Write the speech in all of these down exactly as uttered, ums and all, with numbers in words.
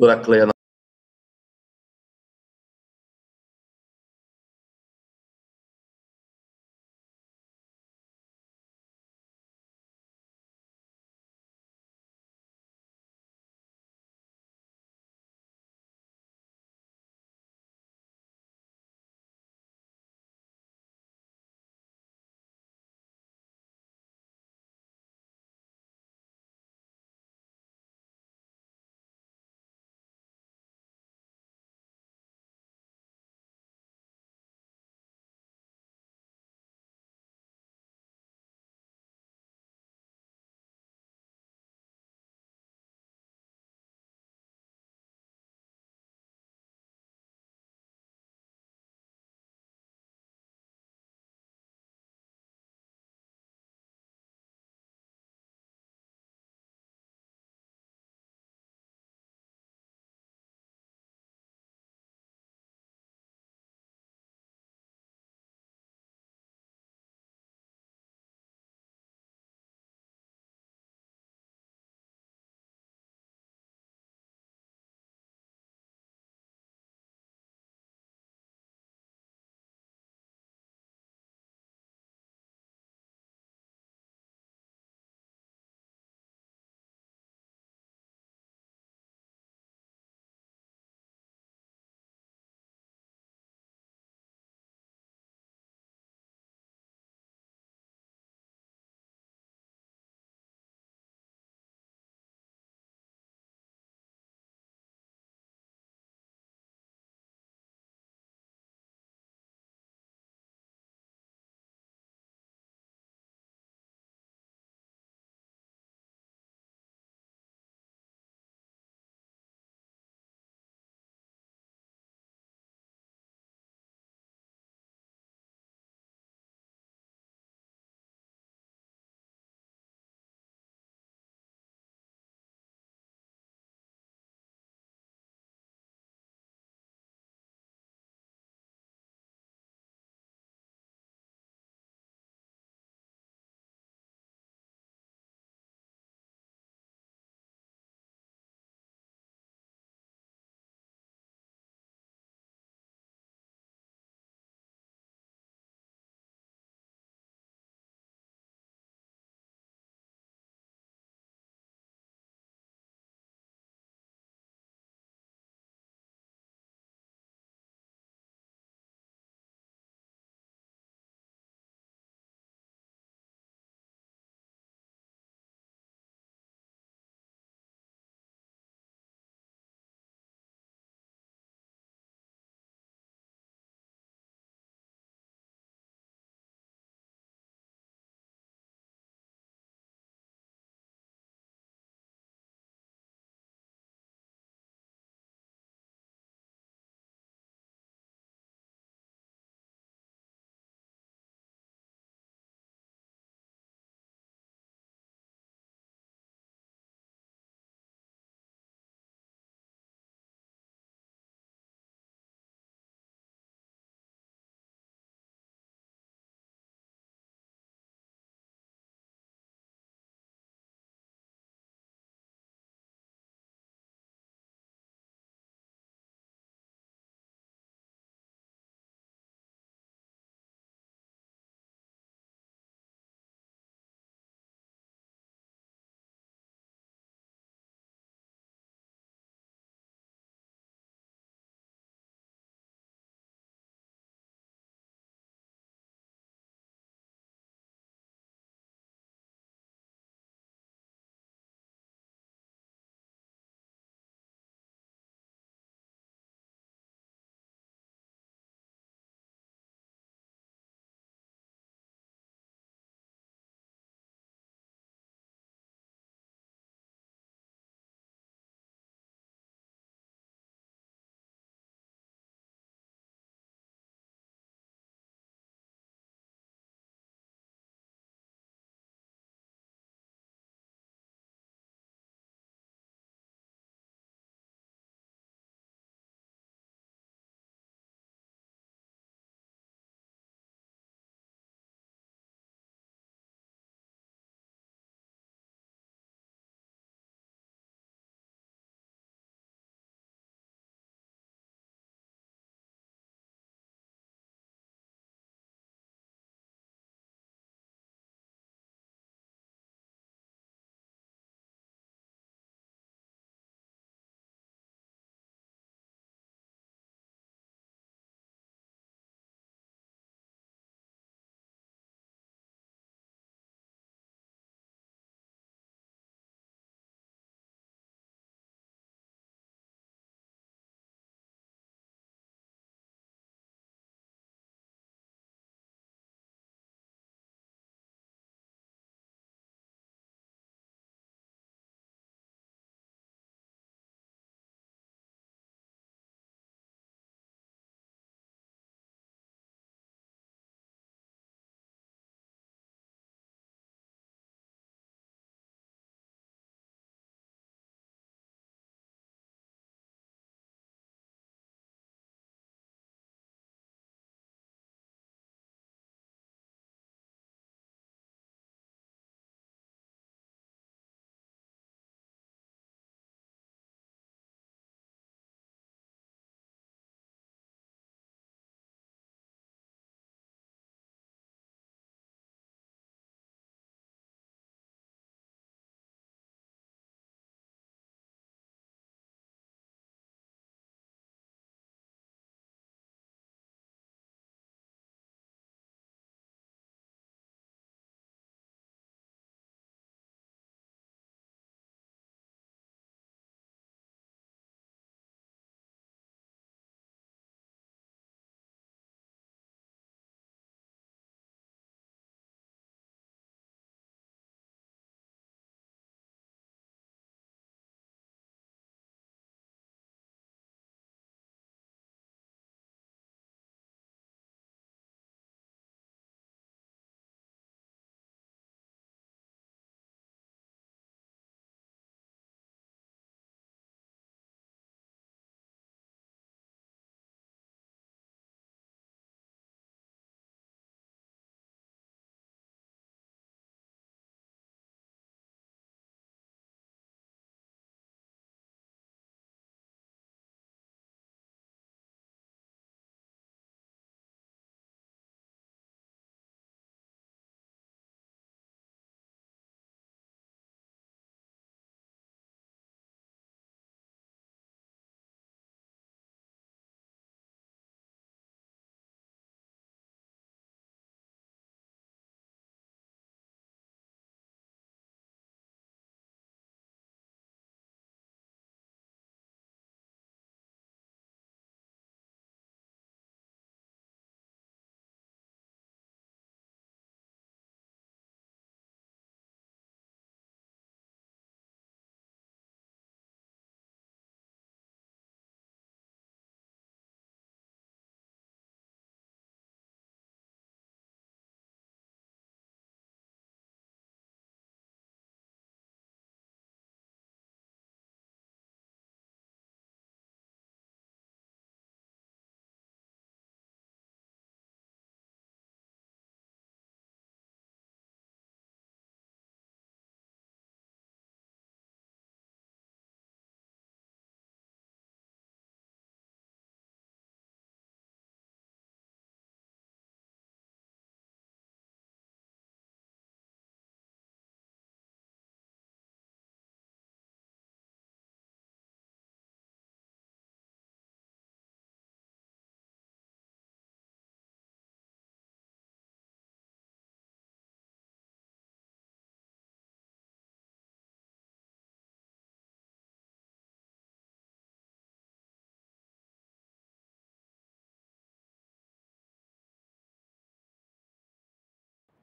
doutora Cléia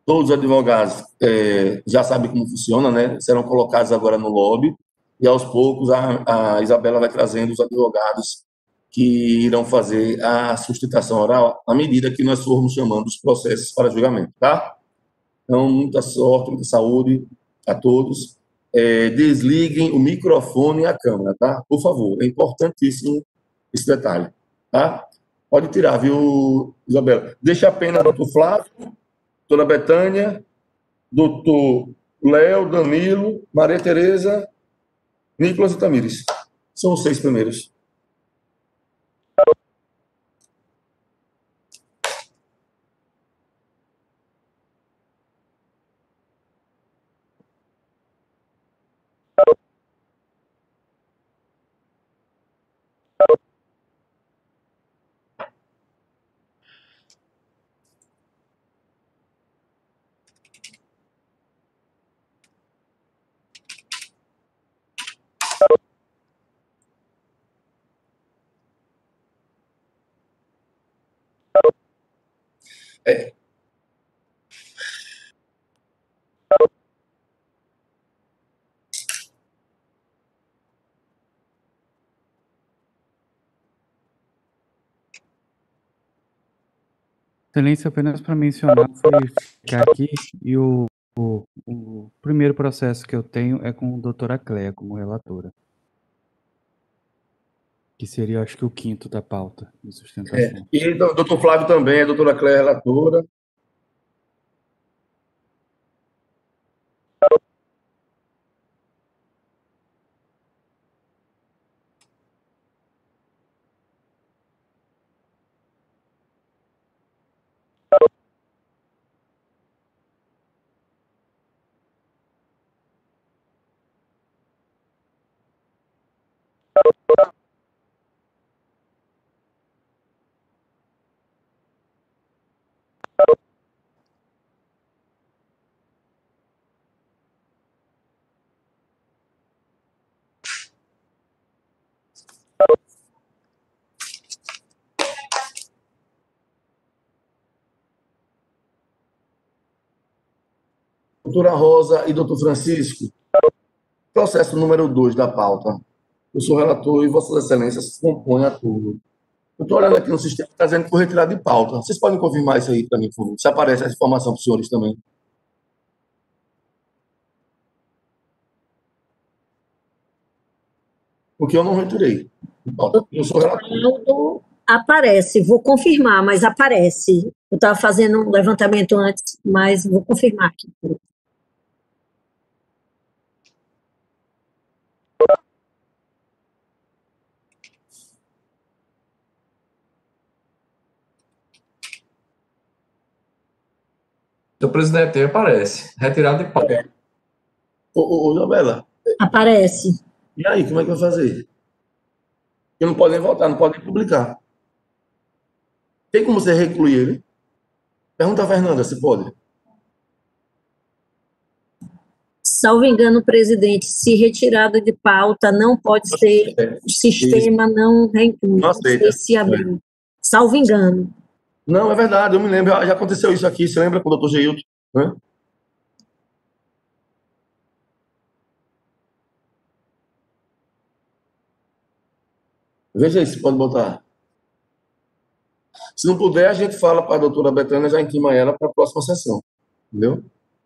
Todos os advogados é, já sabem como funciona, né? Serão colocados agora no lobby e aos poucos a, a Isabela vai trazendo os advogados que irão fazer a sustentação oral à medida que nós formos chamando os processos para julgamento, tá? Então, muita sorte, muita saúde a todos. É, desliguem o microfone e a câmera, tá? Por favor, é importantíssimo esse detalhe, tá? Pode tirar, viu, Isabela? Deixa apenas o doutor Flávio, doutora Betânia, doutor Léo, Danilo, Maria Tereza, Nicolas e Tamires. São os seis primeiros. É, Excelência, apenas para mencionar, foi ficar aqui e o, o, o primeiro processo que eu tenho é com a doutora Cléia como relatora, que seria, acho que, o quinto da pauta de é. sustentação. E o doutor Flávio também, a doutora Cléia, relatora. Doutora Rosa e doutor Francisco, processo número dois da pauta. Eu sou relator e Vossas Excelências compõem a tudo. Eu estou olhando aqui no sistema, está dizendo que foi retirado de pauta. Vocês podem confirmar isso aí para mim, por favor? Se aparece essa informação para os senhores também. Porque eu não retirei de pauta. Eu sou relator. Ronaldo aparece, vou confirmar, mas aparece. Eu estava fazendo um levantamento antes, mas vou confirmar aqui. Senhor presidente, aparece. Retirado de pauta. Ô, ô, ô, Isabela, Aparece. e aí, como é que vai fazer? Eu não podem votar, não podem publicar. Tem como você recluir ele? Pergunta a Fernanda se pode. Salvo engano, presidente, se retirado de pauta, não pode ser, o sistema não reinclui. Não Não sei aceita. se abriu. Salvo engano. Não, é verdade, eu me lembro, já aconteceu isso aqui, você lembra com o doutor Geilton, né? Veja aí se pode botar. Se não puder, a gente fala para a doutora Betânia, já intima ela para a próxima sessão, entendeu?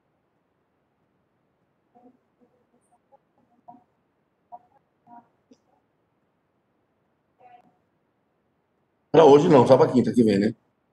Para hoje não, só para quinta que vem, né?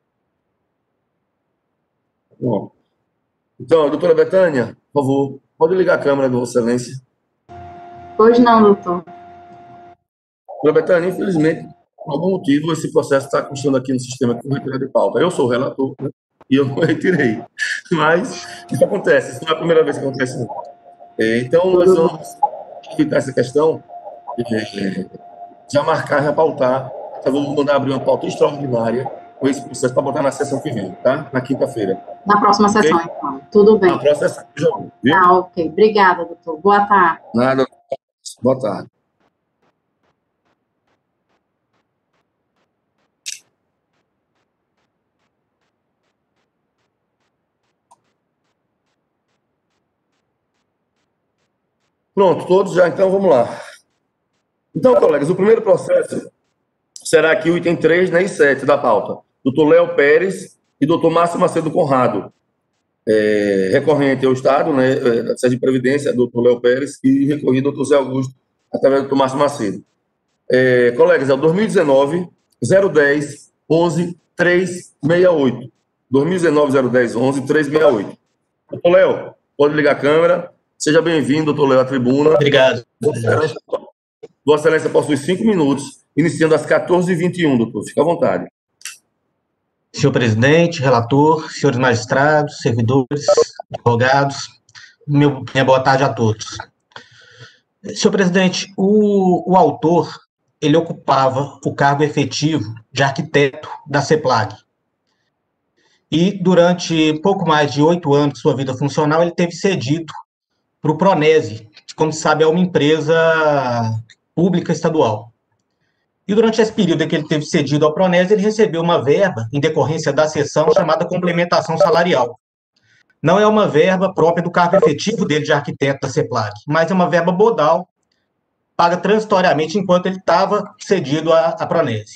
Bom. Então, doutora Betânia, por favor, pode ligar a câmera de Vossa Excelência. Hoje não, doutor. Doutora Betânia, infelizmente, por algum motivo, esse processo está constando aqui no sistema com retirada de pauta. Eu sou o relator, né? E eu não retirei. Mas isso acontece, isso não é a primeira vez que acontece. Não. É, então, nós vamos evitar essa questão, é, já marcar, já pautar. Então, vou mandar abrir uma pauta extraordinária com esse processo para botar na sessão que vem, tá? Na quinta-feira. Na próxima Ok? sessão, então. Tudo bem. Na próxima sessão, viu? Tá, ok. Obrigada, doutor. Boa tarde. Nada. Boa tarde. Pronto, todos já, então vamos lá. Então, colegas, o primeiro processo será aqui o item três, né, e sete da pauta. doutor Léo Pérez e doutor Márcio Macedo Conrado. É, recorrente ao Estado, né, da Sede de Previdência, doutor Léo Pérez, e recorrido doutor Zé Augusto, através do doutor Márcio Macedo. É, colegas, é o dois mil e dezenove, zero dez, onze, trezentos e sessenta e oito. dois mil e dezenove, zero dez, onze, trezentos e sessenta e oito. Doutor Léo, pode ligar a câmera. Seja bem-vindo, doutor Léo, à tribuna. Obrigado. Vossa Excelência, Vossa Excelência possui cinco minutos, iniciando às quatorze e vinte e um, doutor. Fique à vontade. Senhor presidente, relator, senhores magistrados, servidores, advogados, meu, minha boa tarde a todos. Senhor presidente, o, o autor, ele ocupava o cargo efetivo de arquiteto da CEPLAG. E durante pouco mais de oito anos de sua vida funcional, ele teve cedido para o Pronese, que, como se sabe, é uma empresa pública estadual. E durante esse período em que ele teve cedido ao Pronese, ele recebeu uma verba em decorrência da cessão chamada complementação salarial. Não é uma verba própria do cargo efetivo dele de arquiteto da CEPLAG, mas é uma verba bodal, paga transitoriamente enquanto ele estava cedido à, à Pronese.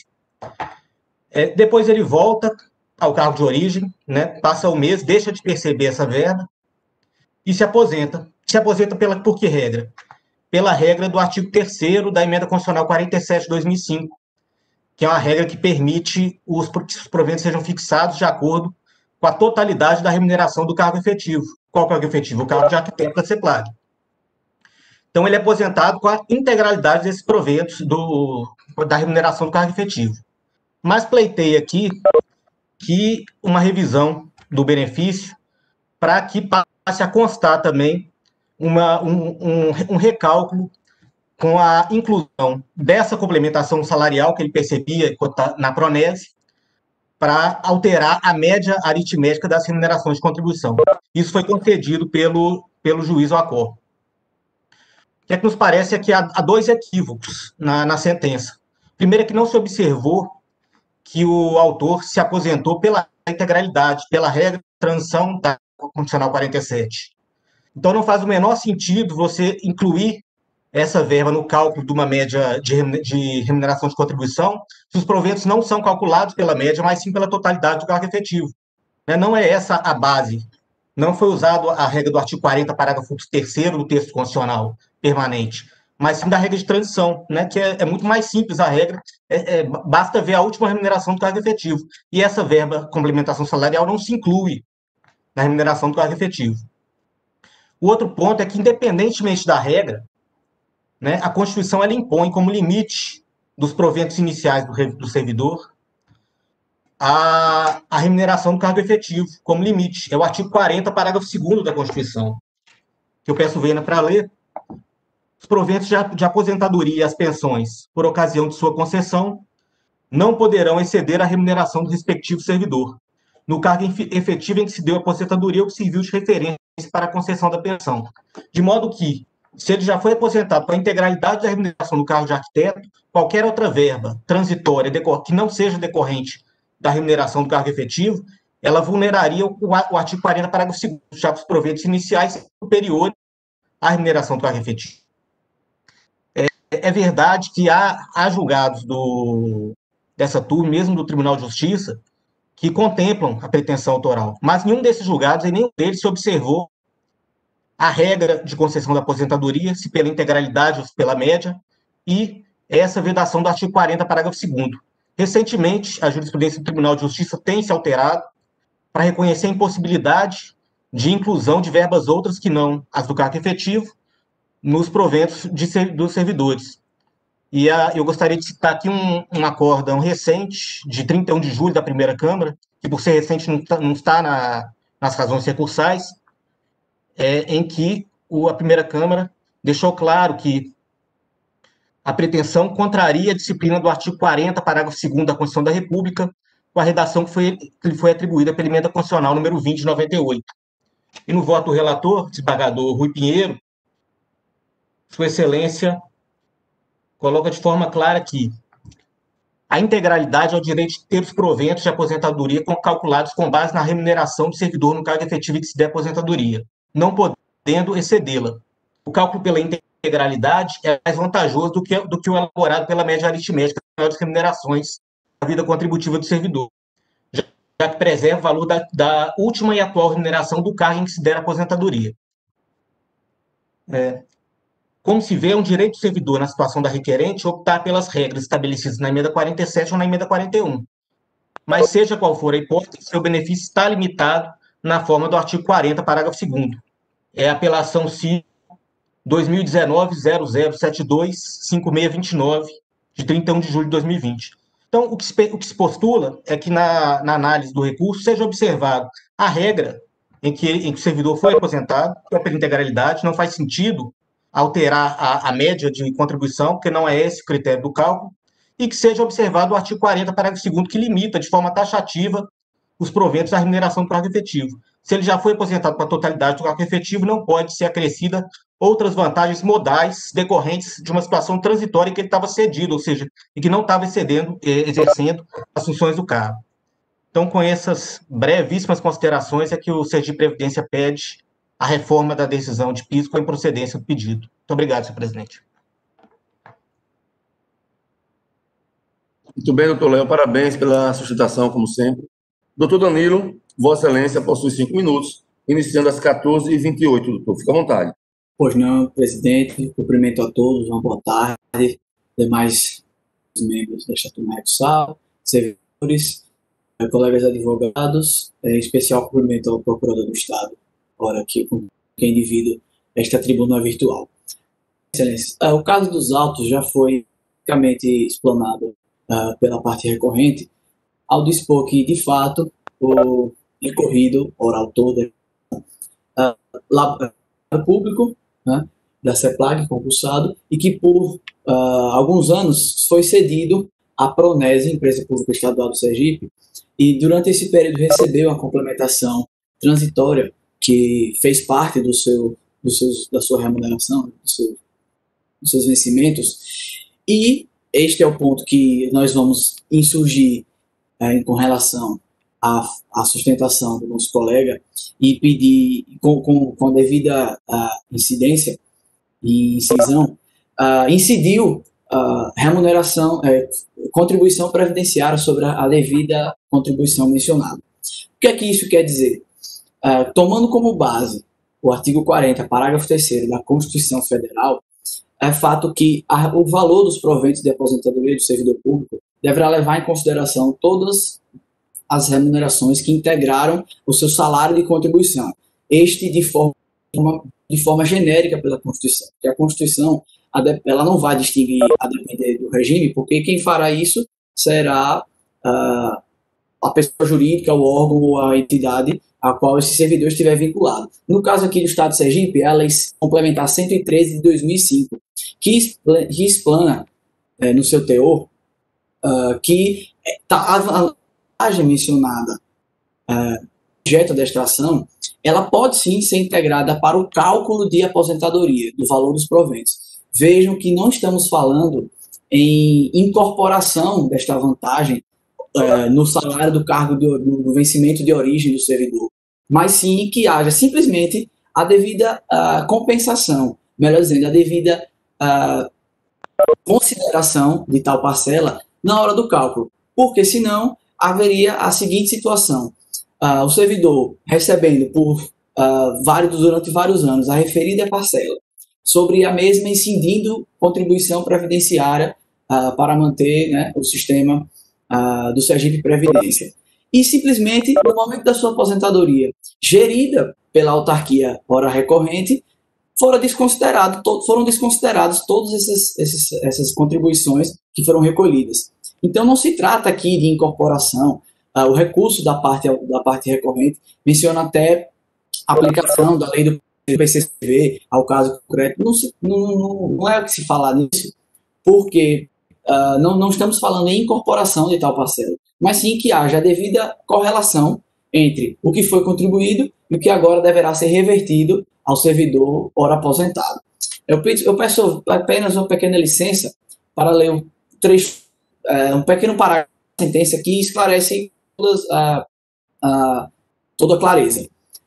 É, depois ele volta ao cargo de origem, né, passa o mês, deixa de perceber essa verba e se aposenta. Se aposenta pela, por que regra? Pela regra do artigo terceiro da Emenda Constitucional quarenta e sete de dois mil e cinco, que é uma regra que permite os, que os proventos sejam fixados de acordo com a totalidade da remuneração do cargo efetivo. Qual cargo efetivo? O cargo de arquiteto da CEPLAG. Então, ele é aposentado com a integralidade desses proventos do, da remuneração do cargo efetivo. Mas pleiteia aqui que uma revisão do benefício para que passe a constar também Uma, um, um, um recálculo com a inclusão dessa complementação salarial que ele percebia na Pronese para alterar a média aritmética das remunerações de contribuição. Isso foi concedido pelo, pelo juiz Acor. O que é que nos parece é que há, há dois equívocos na, na sentença. Primeiro é que não se observou que o autor se aposentou pela integralidade, pela regra de transição da Constitucional quarenta e sete. Então, não faz o menor sentido você incluir essa verba no cálculo de uma média de remuneração de contribuição se os proventos não são calculados pela média, mas sim pela totalidade do cargo efetivo. Não é essa a base. Não foi usado a regra do artigo quarenta, parágrafo terceiro do texto constitucional permanente, mas sim da regra de transição, né, que é, é muito mais simples a regra, é, é, basta ver a última remuneração do cargo efetivo. E essa verba, complementação salarial, não se inclui na remuneração do cargo efetivo. O outro ponto é que, independentemente da regra, né, a Constituição ela impõe como limite dos proventos iniciais do, do servidor a, a remuneração do cargo efetivo, como limite. É o artigo quarenta, parágrafo segundo da Constituição, que eu peço vênia para ler. Os proventos de, de aposentadoria e as pensões, por ocasião de sua concessão, não poderão exceder a remuneração do respectivo servidor, no cargo efetivo em que se deu a aposentadoria ou que serviu de referência para a concessão da pensão. De modo que, se ele já foi aposentado com a integralidade da remuneração do cargo de arquiteto, qualquer outra verba transitória que não seja decorrente da remuneração do cargo efetivo, ela vulneraria o artigo quarenta, parágrafo segundo, já que os proventos iniciais superiores à remuneração do cargo efetivo. É, é verdade que há, há julgados do, dessa turma, mesmo do Tribunal de Justiça, que contemplam a pretensão autoral, mas nenhum desses julgados, em nenhum deles se observou a regra de concessão da aposentadoria, se pela integralidade ou se pela média, e essa vedação do artigo quarenta, parágrafo segundo. Recentemente, a jurisprudência do Tribunal de Justiça tem se alterado para reconhecer a impossibilidade de inclusão de verbas outras que não as do cargo efetivo nos proventos de, dos servidores. E a, eu gostaria de citar aqui um, um acórdão recente, de trinta e um de julho da primeira Câmara, que por ser recente não, tá, não está na, nas razões recursais, é, em que o, a primeira Câmara deixou claro que a pretensão contraria a disciplina do artigo quarenta, parágrafo segundo da Constituição da República, com a redação que, foi, que lhe foi atribuída pela Emenda Constitucional número vinte de noventa e oito. E no voto do relator, desembargador Rui Pinheiro, Sua Excelência coloca de forma clara que a integralidade é o direito de ter os proventos de aposentadoria calculados com base na remuneração do servidor no cargo efetivo em que se der aposentadoria, não podendo excedê-la. O cálculo pela integralidade integralidade é mais vantajoso do que, do que o elaborado pela média aritmética das remunerações da vida contributiva do servidor, já, já que preserva o valor da, da última e atual remuneração do cargo em que se der a aposentadoria. É, como se vê, é um direito do servidor, na situação da requerente, optar pelas regras estabelecidas na emenda quarenta e sete ou na emenda quarenta e um. Mas, seja qual for a hipótese, seu benefício está limitado na forma do artigo quarenta, parágrafo segundo. É a apelação C I dois mil e dezenove zero zero sete dois cinco seis dois nove, de trinta e um de julho de dois mil e vinte. Então, o que se, o que se postula é que, na, na análise do recurso, seja observado a regra em que, em que o servidor foi aposentado, que é pela integralidade, não faz sentido alterar a, a média de contribuição, porque não é esse o critério do cálculo, e que seja observado o artigo quarenta, parágrafo segundo, que limita de forma taxativa os proventos da remuneração do cargo efetivo. Se ele já foi aposentado com a totalidade do cargo efetivo, não pode ser acrescida outras vantagens modais decorrentes de uma situação transitória em que ele estava cedido, ou seja, em que não estava excedendo, exercendo as funções do cargo. Então, com essas brevíssimas considerações, é que o Sergipe Previdência pede a reforma da decisão de piso com a improcedência do pedido. Muito obrigado, senhor presidente. Muito bem, doutor Léo, parabéns pela sustentação, como sempre. Doutor Danilo, Vossa Excelência possui cinco minutos, iniciando às quatorze e vinte e oito, doutor. Fica à vontade. Pois não, presidente. Cumprimento a todos, uma boa tarde. Demais membros desta turma recursal, servidores, colegas advogados, em especial cumprimento ao procurador do Estado, ora aqui com quem divido esta tribuna virtual. Excelência, o caso dos autos já foi basicamente explanado uh, pela parte recorrente, ao dispor que, de fato, o recorrido, oral todo, uh, lá público, né, da CEPLAG, concursado, e que por uh, alguns anos foi cedido à Pronese, empresa pública estadual do Sergipe, e durante esse período recebeu a complementação transitória que fez parte do seu, do seus, da sua remuneração, do seu, dos seus vencimentos, e este é o ponto que nós vamos insurgir é, com relação à, à sustentação do nosso colega e pedir, com, com, com a devida uh, incidência e incisão, uh, incidiu uh, remuneração, uh, contribuição previdenciária sobre a, a devida contribuição mencionada. O que é que isso quer dizer? Uh, tomando como base o artigo quarenta, parágrafo terceiro da Constituição Federal, é fato que a, o valor dos proventos de aposentadoria do servidor público deverá levar em consideração todas as remunerações que integraram o seu salário de contribuição, este de forma, de forma genérica pela Constituição, porque a Constituição ela não vai distinguir a depender do regime, porque quem fará isso será uh, a pessoa jurídica, o órgão ou a entidade a qual esse servidor estiver vinculado. No caso aqui do Estado de Sergipe, a Lei Complementar cento e treze de dois mil e cinco, que explana é, no seu teor uh, que tá, a vantagem mencionada, uh, objeto desta ação, ela pode sim ser integrada para o cálculo de aposentadoria, do valor dos proventos. Vejam que não estamos falando em incorporação desta vantagem uh, no salário do cargo de, do vencimento de origem do servidor, mas sim que haja simplesmente a devida uh, compensação, melhor dizendo, a devida uh, consideração de tal parcela na hora do cálculo, porque senão haveria a seguinte situação: uh, o servidor recebendo por uh, vários, durante vários anos a referida parcela, sobre a mesma incidindo contribuição previdenciária uh, para manter, né, o sistema uh, do Sergipe Previdência. E simplesmente, no momento da sua aposentadoria, gerida pela autarquia ora recorrente, foram desconsiderados, to, foram desconsiderados todas essas, essas, essas contribuições que foram recolhidas. Então, não se trata aqui de incorporação. Uh, o recurso da parte, da parte recorrente menciona até a aplicação da lei do P C C V ao caso concreto. Não, se, não, não, não é o que se falar nisso, porque uh, não, não estamos falando em incorporação de tal parcela, mas sim que haja a devida correlação entre o que foi contribuído e o que agora deverá ser revertido ao servidor ora aposentado. Eu peço, eu peço apenas uma pequena licença para ler um trecho, uh, um pequeno parágrafo da sentença que esclarece todas, uh, uh, toda a clareza.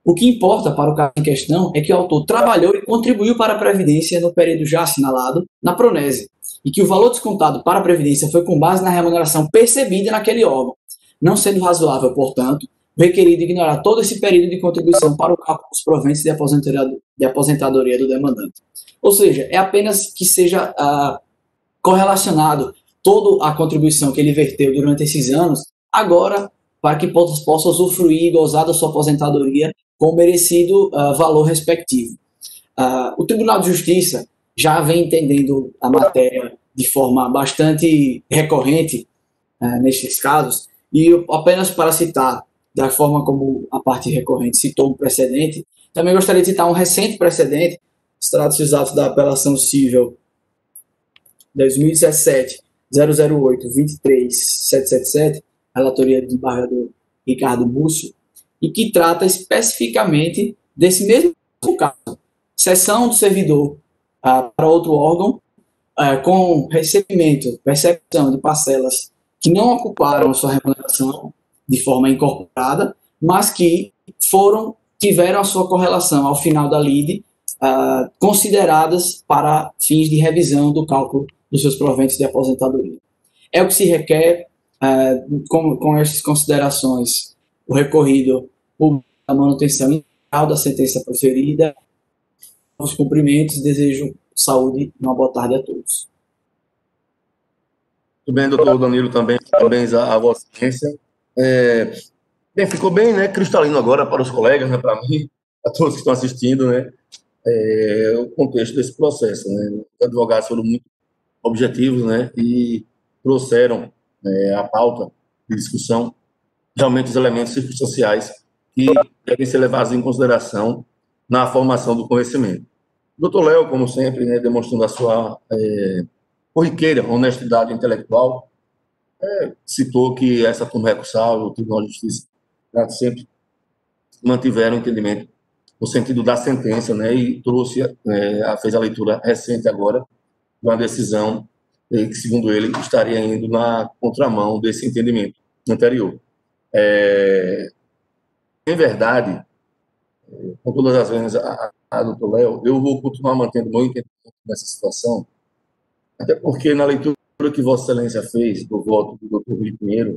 O que importa para o caso em questão é que o autor trabalhou e contribuiu para a Previdência no período já assinalado na Pronese, e que o valor descontado para a Previdência foi com base na remuneração percebida naquele órgão, não sendo razoável, portanto, o requerido ignorar todo esse período de contribuição para o cálculo dos proventos de aposentadoria, de aposentadoria do demandante. Ou seja, é apenas que seja uh, correlacionado toda a contribuição que ele verteu durante esses anos, agora, para que possa, possa usufruir e gozar da sua aposentadoria com o merecido uh, valor respectivo. Uh, o Tribunal de Justiça já vem entendendo a matéria de forma bastante recorrente uh, nestes casos, e eu, apenas para citar, da forma como a parte recorrente citou um precedente, também gostaria de citar um recente precedente, os tratos exatos da apelação civil dois mil e dezessete, zero zero oito, vinte e três, setecentos e setenta e sete, relatoria do desembargador Ricardo Múcio, e que trata especificamente desse mesmo caso, cessão do servidor uh, para outro órgão, uh, com recebimento, percepção de parcelas que não ocuparam sua remuneração de forma incorporada, mas que foram, tiveram a sua correlação ao final da lide, uh, consideradas para fins de revisão do cálculo dos seus proventos de aposentadoria. É o que se requer, uh, com, com essas considerações, o recorrido público da manutenção integral da sentença proferida, os cumprimentos, desejo saúde e uma boa tarde a todos. Muito bem, doutor Danilo, também, parabéns à, à Vossa Excelência. É, bem, ficou bem, né, cristalino agora para os colegas, né, para mim, para todos que estão assistindo, né, é, o contexto desse processo, né. Os advogados foram muito objetivos, né, e trouxeram é, a pauta de discussão, realmente os elementos circunstanciais que devem ser levados em consideração na formação do conhecimento. O doutor Léo, como sempre, né, demonstrando a sua é, corriqueira honestidade intelectual, É, citou que essa turma recursável, o Tribunal de Justiça, sempre mantiveram o entendimento no sentido da sentença, né, e trouxe, é, fez a leitura recente agora de uma decisão é, que, segundo ele, estaria indo na contramão desse entendimento anterior. É, em verdade, com todas as vezes, a, a, a doutor Léo, eu vou continuar mantendo o meu entendimento nessa situação, até porque na leitura que Vossa Excelência fez do voto do doutor Rui Pinheiro,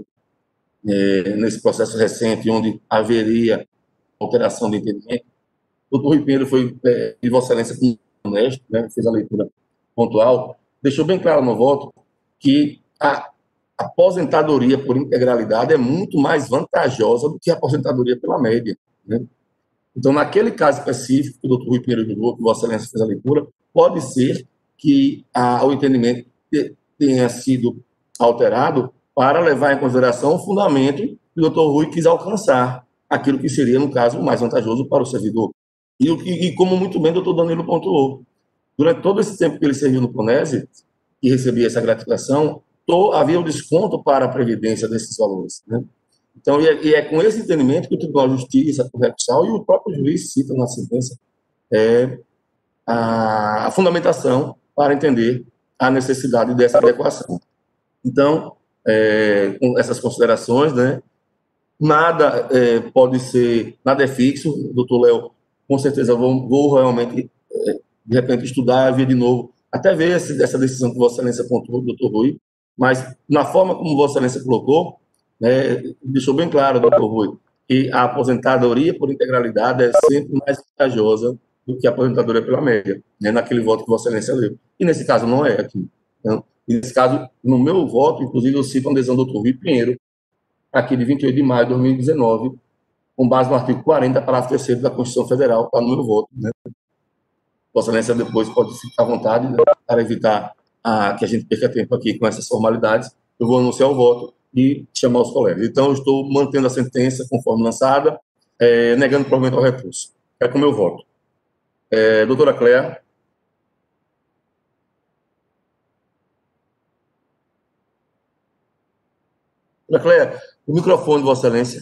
é, nesse processo recente, onde haveria alteração de entendimento, o doutor Rui Pinheiro foi, é, de Vossa Excelência, honesto, né, fez a leitura pontual, deixou bem claro no voto que a aposentadoria por integralidade é muito mais vantajosa do que a aposentadoria pela média, né? Então, naquele caso específico que o doutor Rui Pinheiro julgou, que Vossa Excelência fez a leitura, pode ser que a, o entendimento tenha sido alterado para levar em consideração o fundamento que o doutor Rui quis alcançar, aquilo que seria, no caso, mais vantajoso para o servidor. E, e como muito bem o doutor Danilo pontuou, durante todo esse tempo que ele serviu no Pronese, e recebia essa gratificação, to, havia um desconto para a previdência desses valores, né? Então, e é, e é com esse entendimento que o Tribunal de Justiça, o recursal e o próprio juiz cita na sentença é, a, a fundamentação para entender a necessidade dessa adequação. Então, é, com essas considerações, né, nada é, pode ser, nada é fixo, doutor Léo, com certeza vou, vou realmente, é, de repente, estudar, ver de novo, até ver esse, essa decisão que Vossa Excelência apontou, doutor Rui, mas na forma como Vossa Excelência colocou, né, deixou bem claro, doutor Rui, que a aposentadoria por integralidade é sempre mais vantajosa do que a aposentadoria pela média, né, naquele voto que Vossa Excelência leu. E nesse caso não é aqui. Então, e nesse caso, no meu voto, inclusive, eu cito uma decisão do doutor Rui Pinheiro, aqui de vinte e oito de maio de dois mil e dezenove, com base no artigo quarenta, parágrafo terceiro da Constituição Federal, está no meu voto, né? Vossa Excelência depois pode ficar à vontade, né, para evitar a, que a gente perca tempo aqui com essas formalidades. Eu vou anunciar o voto e chamar os colegas. Então, eu estou mantendo a sentença conforme lançada, é, negando provimento ao recurso. É com o meu voto. É, doutora Cléa. Doutora Cléa, o microfone de Vossa Excelência.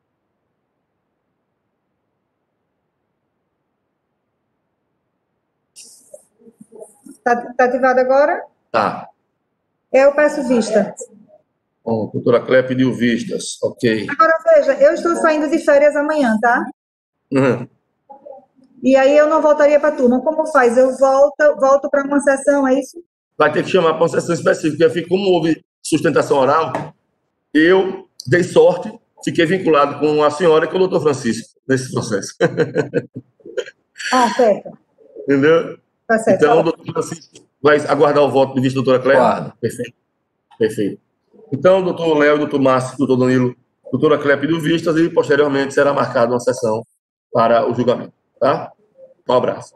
Está tá ativado agora? Tá. Eu peço vista. Bom, a doutora Cléa pediu vistas, ok. Agora, veja, eu estou saindo de férias amanhã, tá? Uhum. E aí eu não voltaria para a turma. Como faz? Eu volto, volto para uma sessão, é isso? Vai ter que chamar para uma sessão específica. Eu fico, como houve sustentação oral, eu dei sorte, fiquei vinculado com a senhora e com o doutor Francisco nesse processo. Ah, certo. Entendeu? Tá certo. Então, o doutor Francisco vai aguardar o voto de vista da doutora Cléia? Guarda. Perfeito. Perfeito. Então, doutor Léo, doutor Márcio, doutor Danilo, doutora Cléia pediu vistas e, posteriormente, será marcada uma sessão para o julgamento. Tá? Um abraço.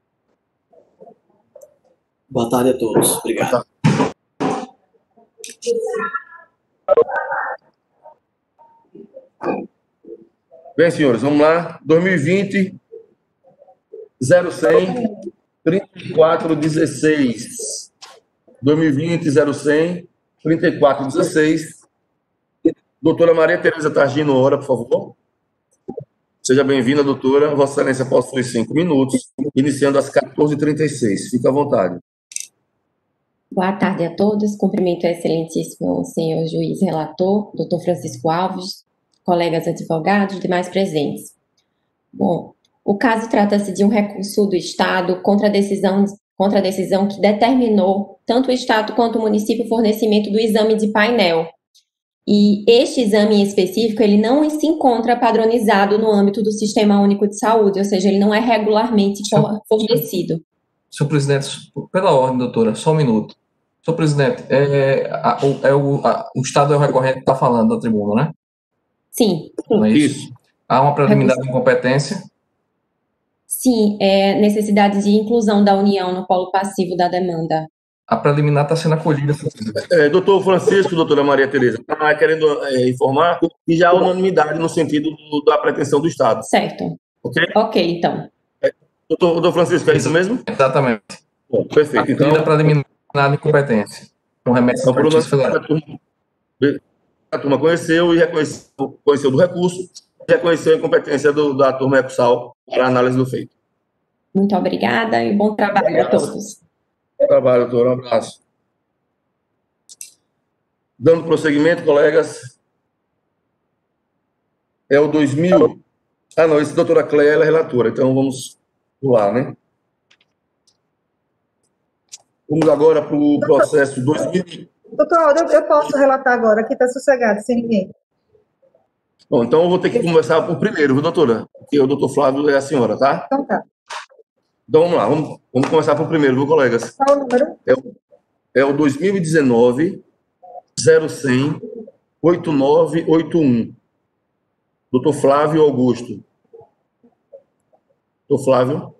Boa tarde a todos. Obrigado. Bem, senhores, vamos lá. dois mil e vinte, zero cem, trinta e quatro dezesseis. dois mil e vinte, zero cem, trinta e quatro dezesseis. Doutora Maria Tereza Targino, hora, por favor. Seja bem-vinda, doutora. Vossa Excelência possui cinco minutos, iniciando às quatorze e trinta e seis. Fique à vontade. Boa tarde a todos. Cumprimento o excelentíssimo senhor juiz relator, doutor Francisco Alves, colegas advogados e demais presentes. Bom, o caso trata-se de um recurso do Estado contra a decisão, contra a decisão que determinou tanto o Estado quanto o município o fornecimento do exame de painel. E este exame em específico, ele não se encontra padronizado no âmbito do Sistema Único de Saúde, ou seja, ele não é regularmente fornecido. Senhor presidente, pela ordem, doutora, só um minuto. Senhor presidente, é, a, o, é o, a, o Estado é o recorrente que está falando da tribuna, né? Sim. Não é isso? isso. Há uma preliminar de incompetência? Sim, é necessidade de inclusão da União no polo passivo da demanda. A preliminar está sendo acolhida. É, doutor Francisco, doutora Maria Tereza, está querendo é, informar que já há unanimidade no sentido do, da pretensão do Estado. Certo. Ok? Ok, então. É, doutor, doutor Francisco, é isso mesmo? Exatamente. Bom, perfeito. Então, a preliminar de incompetência. Com remédio então, por unanimidade, a turma, a turma conheceu e reconheceu, conheceu do recurso e reconheceu a incompetência do, da turma recursal para a análise do feito. Muito obrigada e bom trabalho a todos. Bom trabalho, doutor. Um abraço. Dando prosseguimento, colegas, é o dois mil... Ah, não, esse doutora Cléia é relatora, então vamos pular, né? Vamos agora para o processo dois mil... Doutor Aldo, eu posso relatar agora, aqui está sossegado, sem ninguém. Bom, então eu vou ter que começar por primeiro, viu, doutora? Porque o doutor Flávio é a senhora, tá? Então tá. Então vamos lá, vamos, vamos começar por primeiro, viu, colegas? Qual o número? É o, é o dois mil e dezenove, zero cem, oitenta e nove oitenta e um. Doutor Flávio Augusto. Doutor Flávio.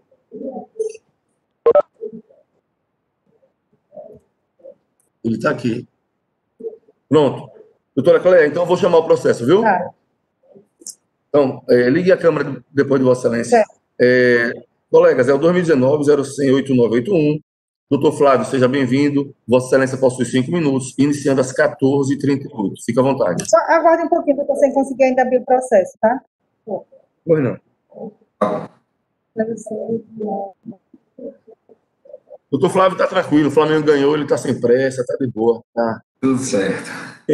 Ele está aqui. Pronto. Doutora Cléia, então eu vou chamar o processo, viu? Tá. Então, é, ligue a câmera depois de Vossa Excelência. Certo. É, colegas, é o dois mil e dezenove, zero cem, oitenta e nove oitenta e um. Doutor Flávio, seja bem-vindo. Vossa Excelência possui cinco minutos, iniciando às quatorze e trinta e oito. Fique à vontade. Só aguarde um pouquinho, para você conseguir ainda abrir o processo, tá? Pois não. Doutor Flávio está tranquilo, o Flamengo ganhou, ele está sem pressa, está de boa. Tá. Tudo certo.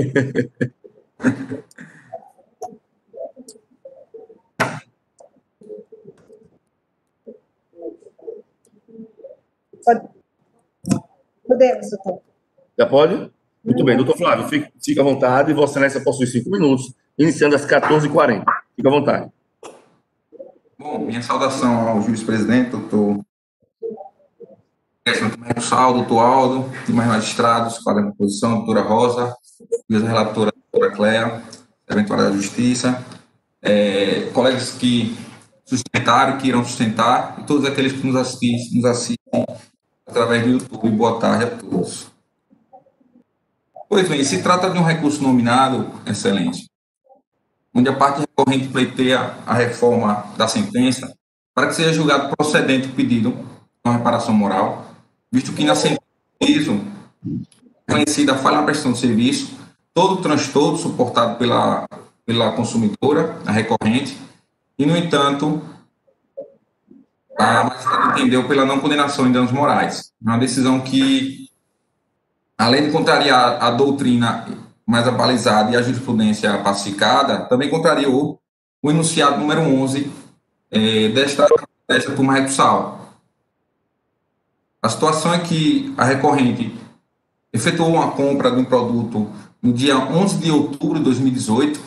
Pode. Podemos, doutor. Já pode? Muito bem, doutor Flávio, fique, fique à vontade. Vossa Excelência possui cinco minutos, iniciando às quatorze e quarenta. Fique à vontade. Bom, minha saudação ao juiz-presidente, doutor Recursal, doutor Aldo, demais magistrados, para a composição, doutora Rosa, juíza relatora, doutora Cléia, eventual da Justiça, é, colegas que sustentaram, que irão sustentar, e todos aqueles que nos assistem, nos assistem através do YouTube. Boa tarde a todos. Pois bem, se trata de um recurso nominado, excelente, onde a parte recorrente pleiteia a reforma da sentença para que seja julgado procedente o pedido de uma reparação moral, visto que na sentença reconhecida a falha na prestação de serviço, todo o transtorno suportado pela, pela consumidora, a recorrente, e, no entanto, a magistrada entendeu pela não condenação em danos morais. Uma decisão que, além de contrariar a doutrina mais abalizada e a jurisprudência pacificada, também contrariou o enunciado número onze é, desta, desta turma recursal. A situação é que a recorrente efetuou uma compra de um produto no dia onze de outubro de dois mil e dezoito,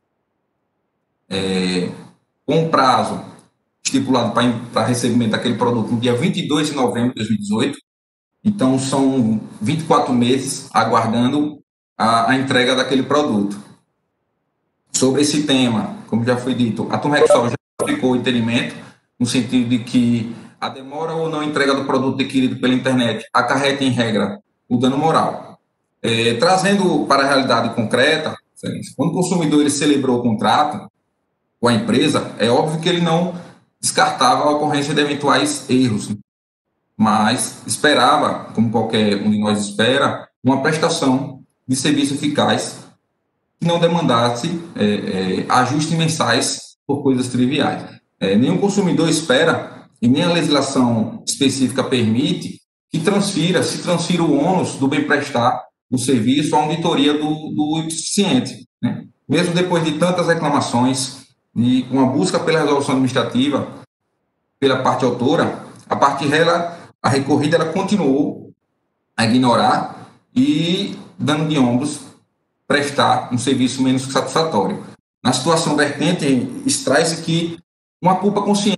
é, com prazo estipulado para recebimento daquele produto no dia vinte e dois de novembro de dois mil e dezoito. Então, são vinte e quatro meses aguardando a, a entrega daquele produto. Sobre esse tema, como já foi dito, a turma recursal já aplicou o entendimento, no sentido de que a demora ou não entrega do produto adquirido pela internet acarreta, em regra, o dano moral. É, trazendo para a realidade concreta, quando o consumidor ele celebrou o contrato com a empresa, é óbvio que ele não descartava a ocorrência de eventuais erros, mas esperava, como qualquer um de nós espera, uma prestação de serviço eficaz que não demandasse é, é, ajustes mensais por coisas triviais. É, nenhum consumidor espera, e nem a legislação específica permite, que transfira, se transfira o ônus do bem prestar do serviço à auditoria do, do hipossuficiente, né? Mesmo depois de tantas reclamações e uma busca pela resolução administrativa pela parte autora, a parte dela, a recorrida, ela continuou a ignorar e, dando de ombros, prestar um serviço menos satisfatório. Na situação vertente, extrai-se que uma culpa consciente,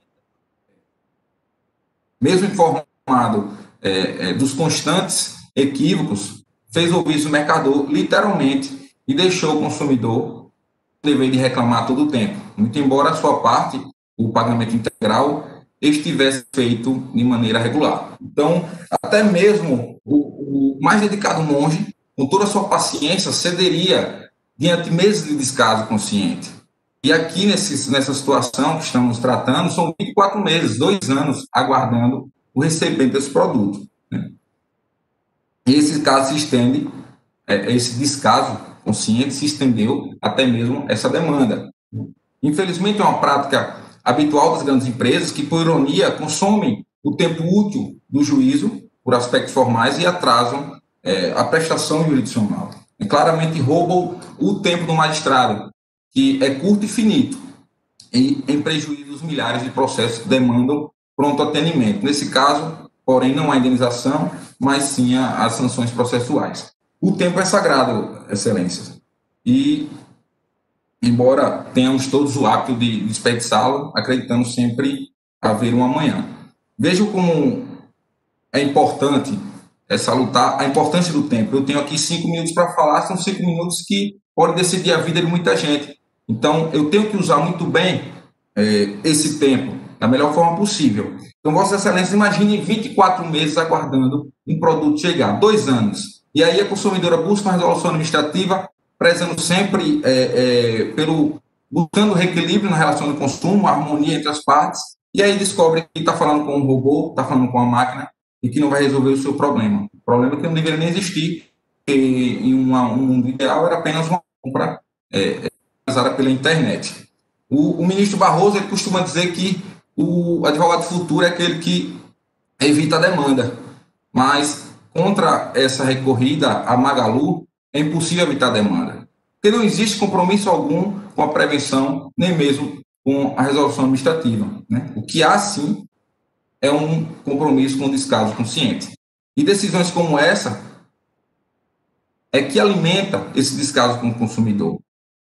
mesmo informado é, é, dos constantes equívocos, fez ouvir o mercador, literalmente, e deixou o consumidor o dever de reclamar todo o tempo, muito embora a sua parte, o pagamento integral, estivesse feito de maneira regular. Então, até mesmo o, o mais dedicado monge, com toda a sua paciência, cederia diante meses de descaso consciente. E aqui, nesse, nessa situação que estamos tratando, são vinte e quatro meses, dois anos, aguardando o recebimento desse produto, né? E esse caso se estende, é, esse descaso consciente se estendeu até mesmo essa demanda. Infelizmente, é uma prática habitual das grandes empresas que, por ironia, consomem o tempo útil do juízo por aspectos formais e atrasam é, a prestação jurisdicional. E claramente roubam o tempo do magistrado, que é curto e finito, e em prejuízo dos milhares de processos que demandam pronto atendimento. Nesse caso, porém, não há indenização, mas sim as sanções processuais. O tempo é sagrado, excelências, e embora tenhamos todos o hábito de desperdiçá-lo, acreditando sempre haver um amanhã. Vejam como é importante é salutar a importância do tempo. Eu tenho aqui cinco minutos para falar, são cinco minutos que podem decidir a vida de muita gente. Então, eu tenho que usar muito bem é, esse tempo, da melhor forma possível. Então, Vossa Excelência, imagine vinte e quatro meses aguardando um produto chegar, dois anos. E aí a consumidora busca uma resolução administrativa, prezando sempre é, é, pelo, buscando reequilíbrio na relação de consumo, harmonia entre as partes, e aí descobre que está falando com um robô, está falando com uma máquina, e que não vai resolver o seu problema. O problema é que não deveria nem existir, porque em uma, um mundo ideal era apenas uma compra é, realizada pela internet. O, o ministro Barroso ele costuma dizer que o advogado futuro é aquele que evita a demanda, mas contra essa recorrida a Magalu, é impossível evitar a demanda, porque não existe compromisso algum com a prevenção, nem mesmo com a resolução administrativa, né? O que há, sim, é um compromisso com o descaso consciente. E decisões como essa é que alimenta esse descaso com o consumidor.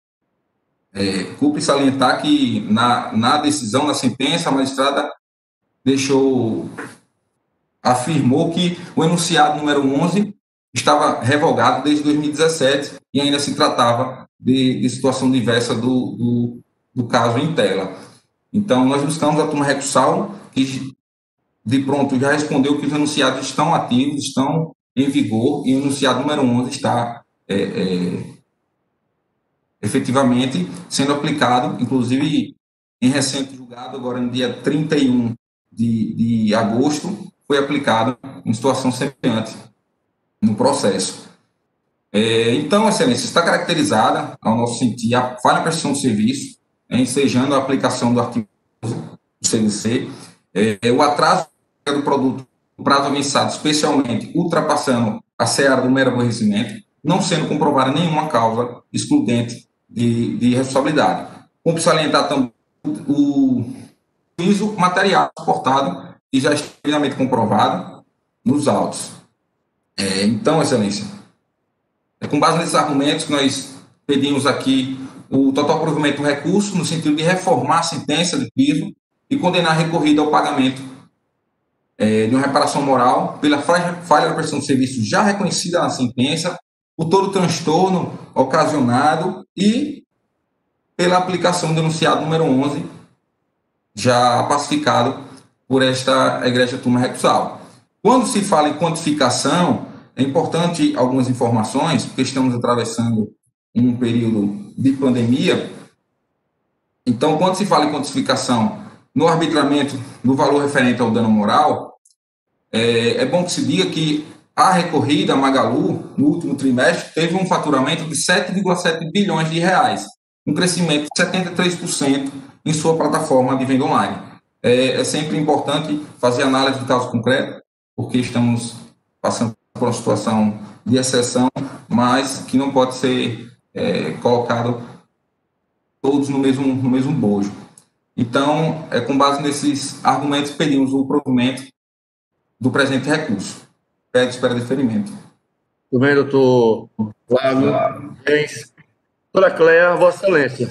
É, cumpre salientar que na, na decisão, na sentença, a magistrada deixou, afirmou que o enunciado número onze estava revogado desde dois mil e dezessete e ainda se tratava de, de situação diversa do, do, do caso em tela. Então, nós buscamos a turma recursal, que de pronto já respondeu que os enunciados estão ativos, estão em vigor, e o enunciado número onze está é, é, efetivamente sendo aplicado, inclusive em recente julgado, agora no dia trinta e um de, de agosto, foi aplicado em situação semelhante no processo. É, então, excelência, está caracterizada, ao nosso sentir, a falha em prestação de serviço, é, ensejando a aplicação do artigo do C D C, é, o atraso do produto, o prazo avançado, especialmente ultrapassando a seara do mero aborrecimento, não sendo comprovada nenhuma causa excludente de, de responsabilidade. Como salientar também o, prejuízo material suportado e já está devidamente comprovado nos autos. É, então, Excelência, é com base nesses argumentos que nós pedimos aqui o total provimento do recurso, no sentido de reformar a sentença de piso e condenar a recorrida ao pagamento é, de uma reparação moral pela falha, falha da prestação de serviço já reconhecida na sentença, por todo o transtorno ocasionado e pela aplicação do enunciado número onze, já pacificado por esta egrégia turma recursal. Quando se fala em quantificação, é importante algumas informações, porque estamos atravessando um período de pandemia. Então, quando se fala em quantificação no arbitramento do valor referente ao dano moral, é, é bom que se diga que a recorrida, a Magalu, no último trimestre, teve um faturamento de sete vírgula sete bilhões de reais, um crescimento de setenta e três por cento em sua plataforma de venda online. É, é sempre importante fazer análise de caso concreto, porque estamos passando por uma situação de exceção, mas que não pode ser é, colocado todos no mesmo, no mesmo bojo. Então, é, com base nesses argumentos, pedimos o provimento do presente recurso. Pede espera de deferimento. Tudo bem, doutor Flávio? Bens. Doutora Cléia, Vossa Excelência.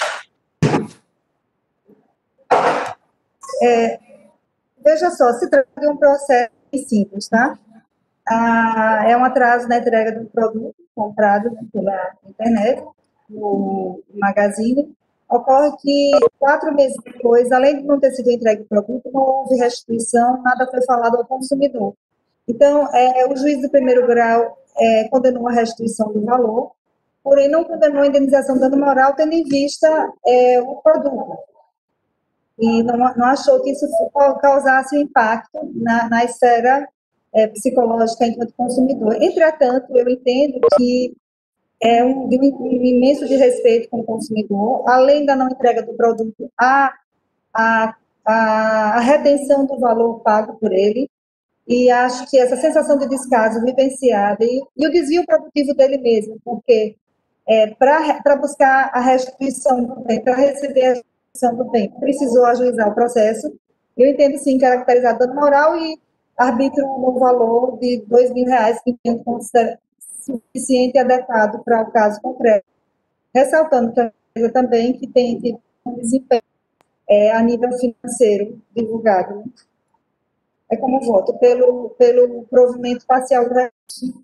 É, veja só, se trata de um processo simples, tá? Ah, é um atraso na entrega do produto comprado, né, pela internet, no Magazine. Ocorre que quatro meses depois, além de não ter sido entregue o produto, não houve restituição, nada foi falado ao consumidor. Então, é, o juiz do primeiro grau é, condenou a restituição do valor, porém não condenou a indenização do dano moral, tendo em vista é, o produto. E não, não achou que isso causasse um impacto na, na esfera é, psicológica enquanto consumidor. Entretanto, eu entendo que é um, de um, um imenso desrespeito com o consumidor, além da não entrega do produto, a, a, a, a retenção do valor pago por ele, e acho que essa sensação de descaso vivenciada e, e o desvio produtivo dele mesmo, porque é, para buscar a restituição do bem, para receber a restituição do bem, precisou ajuizar o processo. Eu entendo, sim, caracterizado dano moral e arbítrio no valor de dois mil reais, que entendo considerar suficiente e adequado para o caso concreto. Ressaltando que a empresa também que tem tido um desempenho é, a nível financeiro divulgado, né? É como voto, pelo, pelo provimento parcial do recurso.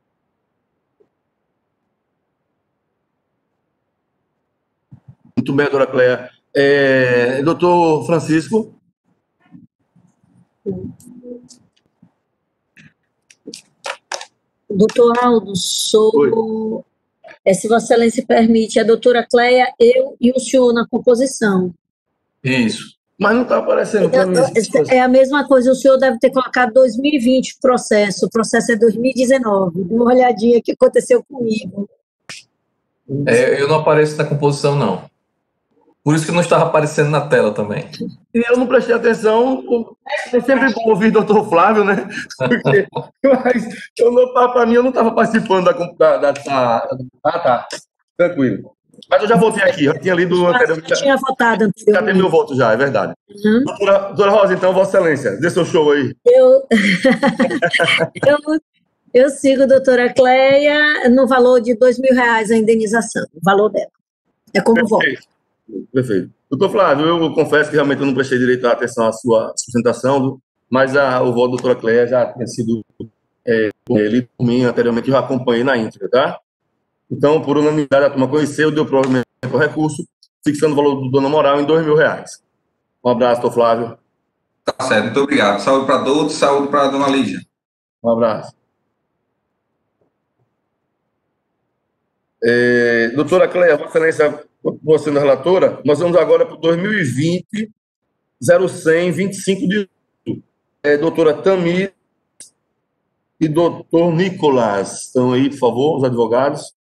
Muito bem, doutora Cléia. É, doutor Francisco. Doutor Aldo, sou, é, se Vossa Excelência permite, a doutora Cléia, eu e o senhor na composição. Isso. Mas não está aparecendo para mim. É a mesma coisa, o senhor deve ter colocado dois mil e vinte o processo, o processo é dois mil e dezenove. Dê uma olhadinha que aconteceu comigo. É, eu não apareço na composição, não. Por isso que não estava aparecendo na tela também. E eu não prestei atenção. É sempre bom ouvir o doutor Flávio, né? Porque, mas eu não, para mim, eu não estava participando da, da, da... Ah, tá. Tranquilo. Mas eu já voltei aqui, eu tinha lido anteriormente. Eu tinha votado anteriormente. Já tem meu voto já, é verdade. Uhum. Doutora, doutora Rosa, então, Vossa Excelência, dê seu show aí. Eu, eu, eu sigo a doutora Cléia no valor de dois mil reais a indenização, o valor dela. É como Perfeito. voto. Perfeito. Doutor Flávio, eu confesso que realmente eu não prestei direito à atenção à sua sustentação, mas a, o voto da doutora Cléia já tinha sido é, lido por mim anteriormente, eu já acompanhei na íntegra, tá? Então, por unanimidade, a turma conheceu, deu provimento ao recurso, fixando o valor do dano moral em dois mil reais. Um abraço, doutor Flávio. Tá certo, muito obrigado. Saúde para todos, saúde para a dona Lígia. Um abraço. É, doutora Cléia, Vossa Excelência, você na relatora, nós vamos agora para o dois mil e vinte, zero cem, vinte e cinco de julho. É, doutora Tamir e doutor Nicolas, estão aí, por favor, os advogados?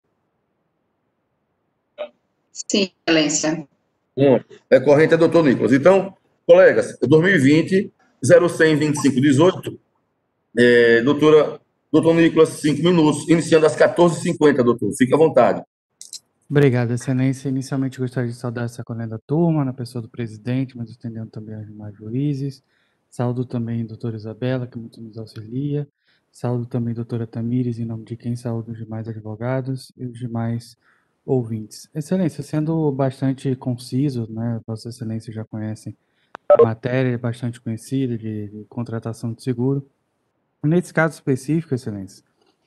Sim, Excelência. Um, é corrente é doutor Nicolas. Então, colegas, dois mil e vinte, zero cem, vinte e cinco, dezoito, é, doutora, doutor Nicolas, cinco minutos, iniciando às quatorze e cinquenta, doutor, fique à vontade. Obrigado, Excelência. Inicialmente gostaria de saudar essa colega da turma, na pessoa do presidente, mas estendendo também aos demais juízes. Saúdo também a doutora Isabela, que muito nos auxilia. Saúdo também a doutora Tamires, em nome de quem saúdo os demais advogados e os demais ouvintes. Excelência, sendo bastante conciso, né, Vossa Excelência já conhecem a matéria, é bastante conhecida de, de contratação de seguro. Nesse caso específico, Excelência,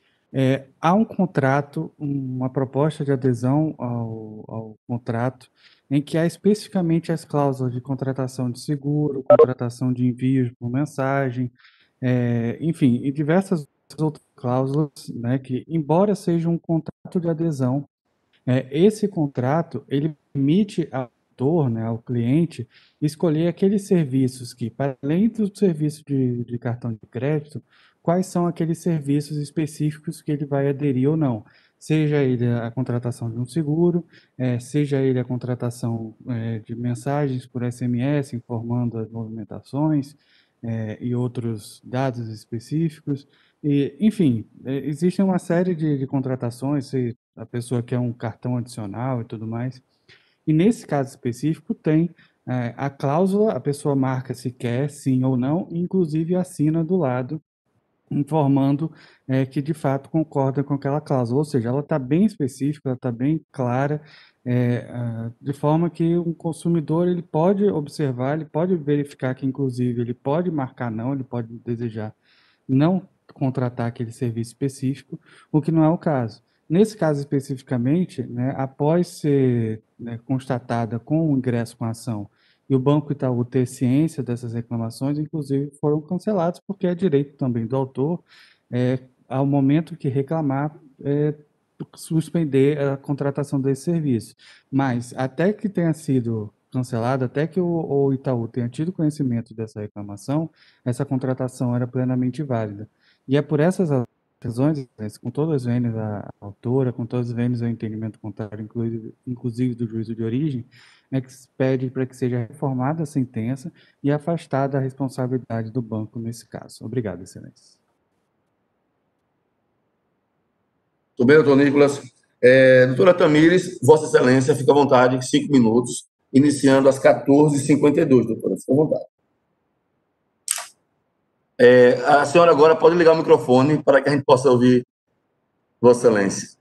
É, há um contrato, uma proposta de adesão ao, ao contrato, em que há especificamente as cláusulas de contratação de seguro, contratação de envios por mensagem, é, enfim, e diversas outras cláusulas, né, que, embora seja um contrato de adesão, é, esse contrato, ele permite ao autor, né, ao cliente, escolher aqueles serviços que, para além do serviço de, de cartão de crédito, quais são aqueles serviços específicos que ele vai aderir ou não. Seja ele a contratação de um seguro, é, seja ele a contratação é, de mensagens por S M S, informando as movimentações é, e outros dados específicos. E, enfim, é, existe uma série de, de contratações, se a pessoa quer um cartão adicional e tudo mais. E nesse caso específico tem é, a cláusula, a pessoa marca se quer, sim ou não, e inclusive assina do lado, informando é, que de fato concorda com aquela cláusula, ou seja, ela está bem específica, ela está bem clara, é, uh, de forma que um consumidor ele pode observar, ele pode verificar que inclusive ele pode marcar não, ele pode desejar não contratar aquele serviço específico, o que não é o caso. Nesse caso especificamente, né, após ser né, constatada com o ingresso com a ação e o Banco Itaú ter ciência dessas reclamações, inclusive foram cancelados, porque é direito também do autor, é, ao momento que reclamar, é, suspender a contratação desse serviço. Mas, até que tenha sido cancelado, até que o, o Itaú tenha tido conhecimento dessa reclamação, essa contratação era plenamente válida. E é por essas razões, com todas as vênias a autora, com todas as vênias ao entendimento contrário, inclusive, inclusive do juízo de origem, é que se pede para que seja reformada a sentença e afastada a responsabilidade do banco nesse caso. Obrigado, Excelência. Muito bem, doutor Nicolas. É, doutora Tamires, Vossa Excelência, fica à vontade, cinco minutos, iniciando às quatorze e cinquenta e dois, doutora, fica à vontade. É, a senhora agora pode ligar o microfone para que a gente possa ouvir Vossa Excelência.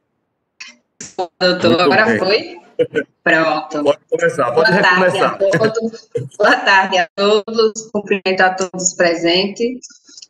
Doutor, muito agora bem. Foi? Pronto. Pode começar, pode Boa recomeçar. Tarde a todos. Boa tarde a todos, cumprimento a todos presentes.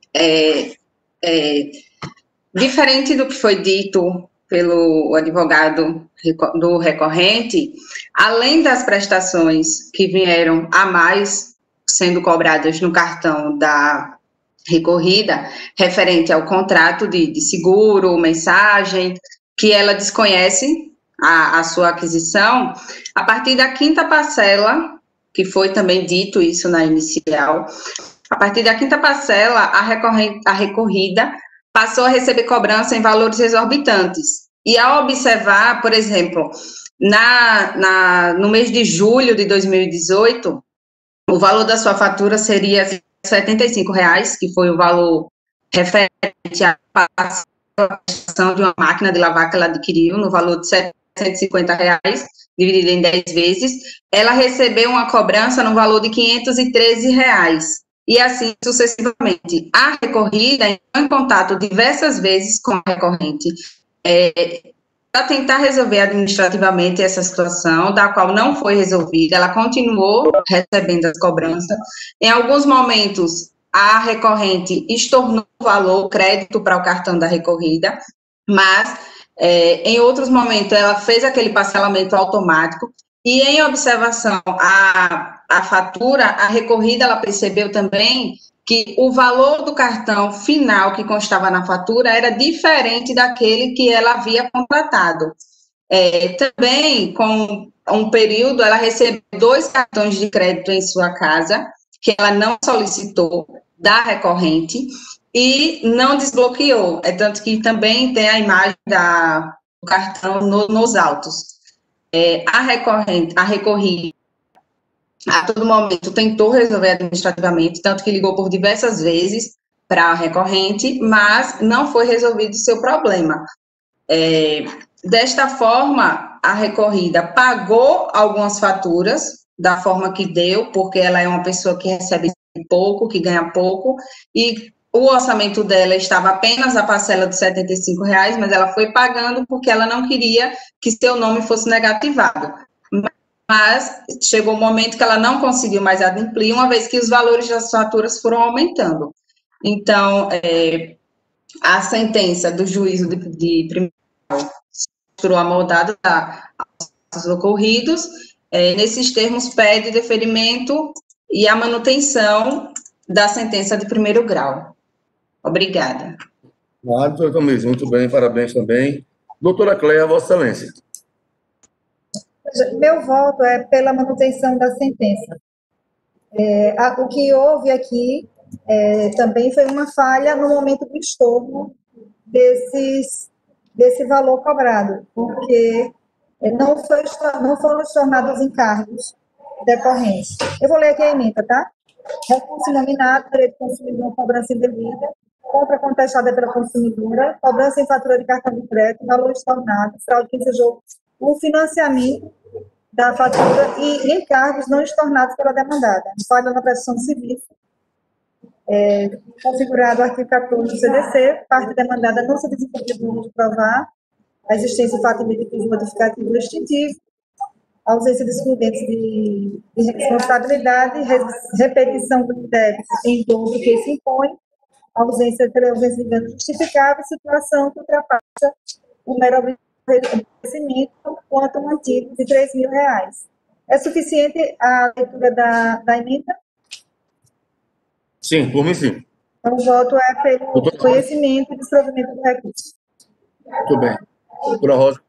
É, é, diferente do que foi dito pelo advogado do recorrente, além das prestações que vieram a mais sendo cobradas no cartão da recorrida, referente ao contrato de, de seguro, mensagem, que ela desconhece a, a sua aquisição, a partir da quinta parcela, que foi também dito isso na inicial, a partir da quinta parcela, a, recorrente, a recorrida passou a receber cobrança em valores exorbitantes. E ao observar, por exemplo, na, na, no mês de julho de dois mil e dezoito, o valor da sua fatura seria setenta e cinco reais, que foi o valor referente à prestação de uma máquina de lavar que ela adquiriu, no valor de setecentos e cinquenta reais, dividido em dez vezes. Ela recebeu uma cobrança no valor de quinhentos e treze reais. E assim sucessivamente. A recorrida entrou em contato diversas vezes com a recorrente é, para tentar resolver administrativamente essa situação, da qual não foi resolvida. Ela continuou recebendo as cobranças. Em alguns momentos, a recorrente estornou o valor, o crédito para o cartão da recorrida, mas é, em outros momentos ela fez aquele parcelamento automático. E em observação à, à fatura, a recorrida, ela percebeu também que o valor do cartão final que constava na fatura era diferente daquele que ela havia contratado. É, também, com um período, ela recebeu dois cartões de crédito em sua casa, que ela não solicitou da recorrente, e não desbloqueou. É tanto que também tem a imagem da, do cartão no, nos autos. É, a recorrente, a recorrida, a todo momento tentou resolver administrativamente, tanto que ligou por diversas vezes para a recorrente, mas não foi resolvido o seu problema. É, desta forma, a recorrida pagou algumas faturas, da forma que deu, porque ela é uma pessoa que recebe pouco, que ganha pouco, e o orçamento dela estava apenas a parcela de setenta e cinco reais, mas ela foi pagando porque ela não queria que seu nome fosse negativado. Mas chegou o um momento que ela não conseguiu mais adimplir, uma vez que os valores das faturas foram aumentando. Então, é, a sentença do juízo de, de primeiro grau mostrou amoldada aos ocorridos, é, nesses termos pede deferimento e a manutenção da sentença de primeiro grau. Obrigada. Ah, doutora Tamires, muito bem, parabéns também. Doutora Cléia, Vossa Excelência. Meu voto é pela manutenção da sentença. É, a, o que houve aqui é, também foi uma falha no momento do estorno desses, desse valor cobrado, porque não, foi, não foram estornados encargos decorrentes. Eu vou ler aqui a emenda, tá? Recurso nominado, direito do consumidor, cobrança indevida, compra contestada pela consumidora, cobrança em fatura de cartão de crédito, valor estornado, fraude que ensejou o financiamento da fatura e encargos não estornados pela demandada. Falha na prestação de serviço, é, configurado o artigo quatorze do C D C, parte demandada não se desenvolveu de provar a existência de fato de modificativo extintivo, ausência de excludentes de, de responsabilidade, re, repetição do débito em dobro que se impõe, ausência de ausência de dano justificável, situação que ultrapassa o mero oferecimento quanto um antigo de três mil reais. É suficiente a leitura da, da emenda? Sim, por mim sim. Então, o voto é pelo Doutor... conhecimento e desprovimento do recurso. Muito bem. Doutora Rosa.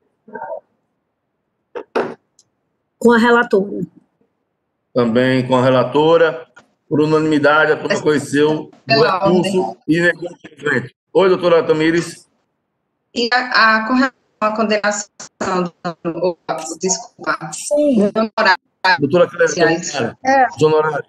Com a relatora. Também com a relatora. Por unanimidade, a turma conheceu o recurso e negou o frente. Oi, doutora Tamires. E a, a, com relação à condenação, do, desculpa, Sim. Doutora Cléia, é. Os honorários.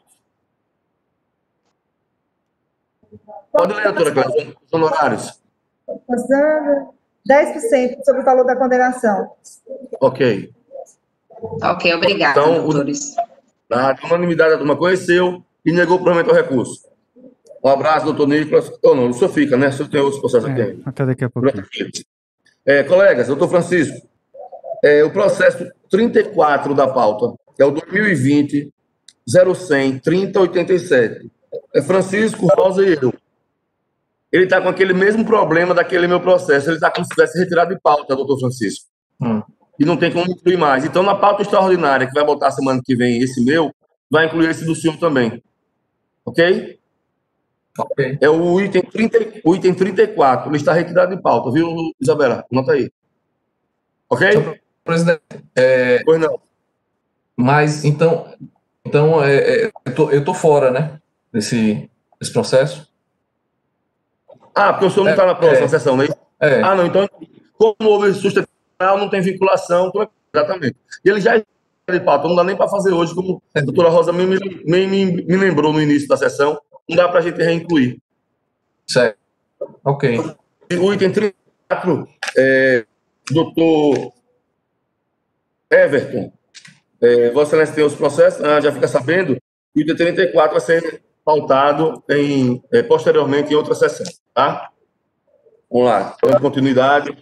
Pode ler, doutora Cléia, os honorários. dez por cento sobre o valor da condenação. Ok. Ok, obrigada, então, doutores. A unanimidade da turma conheceu e negou o provimento ao recurso. Um abraço, doutor Nicolas. Ou não, o senhor fica, né? O senhor tem outros processos é, aqui. Até daqui a pouco. É, colegas, doutor Francisco, é, o processo trinta e quatro da pauta é o dois mil e vinte, zero cem, trinta, oitenta e sete. É Francisco, Rosa e eu. Ele está com aquele mesmo problema daquele meu processo. Ele está como se tivesse retirado de pauta, doutor Francisco. Hum. E não tem como incluir mais. Então, na pauta extraordinária, que vai botar semana que vem esse meu, vai incluir esse do senhor também. Ok? Ok. É o item, trinta, o item trinta e quatro. Ele está retirado de pauta, viu, Isabela? Anota aí. Ok? Senhor presidente. É... Pois não. Mas, então, então é, é, eu, tô, eu tô fora, né? Desse, desse processo. Ah, porque o senhor não está é, na próxima é, sessão, né? É. Ah, não. Então, como houve sustentação, não tem vinculação. Exatamente. E ele já é de pauta. Não dá nem para fazer hoje, como a doutora Rosa me, me, me, me lembrou no início da sessão. Não dá para a gente reincluir. Certo. Ok. O item trinta e quatro, é, doutor Everton, é, Vossa Excelência tem os processos, ah, já fica sabendo, o item trinta e quatro vai ser pautado em, é, posteriormente em outra sessão, tá? Vamos lá, dando continuidade.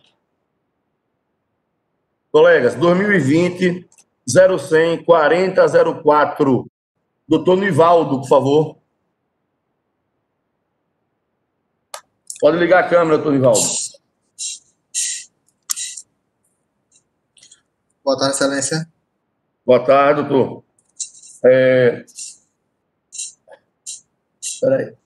Colegas, dois mil e vinte, zero cem, quarenta, zero quatro. Doutor Nivaldo, por favor. Pode ligar a câmera, doutor Nivaldo. Boa tarde, Excelência. Boa tarde, doutor. É... Espera aí.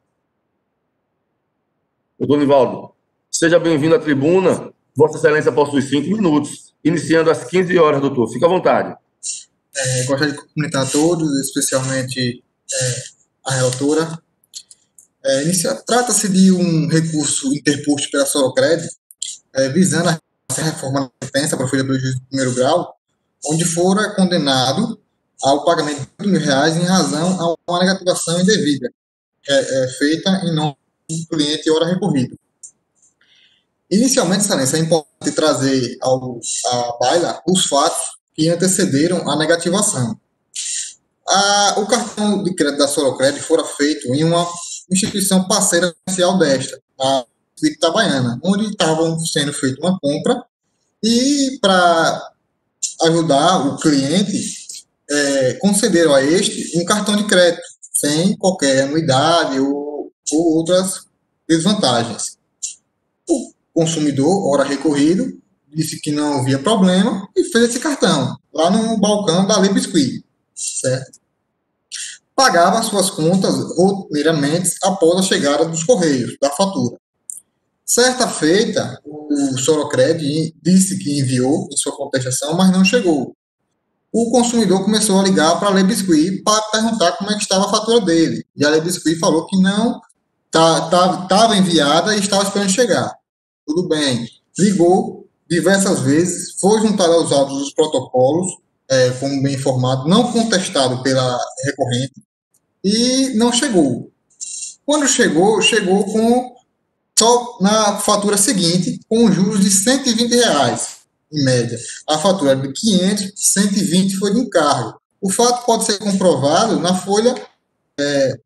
Doutor Nivaldo, seja bem-vindo à tribuna. Vossa Excelência possui cinco minutos, iniciando às quinze horas, doutor. Fique à vontade. É, gostaria de cumprimentar a todos, especialmente é, a relatora. É, Trata-se de um recurso interposto pela Sorocred, é, visando a reforma da sentença proferida pelo juiz de primeiro grau, onde fora condenado ao pagamento de mil reais em razão a uma negativação indevida, é, é, feita em nome do cliente e hora recorrida. Inicialmente, Excelência, é importante trazer ao, à baila os fatos que antecederam a negativação. A, o cartão de crédito da Sorocred fora feito em uma instituição parceira comercial desta, a Itabaiana, onde estavam sendo feita uma compra e, para ajudar o cliente, é, concederam a este um cartão de crédito, sem qualquer anuidade ou, ou outras desvantagens. O consumidor, ora recorrido, disse que não havia problema e fez esse cartão lá no balcão da Le Biscuit, certo? Pagava suas contas rotineiramente após a chegada dos correios, da fatura. Certa feita, o Sorocred disse que enviou em sua contestação, mas não chegou. O consumidor começou a ligar para a Le Biscuit para perguntar como é que estava a fatura dele. E a Le Biscuit falou que não estava tá, tá, enviada e estava esperando chegar. Tudo bem. Ligou diversas vezes, foi juntado aos autos dos protocolos, é, como bem informado, não contestado pela recorrente, e não chegou. Quando chegou, chegou com só na fatura seguinte, com juros de cento e vinte reais, em média. A fatura de quinhentos, cento e vinte foi de encargo. O fato pode ser comprovado na folha, é,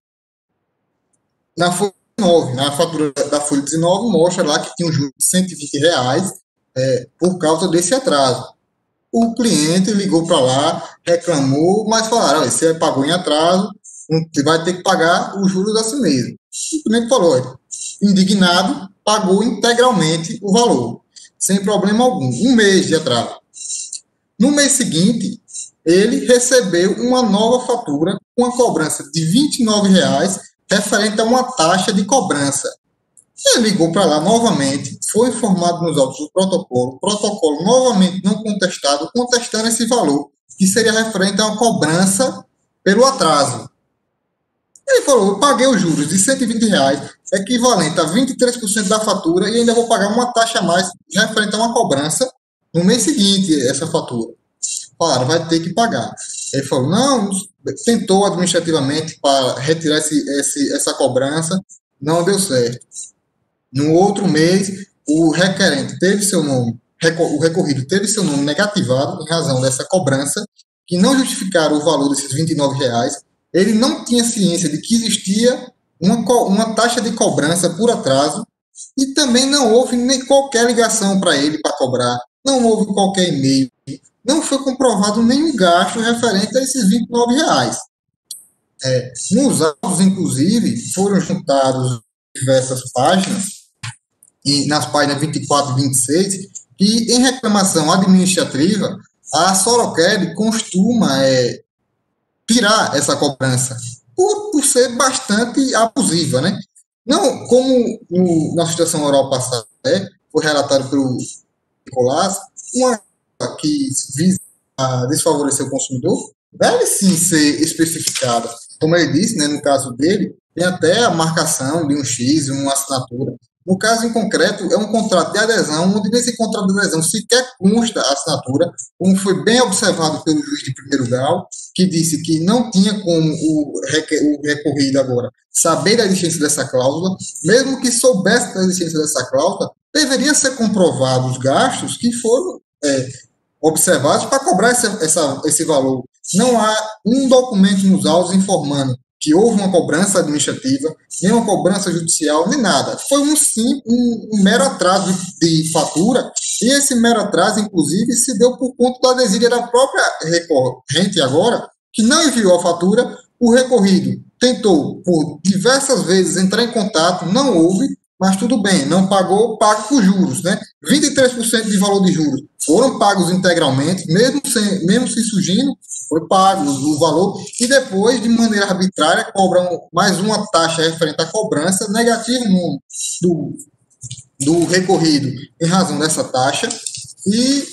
na folha dezenove, na fatura da folha dezenove, mostra lá que tinha um juros de cento e vinte reais é, por causa desse atraso. O cliente ligou para lá, reclamou, mas falaram, olha, você pagou em atraso, você vai ter que pagar os juros assim mesmo. O cliente falou, indignado, pagou integralmente o valor, sem problema algum, um mês de atraso. No mês seguinte, ele recebeu uma nova fatura com uma cobrança de vinte e nove reais, referente a uma taxa de cobrança. Ele ligou para lá novamente, foi informado nos autos do protocolo, protocolo novamente não contestado, contestando esse valor, que seria referente a uma cobrança pelo atraso. Ele falou, eu paguei os juros de cento e vinte reais, equivalente a vinte e três por cento da fatura, e ainda vou pagar uma taxa a mais referente a uma cobrança no mês seguinte, essa fatura. Falaram, vai ter que pagar. Ele falou, não, tentou administrativamente para retirar esse, esse, essa cobrança, não deu certo. No outro mês, o requerente teve seu nome, o recorrido teve seu nome negativado em razão dessa cobrança, que não justificaram o valor desses vinte e nove reais. Ele não tinha ciência de que existia uma, uma taxa de cobrança por atraso e também não houve nem qualquer ligação para ele para cobrar, não houve qualquer e-mail, não foi comprovado nenhum gasto referente a esses vinte e nove reais. É, nos autos, inclusive, foram juntados diversas páginas, e nas páginas vinte e quatro e vinte e seis, que em reclamação administrativa, a Sorocred costuma é, tirar essa cobrança, por, por ser bastante abusiva, né? Não, como no, na situação oral passada, né, foi relatado pelo Nicolás, uma que visa a desfavorecer o consumidor, deve sim ser especificada. Como ele disse, né, no caso dele, tem até a marcação de um X, uma assinatura. No caso em concreto, é um contrato de adesão, onde nesse contrato de adesão sequer consta a assinatura, como foi bem observado pelo juiz de primeiro grau, que disse que não tinha como o, o recorrido agora saber da existência dessa cláusula, mesmo que soubesse da existência dessa cláusula, deveria ser comprovado os gastos que foram é, observados para cobrar essa, essa, esse valor. Não há um documento nos autos informando que houve uma cobrança administrativa, nem uma cobrança judicial, nem nada. Foi um, sim, um, um mero atraso de, de fatura, e esse mero atraso, inclusive, se deu por conta da desídia da própria recorrente agora, que não enviou a fatura, o recorrido tentou, por diversas vezes, entrar em contato, não houve, mas tudo bem, não pagou, paga com juros, né? vinte e três por cento de valor de juros foram pagos integralmente, mesmo, sem, mesmo se surgindo, foi pago o valor, e depois, de maneira arbitrária, cobram mais uma taxa referente à cobrança, negativo no, do, do recorrido em razão dessa taxa, e,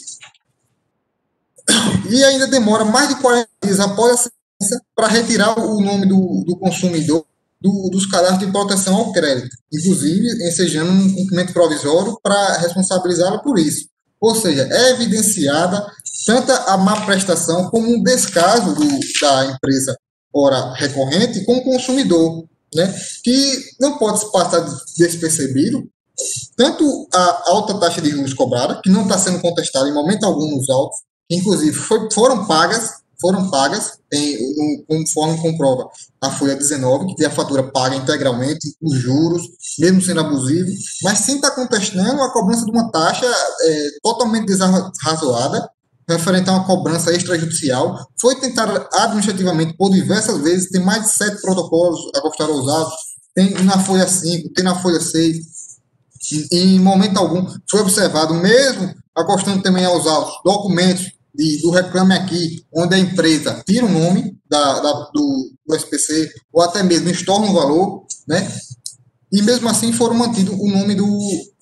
e ainda demora mais de quarenta dias após a sentença para retirar o nome do, do consumidor do, dos cadastros de proteção ao crédito, inclusive ensejando um cumprimento provisório para responsabilizá-la por isso. Ou seja, é evidenciada tanto a má prestação como um descaso do, da empresa ora recorrente com o consumidor, né, que não pode se passar despercebido tanto a alta taxa de juros cobrada, que não está sendo contestada em momento algum nos autos, que inclusive foi, foram pagas, foram pagas, em, um, conforme comprova a folha dezenove, que tem a fatura paga integralmente, os juros, mesmo sendo abusivo, mas sim está contestando a cobrança de uma taxa é, totalmente desarrazoada, referente a uma cobrança extrajudicial. Foi tentado administrativamente por diversas vezes, tem mais de sete protocolos acostados aos autos, tem na folha cinco, tem na folha seis, e, em momento algum foi observado, mesmo acostando também aos autos, documentos de, do Reclame Aqui, onde a empresa tira o nome da, da, do, do S P C, ou até mesmo estorna o valor, né? E mesmo assim foram mantido o nome do,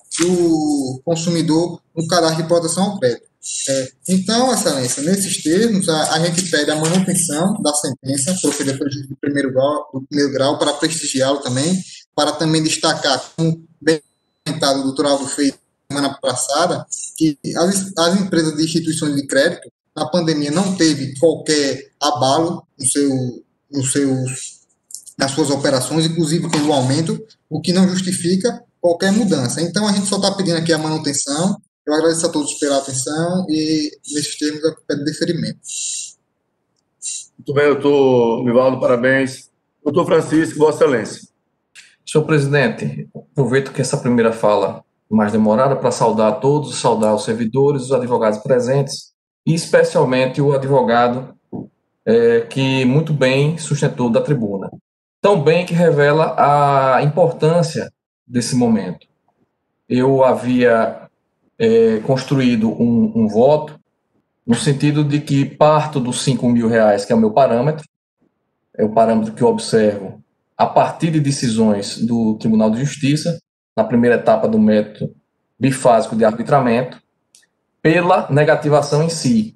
do consumidor no cadastro de proteção ao crédito. É, então, Excelência, nesses termos, a, a gente pede a manutenção da sentença, proceder pelo juiz do primeiro grau, do primeiro grau para prestigiá-lo também, para também destacar, como bem comentado o doutor Aldo fez semana passada, que as, as empresas de instituições de crédito, na pandemia, não teve qualquer abalo no seu, no seus, nas suas operações, inclusive teve um aumento, o que não justifica qualquer mudança. Então, a gente só está pedindo aqui a manutenção. Eu agradeço a todos pela atenção e, nesses termos, eu peço deferimento. Muito bem, doutor Nivaldo, parabéns. Doutor Francisco, Vossa Excelência. Senhor presidente, aproveito que essa primeira fala mais demorada para saudar a todos, saudar os servidores, os advogados presentes, e especialmente o advogado é, que muito bem sustentou da tribuna. Tão bem que revela a importância desse momento. Eu havia é, construído um, um voto no sentido de que parto dos cinco mil reais, que é o meu parâmetro, é o parâmetro que eu observo a partir de decisões do Tribunal de Justiça, na primeira etapa do método bifásico de arbitramento, pela negativação em si.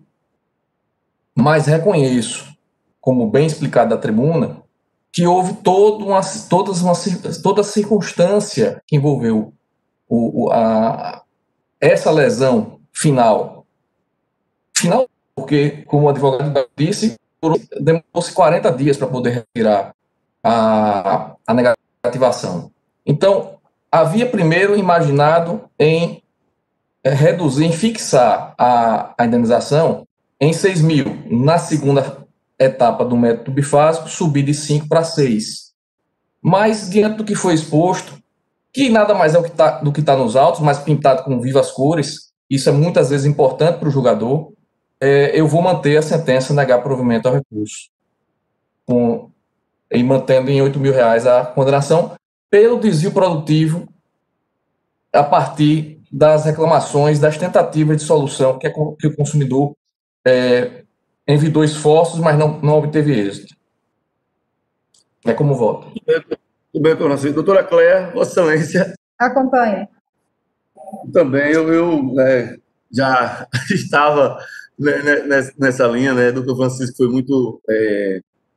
Mas reconheço, como bem explicado da tribuna, que houve toda uma, todas uma, toda a circunstância que envolveu o, o, a, essa lesão final. Final, porque, como o advogado disse, demorou-se quarenta dias para poder retirar a, a negativação. Então, havia primeiro imaginado em é, reduzir, em fixar a, a indenização em seis mil. Na segunda etapa do método bifásico, subir de cinco para seis. Mas, diante do que foi exposto, que nada mais é o que tá, do que está nos autos, mas pintado com vivas cores, isso é muitas vezes importante para o julgador, é, eu vou manter a sentença negar provimento ao recurso, com, e mantendo em oito mil reais a condenação pelo desvio produtivo a partir das reclamações, das tentativas de solução que, é, que o consumidor é, envidou esforços, mas não, não obteve êxito. É como voto. Tudo bem, doutor. Doutora Cléia, Vossa Excelência. Acompanhe. Também eu, eu né, já estava né, nessa linha, né? Doutor Francisco foi muito. É,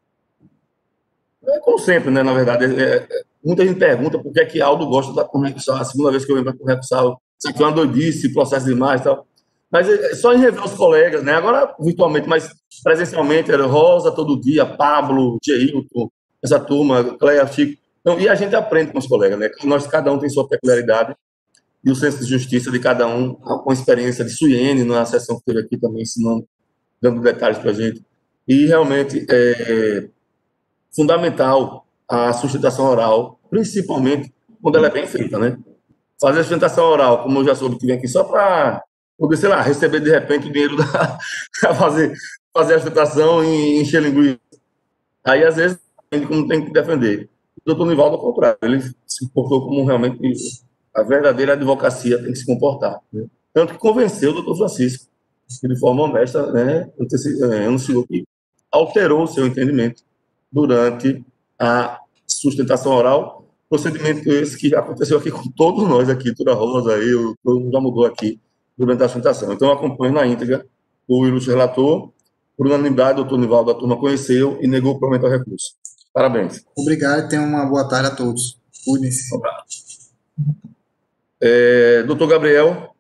como sempre, né? Na verdade, é, muita gente pergunta por que é que Aldo gosta da correcursal. A segunda vez que eu venho para a correcursal, isso aqui é uma doidice, processo demais e tal. Mas é só em rever os colegas, né? Agora virtualmente, mas presencialmente, era Rosa todo dia, Pablo, Geilton, essa turma, Cléia, Chico. Então, e a gente aprende com os colegas, né? Nós, cada um tem sua peculiaridade e o senso de justiça de cada um, com a experiência de Suiene, na sessão que teve aqui também, ensinando, dando detalhes para a gente. E realmente é fundamental a sustentação oral, principalmente quando ela é bem feita, né? Fazer a sustentação oral, como eu já soube que vem aqui, só para poder, sei lá, receber de repente o dinheiro para fazer, fazer a sustentação e encher linguiça. Aí, às vezes, como tem que defender. O doutor Nivaldo, ao contrário, ele se comportou como realmente a verdadeira advocacia tem que se comportar. Né? Tanto que convenceu o doutor Francisco, que de forma honesta, né, anunciou que alterou o seu entendimento durante a sustentação oral, procedimento esse que já aconteceu aqui com todos nós aqui, Tura Rosa, eu, todo mundo já mudou aqui durante a sustentação. Então, eu acompanho na íntegra o ilustre relator, por unanimidade, o doutor Nivaldo, a turma conheceu e negou o provimento ao recurso. Parabéns. Obrigado e tenham uma boa tarde a todos. Cuidem-se. É, doutor Gabriel.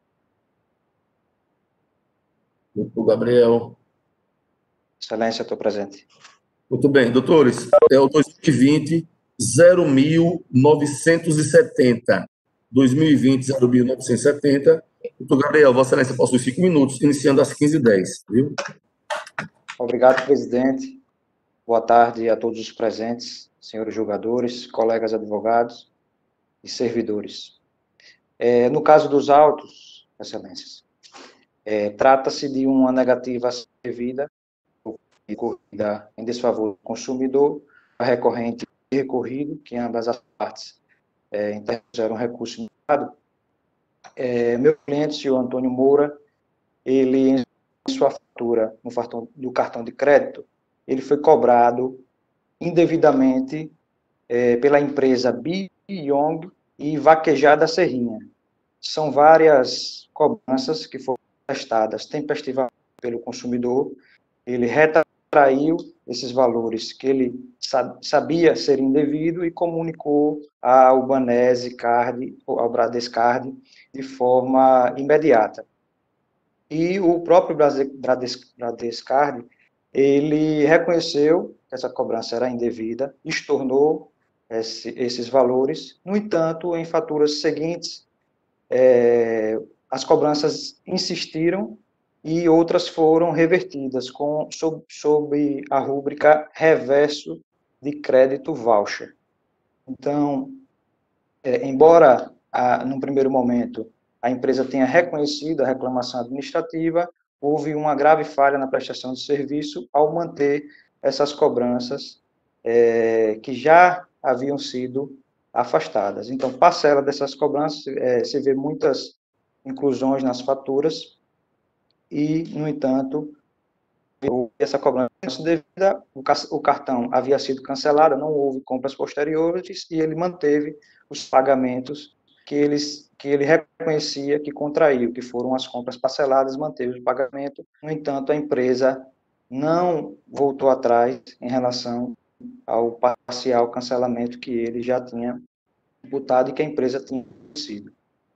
Doutor Gabriel. Excelência, estou presente. Muito bem, doutores. É o dois mil e vinte, zero mil novecentos e setenta. dois mil e vinte, zero mil novecentos e setenta. Doutor Gabriel, Vossa Excelência possui cinco minutos, iniciando às quinze e dez, viu? Obrigado, presidente. Boa tarde a todos os presentes, senhores julgadores, colegas advogados e servidores. É, no caso dos autos, excelências, é, trata-se de uma negativa devida ocorrida em desfavor do consumidor, a recorrente e recorrido, que ambas as partes é, interpuseram recurso iniciado. É, meu cliente, senhor Antônio Moura, ele, em sua fatura no cartão, do cartão de crédito, ele foi cobrado indevidamente é, pela empresa Bi Yong e Vaquejada Serrinha. São várias cobranças que foram prestadas tempestivamente pelo consumidor. Ele retraiu esses valores que ele sabia ser indevido e comunicou ao Banese Card, ao Bradescard, de forma imediata. E o próprio Bradescard, ele reconheceu que essa cobrança era indevida, estornou esse, esses valores. No entanto, em faturas seguintes, é, as cobranças insistiram e outras foram revertidas com, sob, sob a rúbrica reverso de crédito voucher. Então, é, embora, a, num primeiro momento, a empresa tenha reconhecido a reclamação administrativa, houve uma grave falha na prestação de serviço ao manter essas cobranças é, que já haviam sido afastadas. Então, parcela dessas cobranças, é, se vê muitas inclusões nas faturas e, no entanto, essa cobrança devida, o cartão havia sido cancelado, não houve compras posteriores e ele manteve os pagamentos que, eles, que ele reconhecia que contraiu, que foram as compras parceladas, manteve o pagamento. No entanto, a empresa não voltou atrás em relação ao parcial cancelamento que ele já tinha imputado e que a empresa tinha sido.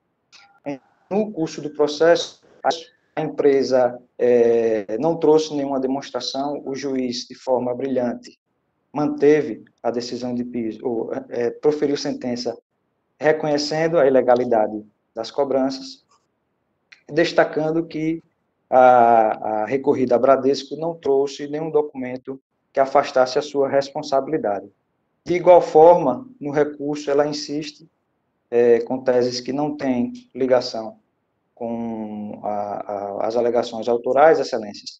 No curso do processo, a empresa é, não trouxe nenhuma demonstração, o juiz, de forma brilhante, manteve a decisão de piso, ou, é, proferiu sentença reconhecendo a ilegalidade das cobranças, destacando que a, a recorrida a Bradesco não trouxe nenhum documento que afastasse a sua responsabilidade. De igual forma, no recurso, ela insiste é, com teses que não têm ligação com a, a, as alegações autorais, excelências,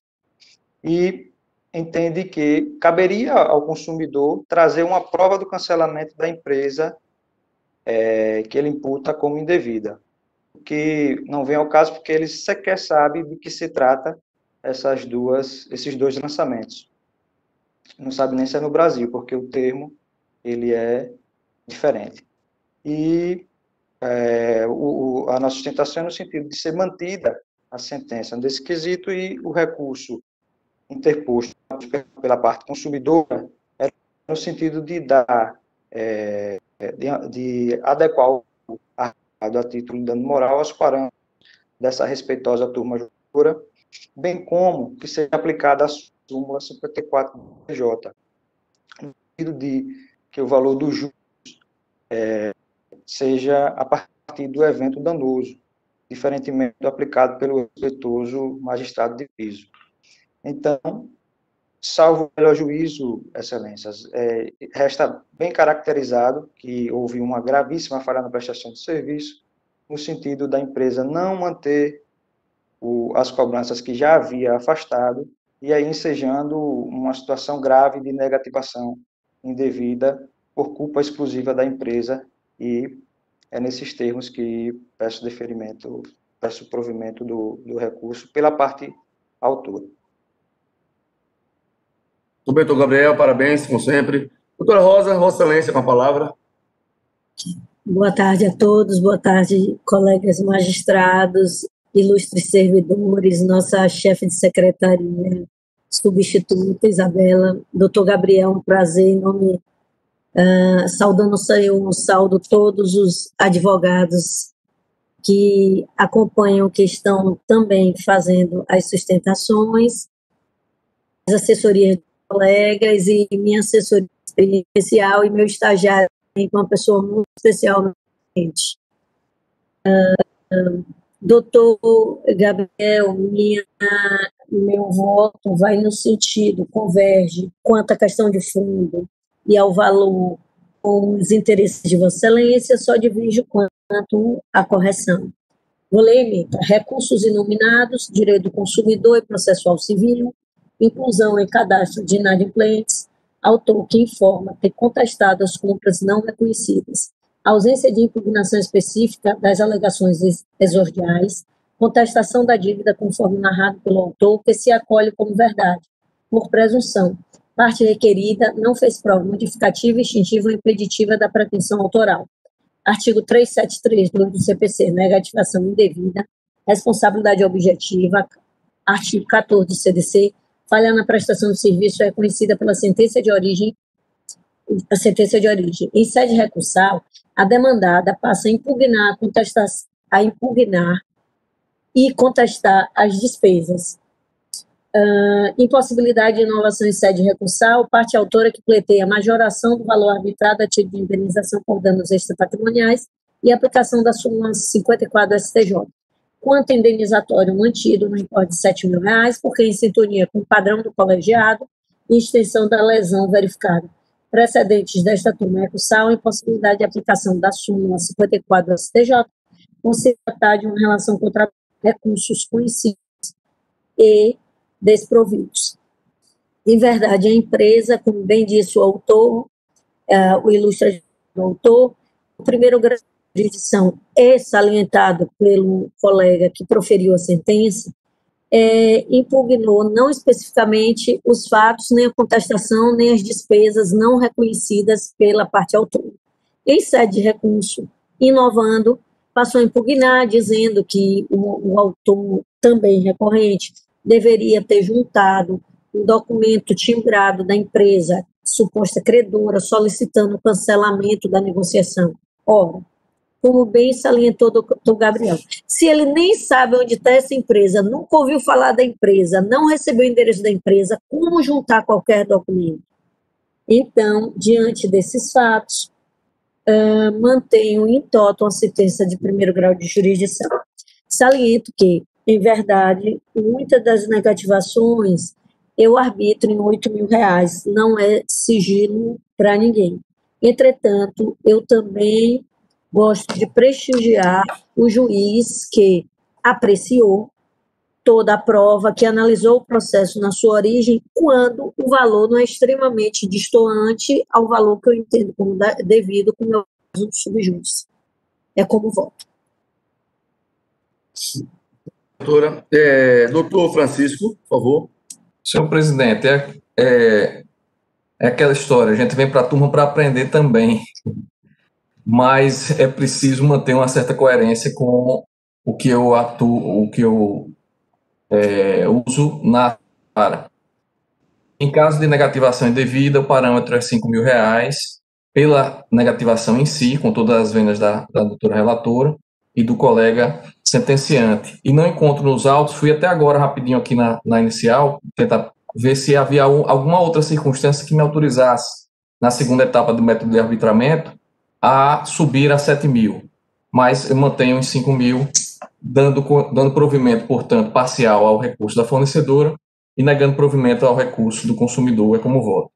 e entende que caberia ao consumidor trazer uma prova do cancelamento da empresa é, que ele imputa como indevida, que não vem ao caso porque ele sequer sabe de que se trata essas duas, esses dois lançamentos. Não sabe nem se é no Brasil, porque o termo ele é diferente. E é, o, a nossa sustentação é no sentido de ser mantida a sentença desse quesito e o recurso interposto pela parte consumidora é no sentido de dar, é, de, de adequar o a título de dano moral aos parâmetros dessa respeitosa turma julgadora, bem como que seja aplicada a súmula cinquenta e quatro do P J, no sentido de que o valor do juros é, seja a partir do evento danoso, diferentemente do aplicado pelo respeitoso magistrado de piso. Então, salvo o melhor juízo, excelências, é, resta bem caracterizado que houve uma gravíssima falha na prestação de serviço, no sentido da empresa não manter o, as cobranças que já havia afastado, e aí ensejando uma situação grave de negativação indevida por culpa exclusiva da empresa, e é nesses termos que peço deferimento, peço provimento do, do recurso pela parte autora. Muito bem, doutor Gabriel, parabéns, como sempre. Doutora Rosa, Vossa Excelência, com a palavra. Boa tarde a todos, boa tarde, colegas magistrados, ilustres servidores, nossa chefe de secretaria, substituta Isabela, doutor Gabriel, um prazer, em nome, uh, saudando um saldo todos os advogados que acompanham, que estão também fazendo as sustentações, as assessorias de colegas e minha assessoria especial e meu estagiário, uma pessoa muito especial. Doutor Gabriel, minha, meu voto vai no sentido, converge quanto à questão de fundo e ao valor com os interesses de Vossa Excelência, só divido quanto à correção. Vou ler, emenda. Recursos inominados, direito do consumidor e processual civil, inclusão em cadastro de inadimplentes, autor que informa ter contestado as compras não reconhecidas, ausência de impugnação específica das alegações exordiais, contestação da dívida conforme narrado pelo autor, que se acolhe como verdade, por presunção. Parte requerida não fez prova modificativa, extintiva ou impeditiva da pretensão autoral. Artigo trezentos e setenta e três do C P C, negativação indevida, responsabilidade objetiva. Artigo quatorze do C D C, falha na prestação de serviço é reconhecida pela sentença de origem, a sentença de origem. Em sede recursal, a demandada passa a impugnar, contestar, a impugnar e contestar as despesas. Uh, impossibilidade de inovação em sede recursal, parte autora que pleiteia a majoração do valor arbitrado a título de indenização por danos extrapatrimoniais e aplicação da súmula cinquenta e quatro do S T J. Quanto indenizatório mantido no importe de sete mil reais, porque em sintonia com o padrão do colegiado e extensão da lesão verificada. Precedentes desta turma recursal, impossibilidade de aplicação da súmula cinquenta e quatro do S T J, por se tratar de uma relação contra recursos conhecidos e desprovidos. Em verdade, a empresa, como bem disse o autor, uh, o ilustre autor, o primeiro grau de jurisdição é salientado pelo colega que proferiu a sentença, é, impugnou não especificamente os fatos, nem a contestação, nem as despesas não reconhecidas pela parte autora. Em sede de recurso, inovando, passou a impugnar, dizendo que o, o autor, também recorrente, deveria ter juntado um documento timbrado da empresa suposta credora solicitando o cancelamento da negociação. Ora, como bem salientou o doutor Gabriel, se ele nem sabe onde está essa empresa, nunca ouviu falar da empresa, não recebeu o endereço da empresa, como juntar qualquer documento? Então, diante desses fatos, uh, mantenho em toto uma sentença de primeiro grau de jurisdição. Saliento que, em verdade, muitas das negativações eu arbitro em oito mil reais, não é sigilo para ninguém. Entretanto, eu também gosto de prestigiar o juiz que apreciou toda a prova, que analisou o processo na sua origem, quando o valor não é extremamente distoante ao valor que eu entendo como devido com o meu caso de subjúdice. É como voto. Doutora, é, doutor Francisco, por favor. Senhor presidente, é, é, é aquela história, a gente vem para a turma para aprender também, mas é preciso manter uma certa coerência com o que eu atuo, o que eu é, uso na área. Em caso de negativação indevida, o parâmetro é cinco mil reais pela negativação em si, com todas as vendas da, da doutora relatora e do colega sentenciante. E não encontro nos autos, fui até agora rapidinho aqui na, na inicial, tentar ver se havia um, alguma outra circunstância que me autorizasse, na segunda etapa do método de arbitramento, a subir a sete mil. Mas eu mantenho em cinco mil, dando, dando provimento, portanto, parcial ao recurso da fornecedora e negando provimento ao recurso do consumidor. É como voto.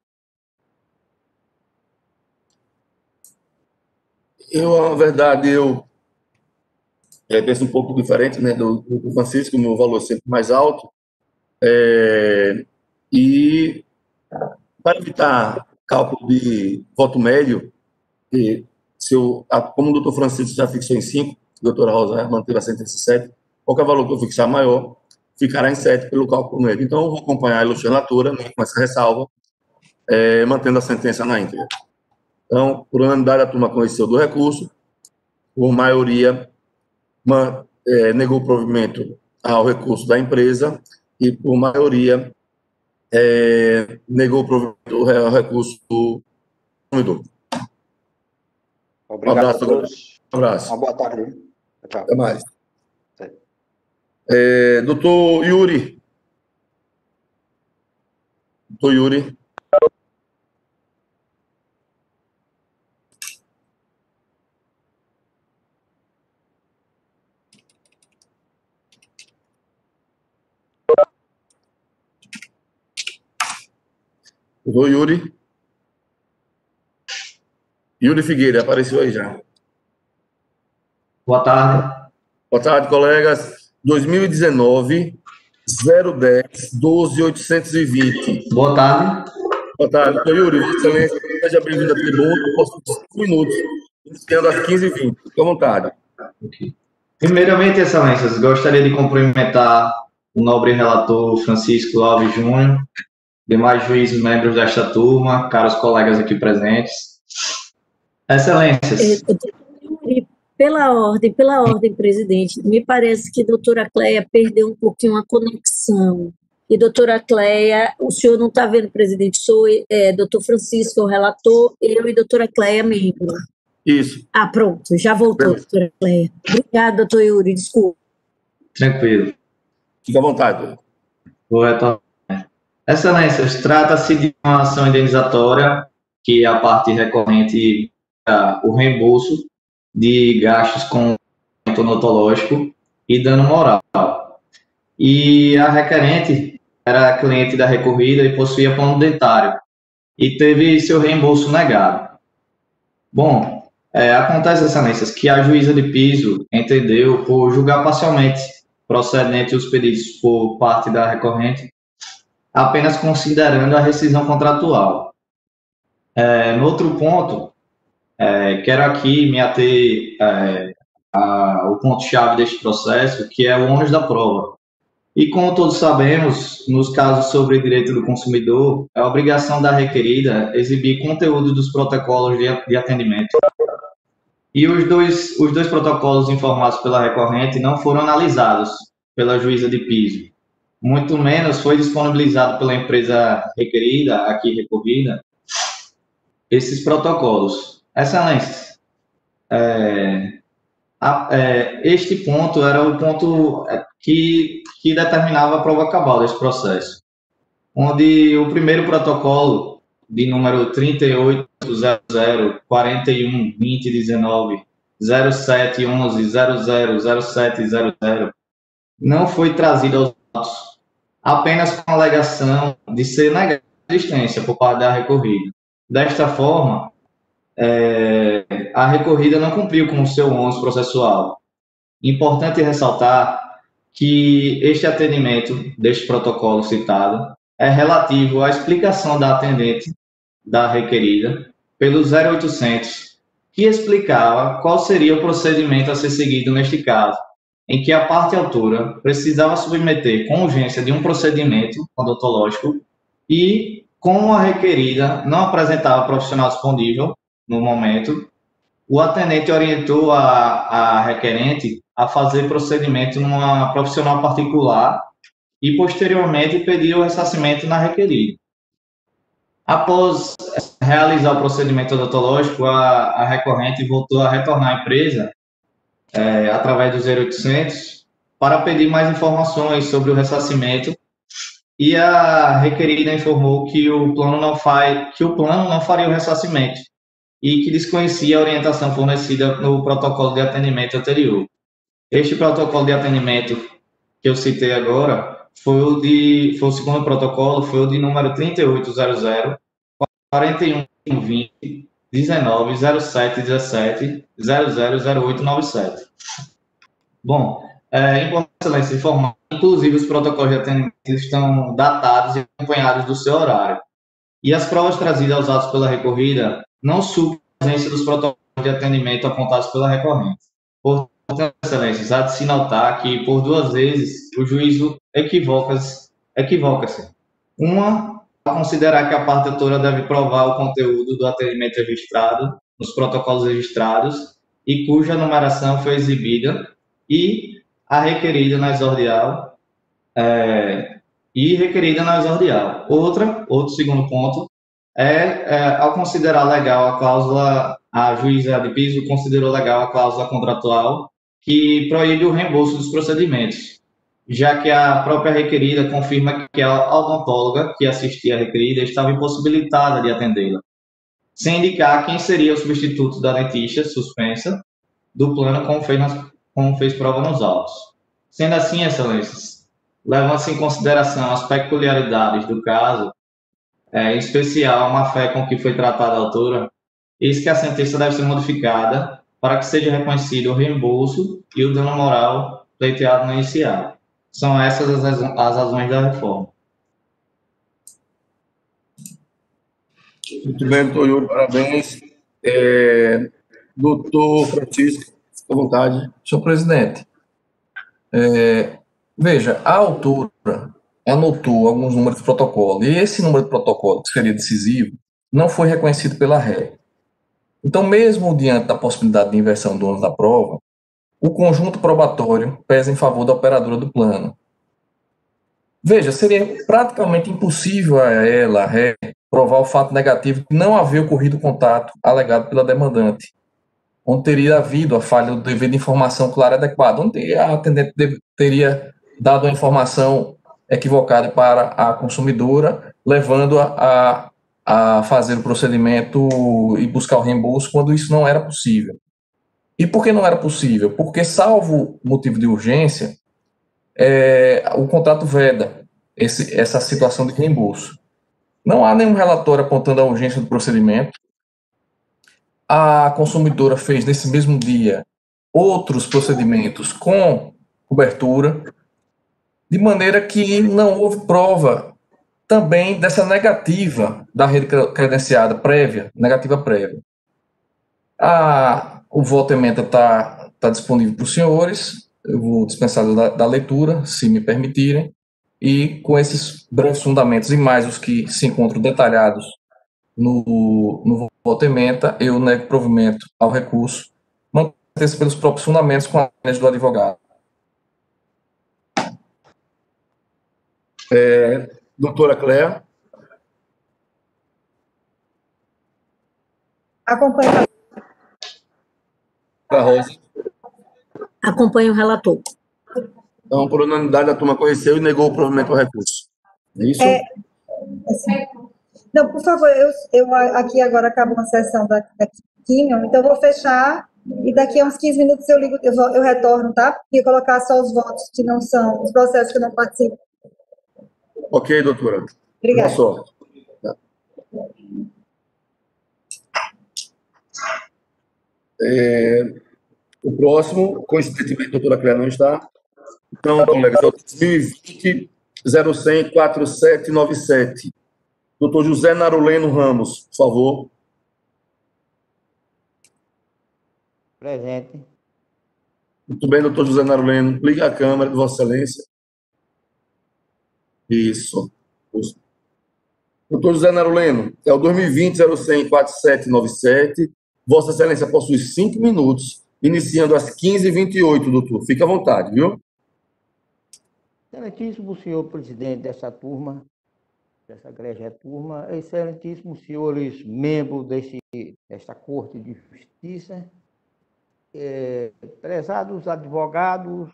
Eu, na verdade, eu é, penso um pouco diferente, né, do, do Francisco, o meu valor sempre mais alto. É, e para evitar cálculo de voto médio, que se eu, a, como o doutor Francisco já fixou em cinco, a doutora Rosa manteve a sentença em sete, qualquer valor que eu fixar maior ficará em sete pelo cálculo médio. Então, eu vou acompanhar a ilustre relatora, né, com essa ressalva, é, mantendo a sentença na íntegra. Então, por unanimidade, a turma conheceu do recurso, por maioria, man, é, negou o provimento ao recurso da empresa e, por maioria, é, negou o provimento ao recurso do consumidor. Obrigado um abraço, a todos. Um abraço. Uma boa tarde. Tchau. Até mais. É, doutor Yuri. Doutor Yuri. Doutor Yuri? Yuri Figueira, apareceu aí já. Boa tarde. Boa tarde, colegas. dois mil e dezenove, zero dez, doze, oitocentos e vinte. Boa tarde. Boa tarde, doutor Yuri. Excelência, seja bem-vindo à tribuna. Posso cinco minutos, iniciando às quinze e vinte. Fique à vontade. Okay. Primeiramente, excelências, gostaria de cumprimentar o nobre relator Francisco Alves Júnior, demais juízes, membros desta turma, caros colegas aqui presentes. Excelências. Pela ordem, pela ordem, presidente, me parece que a doutora Cleia perdeu um pouquinho a conexão. E, doutora Cleia, o senhor não está vendo, presidente, sou é, doutor Francisco, o relator, eu e doutora Cleia, membro. Isso. Ah, pronto, já voltou, Beleza. Doutora Cleia. Obrigada, doutor Yuri, desculpa. Tranquilo. Fique à vontade. Vou retornar. Excelências, trata-se de uma ação indenizatória que a parte recorrente o reembolso de gastos com odontológico e dano moral. E a requerente era cliente da recorrida e possuía plano dentário e teve seu reembolso negado. Bom, é, acontece, excelências, que a juíza de piso entendeu por julgar parcialmente procedente os pedidos por parte da recorrente, apenas considerando a rescisão contratual. É, no outro ponto, É, quero aqui me ater é, ao ponto-chave deste processo, que é o ônus da prova. E como todos sabemos, nos casos sobre direito do consumidor, é a obrigação da requerida exibir conteúdo dos protocolos de, de atendimento. E os dois, os dois protocolos informados pela recorrente não foram analisados pela juíza de piso. Muito menos foi disponibilizado pela empresa requerida, aqui recorrida, esses protocolos. Excelências, é, a, é, este ponto era o ponto que, que determinava a prova cabal desse processo, onde o primeiro protocolo, de número trinta e oito zero zero, quarenta e um, vinte, dezenove, zero sete, onze, zero zero, zero sete, zero zero, não foi trazido aos autos, apenas com a alegação de ser negada a existência por parte da recorrida. Desta forma, É, a recorrida não cumpriu com o seu ônus processual. Importante ressaltar que este atendimento deste protocolo citado é relativo à explicação da atendente da requerida pelo zero oitocentos, que explicava qual seria o procedimento a ser seguido neste caso, em que a parte autora precisava submeter com urgência de um procedimento odontológico e, como a requerida não apresentava profissional disponível no momento, o atendente orientou a, a requerente a fazer procedimento numa profissional particular e, posteriormente, pediu o ressarcimento na requerida. Após realizar o procedimento odontológico, a, a recorrente voltou a retornar à empresa, é, através do zero oitocentos, para pedir mais informações sobre o ressarcimento, e a requerida informou que o plano não, faz, que o plano não faria o ressarcimento, e que desconhecia a orientação fornecida no protocolo de atendimento anterior. Este protocolo de atendimento que eu citei agora foi o, de, foi o segundo protocolo, foi o de número trinta e oito zero zero, quarenta e um, vinte, dezenove, zero sete, dezessete, zero zero, zero oito, nove sete. Bom, é importante informar, inclusive os protocolos de atendimento estão datados e acompanhados do seu horário. E as provas trazidas aos autos pela recorrida não suprem a presença dos protocolos de atendimento apontados pela recorrente. Portanto, excelências, há de se notar que, por duas vezes, o juízo equivoca-se. Equivoca-se. Uma, ao considerar que a parte autora deve provar o conteúdo do atendimento registrado, nos protocolos registrados, e cuja numeração foi exibida, e a requerida na exordial, é, e requerida na exordial. Outra, outro segundo ponto, É, é, ao considerar legal a cláusula, a juíza de piso considerou legal a cláusula contratual que proíbe o reembolso dos procedimentos, já que a própria requerida confirma que a odontóloga que assistia a requerida estava impossibilitada de atendê-la, sem indicar quem seria o substituto da dentista suspensa do plano, como fez, nas, como fez prova nos autos. Sendo assim, excelências, levando-se em consideração as peculiaridades do caso, é, em especial a má-fé com que foi tratada a autora, eis que a sentença deve ser modificada para que seja reconhecido o reembolso e o dano moral pleiteado no inicial. São essas as, razões- as razões da reforma. Muito bem, doutor Yuri, parabéns. É, doutor Francisco, fica à vontade. Senhor presidente, é, veja, a autora anotou alguns números de protocolo, e esse número de protocolo, que seria decisivo, não foi reconhecido pela ré. Então, mesmo diante da possibilidade de inversão do ônus da prova, o conjunto probatório pesa em favor da operadora do plano. Veja, seria praticamente impossível a ela, a ré, provar o fato negativo de não haver ocorrido contato alegado pela demandante, onde teria havido a falha do dever de informação clara e adequada, onde a atendente deve, teria dado a informação equivocada para a consumidora, levando-a a, a fazer o procedimento e buscar o reembolso quando isso não era possível. E por que não era possível? Porque, salvo motivo de urgência, é, o contrato veda esse, essa situação de reembolso. Não há nenhum relatório apontando a urgência do procedimento. A consumidora fez, nesse mesmo dia, outros procedimentos com cobertura, de maneira que não houve prova também dessa negativa da rede credenciada prévia, negativa prévia. A, o voto ementa está tá disponível para os senhores, eu vou dispensar da, da leitura, se me permitirem, e com esses breves fundamentos e mais os que se encontram detalhados no, no voto ementa, eu nego provimento ao recurso, mantendo-se pelos próprios fundamentos com a análise do advogado. É, doutora Cléa. Acompanha. A Rosa. Acompanha o relator. Então, por unanimidade, a turma conheceu e negou o provimento ao recurso. É isso? É, assim, não, por favor, eu, eu aqui agora acabo uma sessão da, da químio, então eu vou fechar e daqui a uns quinze minutos eu ligo, eu, vou, eu retorno, tá? E colocar só os votos que não são, os processos que não participam. Ok, doutora. Obrigada. Boa sorte. É, o próximo, coincidentemente, a doutora Cléa não está. Então, colegas, é o dois mil e vinte, zero cem, quarenta e sete noventa e sete. Doutor José Naruleno Ramos, por favor. Presente. Muito bem, doutor José Naruleno. Liga a câmera de Vossa Excelência. Isso. Doutor José Naruleno, é o dois mil e vinte, zero cem, quarenta e sete noventa e sete. Vossa Excelência possui cinco minutos, iniciando às quinze e vinte e oito, doutor. Fique à vontade, viu? Excelentíssimo senhor presidente dessa turma, dessa egregia turma, excelentíssimos senhores membros desse, desta Corte de Justiça, é, prezados advogados,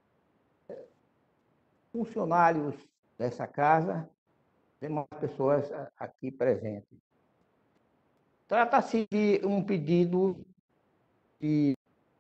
funcionários dessa casa, demais pessoas aqui presentes. Trata-se de um pedido de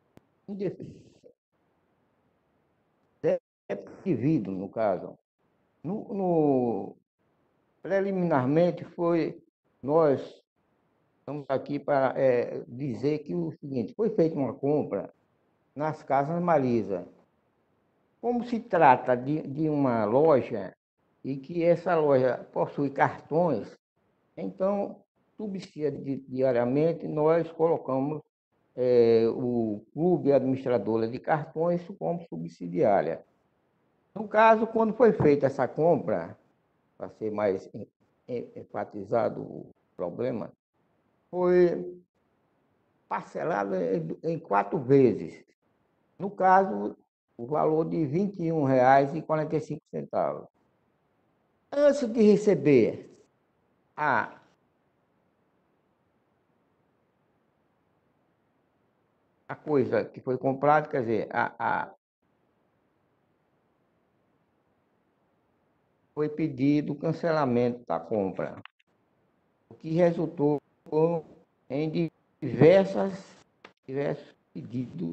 devido, no caso. No, no, preliminarmente, foi, nós estamos aqui para é, dizer que o seguinte, foi feita uma compra nas Casas Marisa. Como se trata de, de uma loja e que essa loja possui cartões, então, subsidiariamente, nós colocamos é, o Clube Administradora de Cartões como subsidiária. No caso, quando foi feita essa compra, para ser mais enfatizado o problema, foi parcelado em quatro vezes. No caso, o valor de vinte e um reais e quarenta e cinco centavos. Antes de receber a a coisa que foi comprada, quer dizer, a, a foi pedido o cancelamento da compra, o que resultou em diversas, diversos pedidos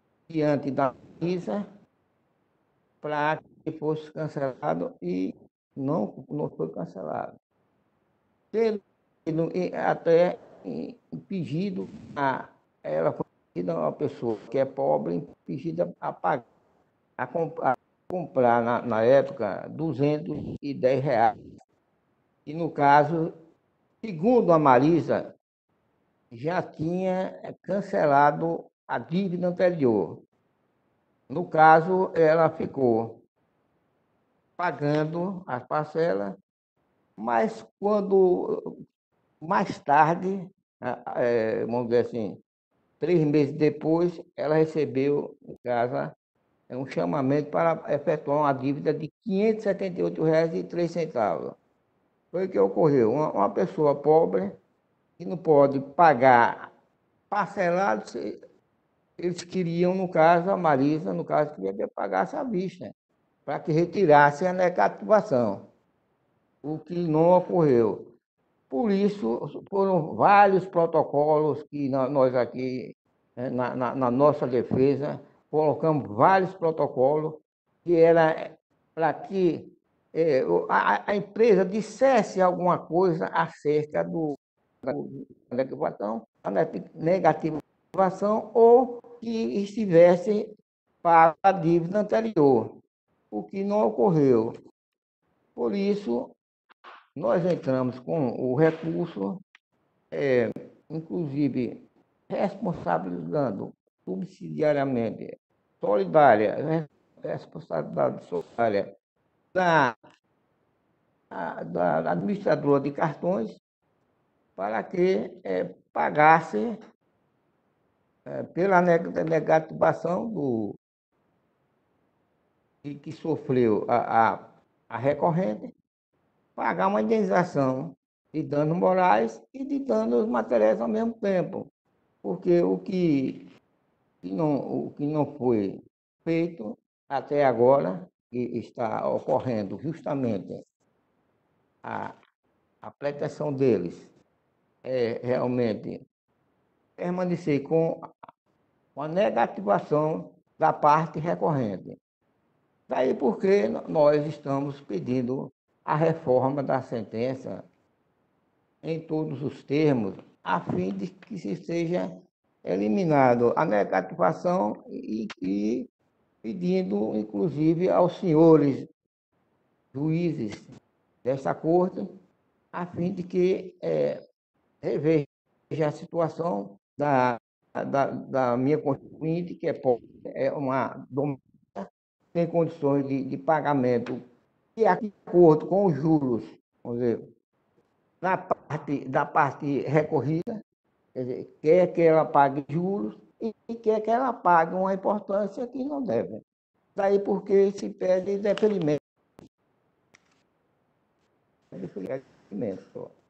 diante da Anvisa para que fosse cancelado e não, não foi cancelado. Tendo até impedido, a, ela foi impedida, uma pessoa que é pobre, impedida a pagar, a, comp a comprar, na, na época, duzentos e dez reais. E, no caso, segundo a Marisa, já tinha cancelado a dívida anterior. No caso, ela ficou pagando as parcelas, mas quando, mais tarde, é, vamos dizer assim, três meses depois, ela recebeu, em casa, um chamamento para efetuar uma dívida de quinhentos e setenta e oito reais e três centavos. Foi o que ocorreu. Uma, uma pessoa pobre, que não pode pagar parcelado, eles queriam, no caso, a Marisa, no caso, queria que pagasse à vista, para que retirasse a negativação, o que não ocorreu. Por isso, foram vários protocolos que nós aqui, na, na, na nossa defesa, colocamos vários protocolos, que era para que é, a, a empresa dissesse alguma coisa acerca do, da negativação, a negativação ou que estivesse para a dívida anterior, o que não ocorreu. Por isso, nós entramos com o recurso, é, inclusive responsabilizando subsidiariamente, solidária, responsabilidade solidária da, da administradora de cartões, para que é, pagasse é, pela negativação do que, que sofreu a, a, a recorrente, pagar uma indenização de danos morais e de danos materiais ao mesmo tempo. Porque o que, que não, o que não foi feito até agora, que está ocorrendo justamente a, a pretensão deles, é realmente permanecer com a negativação da parte recorrente. Daí porque nós estamos pedindo a reforma da sentença em todos os termos, a fim de que se seja eliminado a negativação e, e pedindo, inclusive, aos senhores juízes desta corte, a fim de que é, reveja a situação da, da, da minha constituinte, que é, é uma doméstica, tem condições de, de pagamento, e aqui de acordo com os juros, vamos dizer, na parte, da parte recorrida, quer dizer, quer que ela pague juros e, e quer que ela pague uma importância que não deve. Daí porque se pede deferimento. Deferimento.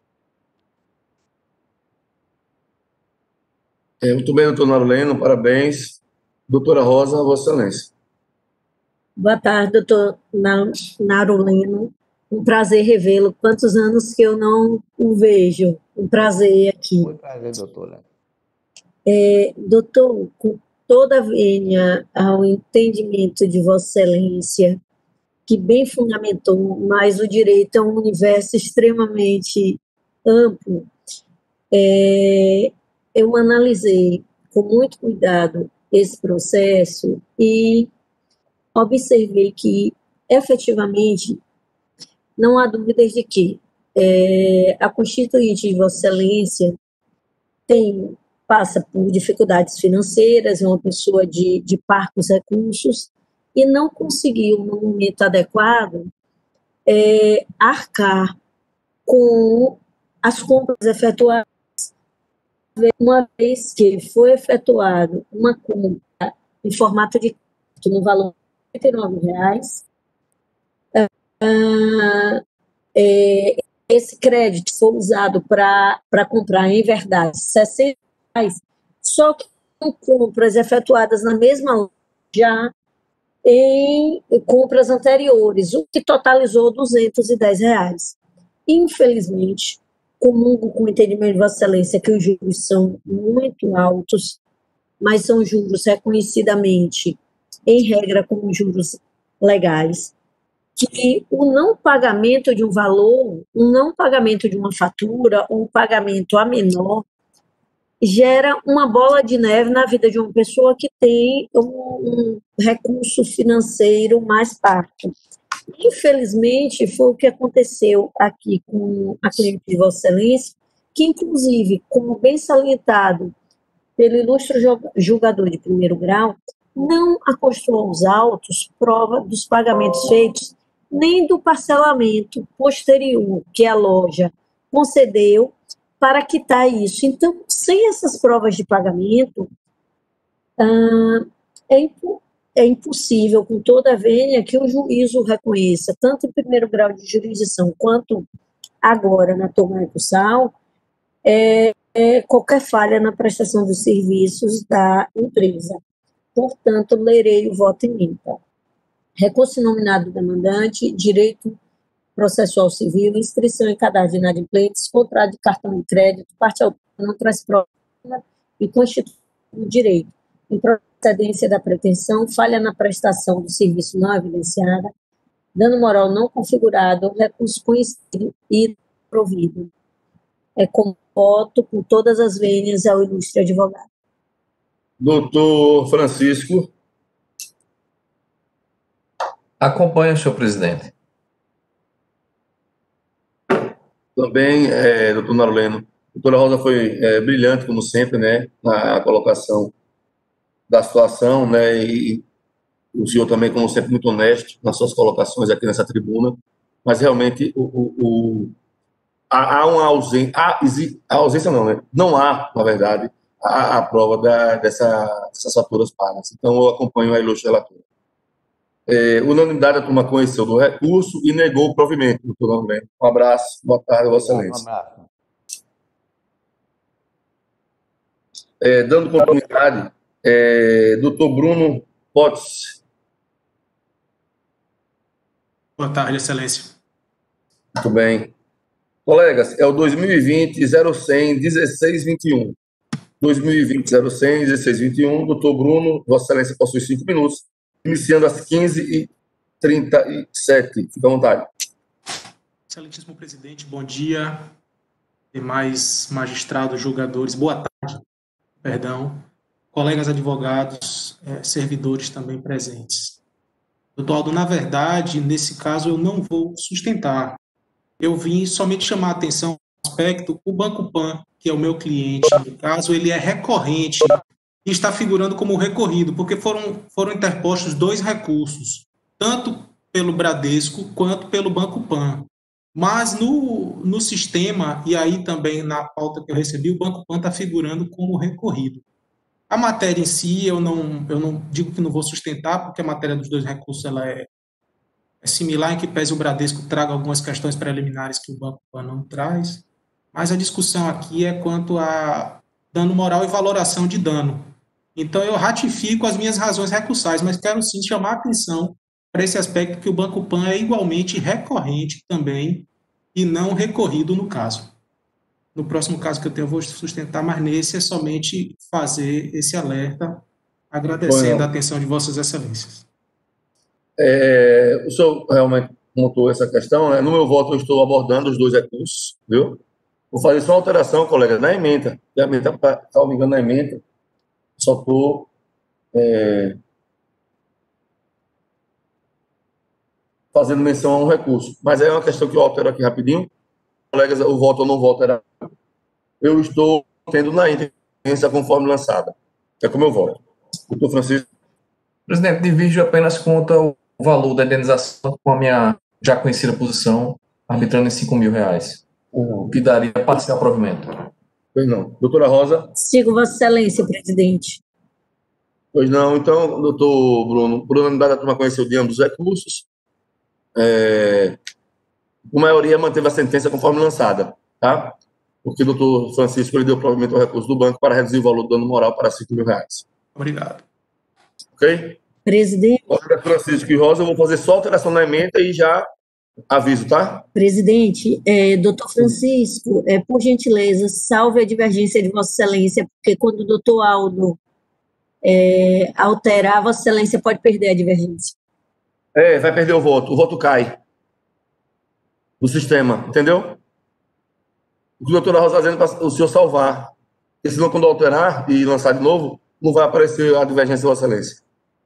É, muito bem, doutor Naroleno, parabéns. Doutora Rosa, Vossa Excelência. Boa tarde, doutor Naroleno. Um prazer revê-lo. Quantos anos que eu não o vejo. Um prazer aqui. Muito prazer, doutora. É, doutor, com toda a vênia ao entendimento de Vossa Excelência, que bem fundamentou, mas o direito é um universo extremamente amplo, é, eu analisei com muito cuidado esse processo e observei que, efetivamente, não há dúvidas de que é, a Constituinte de Vossa Excelência tem, passa por dificuldades financeiras, é uma pessoa de, de parcos recursos, e não conseguiu, no momento adequado, é, arcar com as compras efetuadas, uma vez que foi efetuado uma compra em formato de no valor de trinta e nove reais, ah, é, esse crédito foi usado para comprar, em verdade, sessenta reais, só que com compras efetuadas na mesma loja, já em compras anteriores, o que totalizou duzentos e dez reais. Infelizmente, comungo com o entendimento de Vossa Excelência que os juros são muito altos, mas são juros reconhecidamente, em regra, como juros legais. que o não pagamento de um valor, o não pagamento de uma fatura, ou o pagamento a menor, gera uma bola de neve na vida de uma pessoa que tem um, um recurso financeiro mais parco. Infelizmente, foi o que aconteceu aqui com a cliente de Vossa Excelência, que, inclusive, como bem salientado pelo ilustre julgador de primeiro grau, não acostou aos autos prova dos pagamentos feitos, nem do parcelamento posterior que a loja concedeu para quitar isso. Então, sem essas provas de pagamento, ah, é, impo é impossível, com toda a vênia, que o juiz o reconheça, tanto em primeiro grau de jurisdição, quanto agora na toma recursal, é, é qualquer falha na prestação dos serviços da empresa. Portanto, lerei o voto em ímpar. Recurso nominado do demandante, direito processual civil, inscrição em cadastro de inadimplentes, contrato de cartão de crédito, parte autônoma, traz prova e constitui o direito. Improcedência da pretensão, falha na prestação do serviço não evidenciada, dano moral não configurado, recurso conhecido e provido. É com voto, com todas as vênias, ao ilustre advogado. Doutor Francisco. Acompanha, senhor presidente. Também, é, doutor Naroleno. Doutora Rosa foi é, brilhante, como sempre, né, na colocação da situação, né, e o senhor também, como sempre, muito honesto nas suas colocações aqui nessa tribuna, mas realmente o, o, o, há, há uma ausência, há, a ausência não, né, não há, na verdade, a, a prova da, dessa, dessas faturas pagas. Então, eu acompanho a ilustre relatora. É, unanimidade, a turma conheceu do recurso e negou o provimento, doutor Naroleno. Um abraço, boa tarde, Vossa Excelência. Um abraço. É, dando continuidade, é, doutor Bruno Potts. Boa tarde, Excelência. Muito bem. Colegas, é o dois mil e vinte zero cem dezesseis vinte e um. dois mil e vinte zero cem dezesseis vinte e um. Doutor Bruno, Vossa Excelência possui cinco minutos, iniciando às quinze e trinta e sete. Fica à vontade. Excelentíssimo presidente, bom dia. Demais magistrados, julgadores, boa tarde. Perdão. Colegas advogados, eh, servidores também presentes. Doutor Aldo, na verdade, nesse caso eu não vou sustentar. Eu vim somente chamar a atenção ao aspecto, o Banco Pan, que é o meu cliente, no caso, ele é recorrente e está figurando como recorrido, porque foram, foram interpostos dois recursos, tanto pelo Bradesco quanto pelo Banco Pan. Mas no, no sistema, e aí também na pauta que eu recebi, o Banco Pan está figurando como recorrido. A matéria em si, eu não, eu não digo que não vou sustentar, porque a matéria dos dois recursos ela é, é similar, em que pese o Bradesco traga algumas questões preliminares que o Banco Pan não traz, mas a discussão aqui é quanto a dano moral e valoração de dano. Então, eu ratifico as minhas razões recursais, mas quero sim chamar a atenção para esse aspecto que o Banco Pan é igualmente recorrente também e não recorrido no caso. No próximo caso que eu tenho, eu vou sustentar, mas nesse é somente fazer esse alerta, agradecendo a atenção de Vossas Excelências. É, o senhor realmente montou essa questão, né? No meu voto eu estou abordando os dois recursos, viu? Vou fazer só uma alteração, colega, na emenda. A emenda, salvo engano, na emenda, só estou... É, fazendo menção a um recurso. Mas é uma questão que eu altero aqui rapidinho. Colegas, o voto ou não voto era... Eu estou tendo na independência conforme lançada. É como eu voto. Doutor Francisco. Presidente, divido apenas contra o valor da indenização com a minha já conhecida posição, arbitrando em cinco mil reais. O que daria parcial provimento. Pois não. Doutora Rosa. Sigo Vossa Excelência, presidente. Pois não. Então, doutor Bruno, por unanimidade, a turma conheceu de ambos os recursos. É, a maioria manteve a sentença conforme lançada, tá? Porque o doutor Francisco ele deu provimento ao recurso do banco para reduzir o valor do dano moral para cinco mil reais. Obrigado. Ok? Presidente. Doutor Francisco e Rosa, eu vou fazer só alteração na emenda e já aviso, tá? Presidente, é, doutor Francisco, é, por gentileza, salve a divergência de Vossa Excelência, porque quando o doutor Aldo é, alterar, Vossa Excelência pode perder a divergência. É, vai perder o voto. O voto cai do sistema, entendeu? O que a doutora Rosa está dizendo para o senhor salvar. Porque senão, quando alterar e lançar de novo, não vai aparecer a divergência, Vossa Excelência.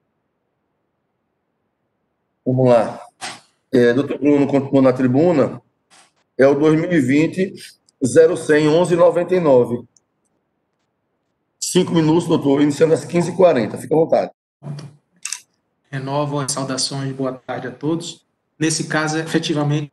Vamos lá. É, doutor Bruno continua na tribuna. É o dois mil e vinte, zero cem, onze noventa e nove. Cinco minutos, doutor, iniciando às quinze e quarenta. Fica à vontade. Renovo as saudações, boa tarde a todos. Nesse caso, é efetivamente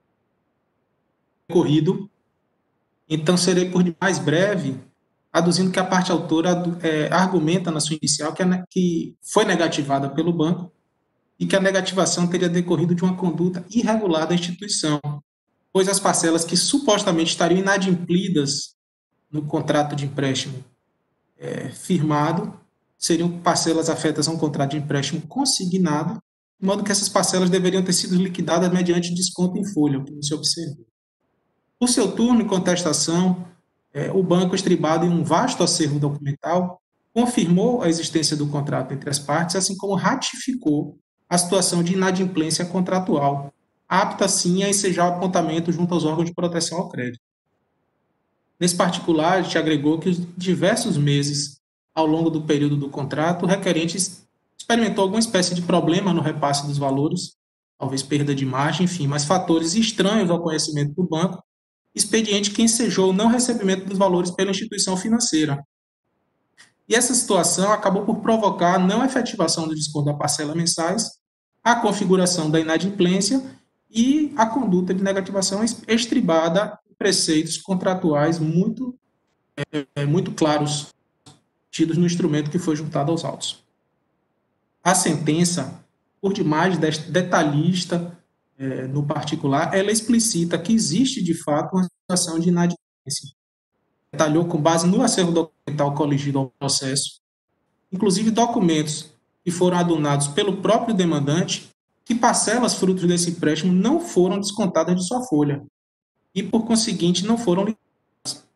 corrido, então serei por demais breve, aduzindo que a parte autora é, argumenta na sua inicial que, é, que foi negativada pelo banco e que a negativação teria decorrido de uma conduta irregular da instituição, pois as parcelas que supostamente estariam inadimplidas no contrato de empréstimo é, firmado seriam parcelas afetas a um contrato de empréstimo consignado, de modo que essas parcelas deveriam ter sido liquidadas mediante desconto em folha, o que não se observou. Por seu turno em contestação, é, o banco, estribado em um vasto acervo documental, confirmou a existência do contrato entre as partes, assim como ratificou a situação de inadimplência contratual, apta, sim, a ensejar o apontamento junto aos órgãos de proteção ao crédito. Nesse particular, a gente agregou que os diversos meses ao longo do período do contrato, o requerente experimentou alguma espécie de problema no repasse dos valores, talvez perda de margem, enfim, mas fatores estranhos ao conhecimento do banco, expediente que ensejou o não recebimento dos valores pela instituição financeira. E essa situação acabou por provocar a não efetivação do desconto da parcela mensais, a configuração da inadimplência e a conduta de negativação estribada em preceitos contratuais muito, é, muito claros, tidos no instrumento que foi juntado aos autos. A sentença, por demais detalhista, é, no particular, ela explicita que existe, de fato, uma situação de inadimplência. Detalhou com base no acervo documental coligido ao processo, inclusive documentos que foram adunados pelo próprio demandante, que parcelas frutos desse empréstimo não foram descontadas de sua folha e, por conseguinte, não foram liquidadas.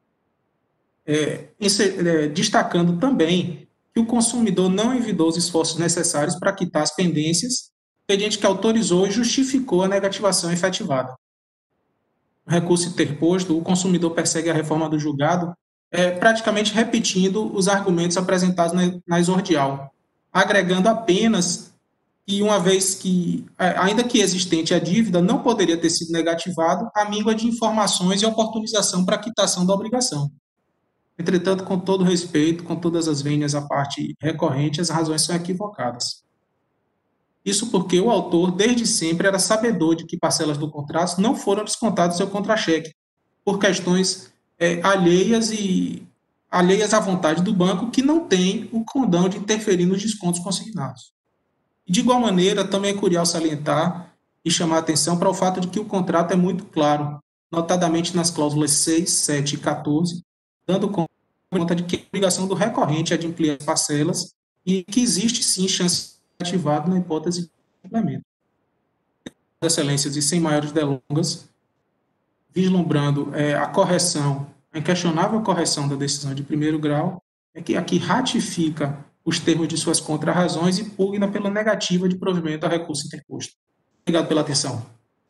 É, é, destacando também que o consumidor não envidou os esforços necessários para quitar as pendências, expediente que autorizou e justificou a negativação efetivada. No recurso interposto, o consumidor persegue a reforma do julgado, é, praticamente repetindo os argumentos apresentados na, na exordial, agregando apenas que, uma vez que, ainda que existente a dívida, não poderia ter sido negativado a míngua de informações e oportunização para a quitação da obrigação. Entretanto, com todo respeito, com todas as vênias à parte recorrente, as razões são equivocadas. Isso porque o autor, desde sempre, era sabedor de que parcelas do contrato não foram descontadas do seu contra-cheque, por questões é, alheias, e, alheias à vontade do banco, que não tem o condão de interferir nos descontos consignados. E, de igual maneira, também é curioso salientar e chamar a atenção para o fato de que o contrato é muito claro, notadamente nas cláusulas seis, sete e quatorze, dando conta de que a obrigação do recorrente é de ampliar as parcelas e que existe, sim, chance ativado na hipótese de complemento. Excelências, e sem maiores delongas, vislumbrando é, a correção, a inquestionável correção da decisão de primeiro grau, é que aqui ratifica os termos de suas contrarrazões e pugna pela negativa de provimento a recurso interposto. Obrigado pela atenção.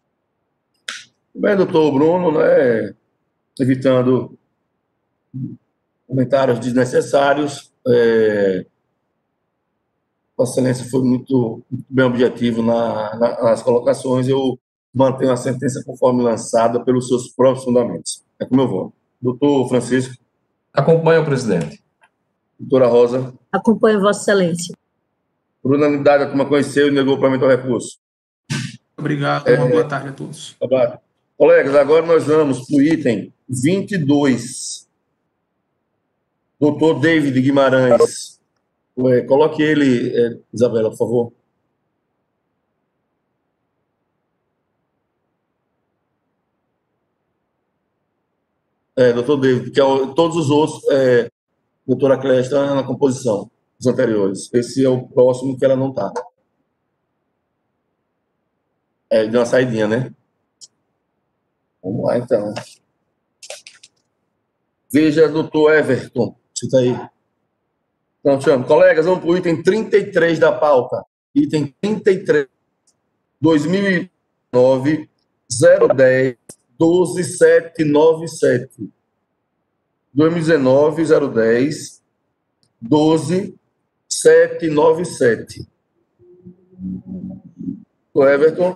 Bem, doutor Bruno, né, evitando comentários desnecessários, é, Vossa Excelência foi muito, muito bem objetivo na, na, nas colocações. Eu mantenho a sentença conforme lançada pelos seus próprios fundamentos. É como eu vou. Doutor Francisco. Acompanha o presidente. Doutora Rosa. Acompanho Vossa Excelência. Por unanimidade, a turma conheceu e negou o provimento ao recurso. Obrigado, uma é, boa tarde a todos. Obrigado. Colegas, agora nós vamos para o item vinte e dois. Doutor David Guimarães. Ué, coloque ele, é, Isabela, por favor. É, doutor David, que é o, todos os outros, é, doutora Cléia está na composição, os anteriores. Esse é o próximo que ela não está. É, ele deu uma saidinha, né? Vamos lá, então. Veja, doutor Everton, você está aí. Então, chamo. Colegas, vamos para o item trinta e três da pauta. Item trinta e três. dois mil e nove, zero dez, doze, sete nove sete. dois mil e dezenove, zero dez, doze, sete nove sete. O Everton.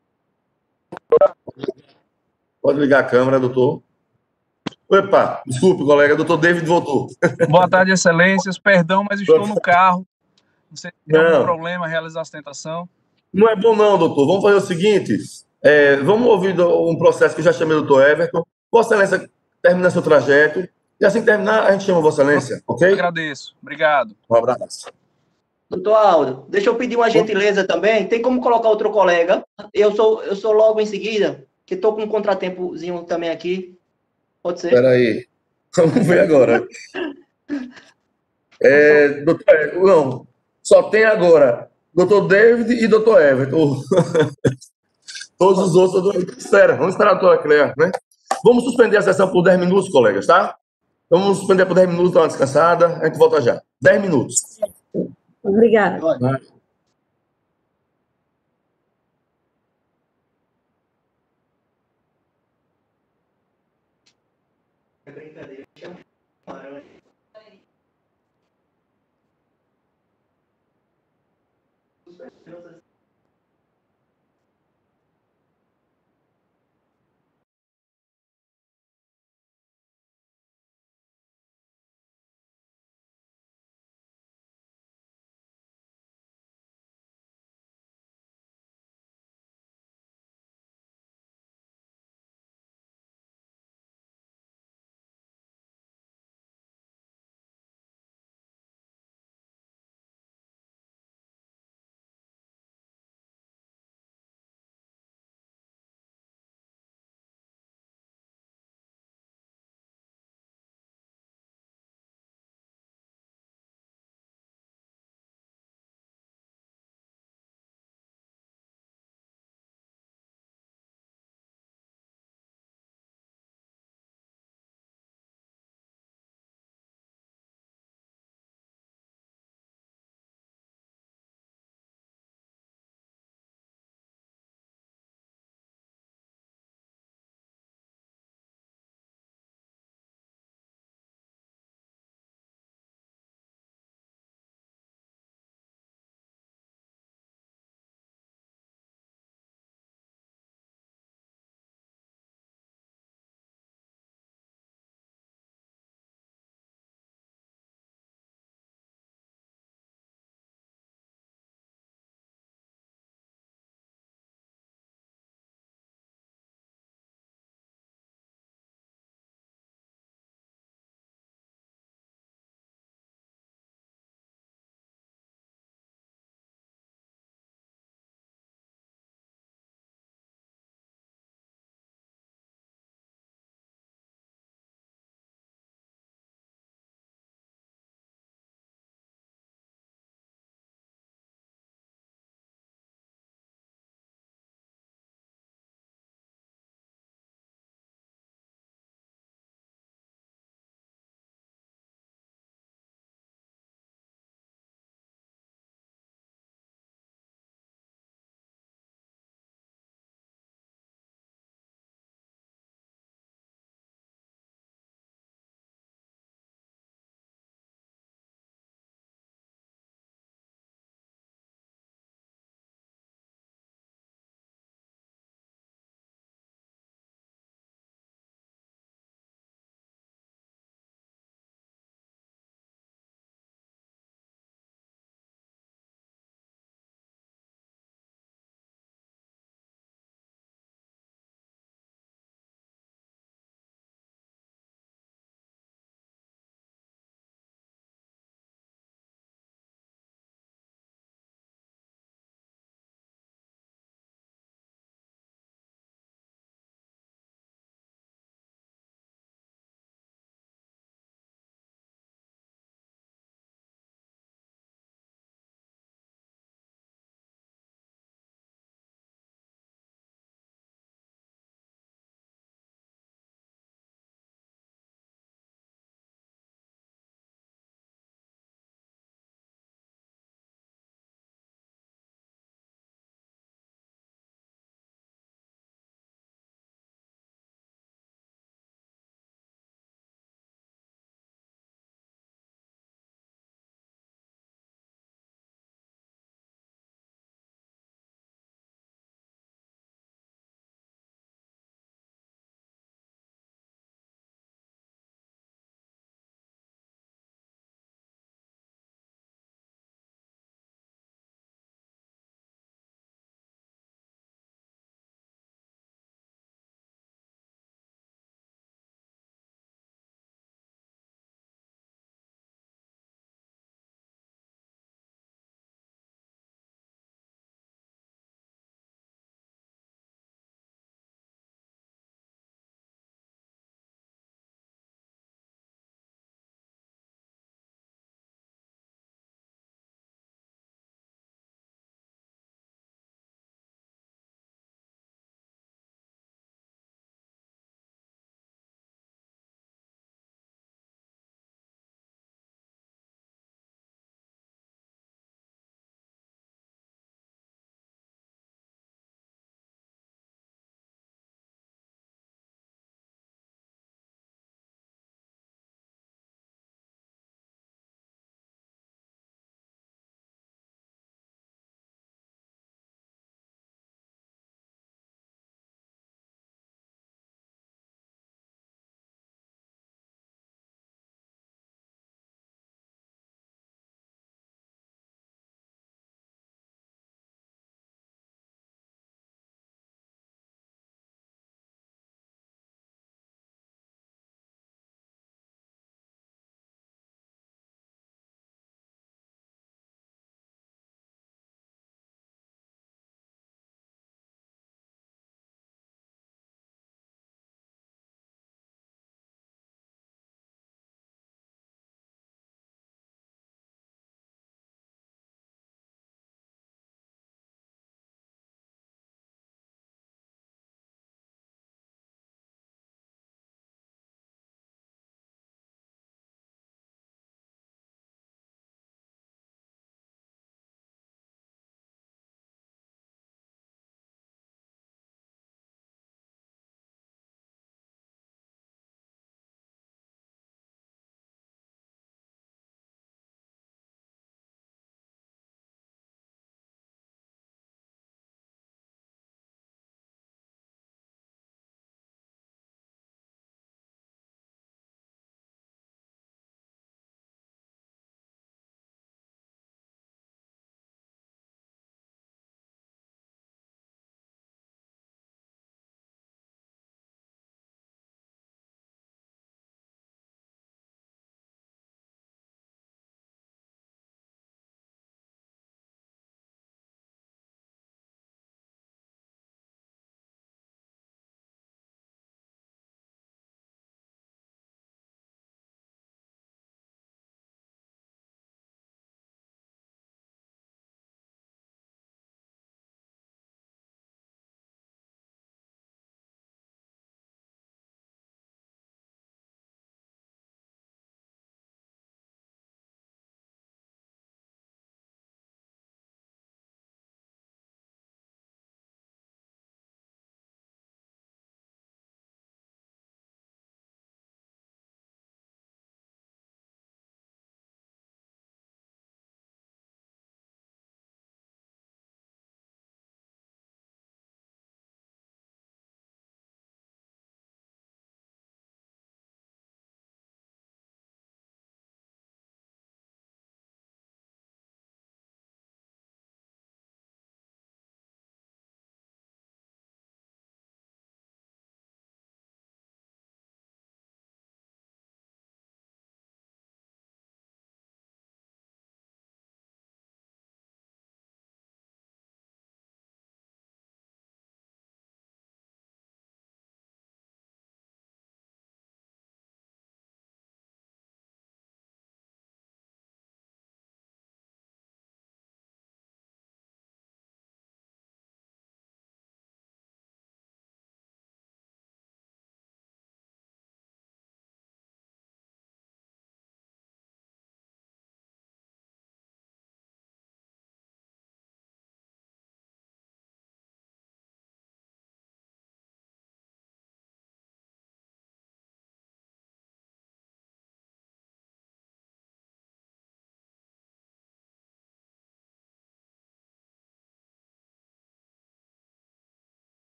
Pode ligar a câmera, doutor. Opa, desculpe, colega, doutor David voltou. Boa tarde, excelências. Perdão, mas estou no carro. Não sei se tem algum Não. problema realizar a sustentação. Não é bom não, doutor. Vamos fazer o seguinte, é, vamos ouvir do- um processo que eu já chamei o doutor Everton. Vossa Excelência termina seu trajeto, e assim que terminar, a gente chama Vossa Excelência, ok? Agradeço. Obrigado. Um abraço. Doutor Aldo, deixa eu pedir uma gentileza também. Tem como colocar outro colega? Eu sou, eu sou logo em seguida, que estou com um contratempozinho também aqui. Pode ser? Espera aí. Vamos ver agora. É, doutor, não, só tem agora doutor David e doutor Everton. Todos os outros. Espera, vamos esperar a doutora Cléa, né? Vamos suspender a sessão por dez minutos, colegas, tá? Então, vamos suspender por dez minutos, dar uma descansada. A gente volta já. dez minutos. Obrigada. Vai. É brincadeira.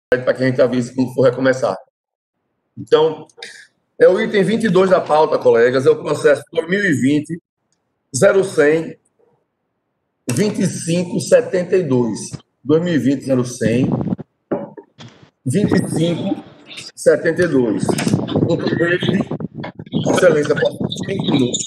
para que a gente avise quando for recomeçar. Então, é o item vinte e dois da pauta, colegas, é o processo dois mil e vinte zero cem vinte e cinco setenta e dois. dois mil e vinte zero cem vinte e cinco setenta e dois. Doutor David, excelência, por cinco minutos.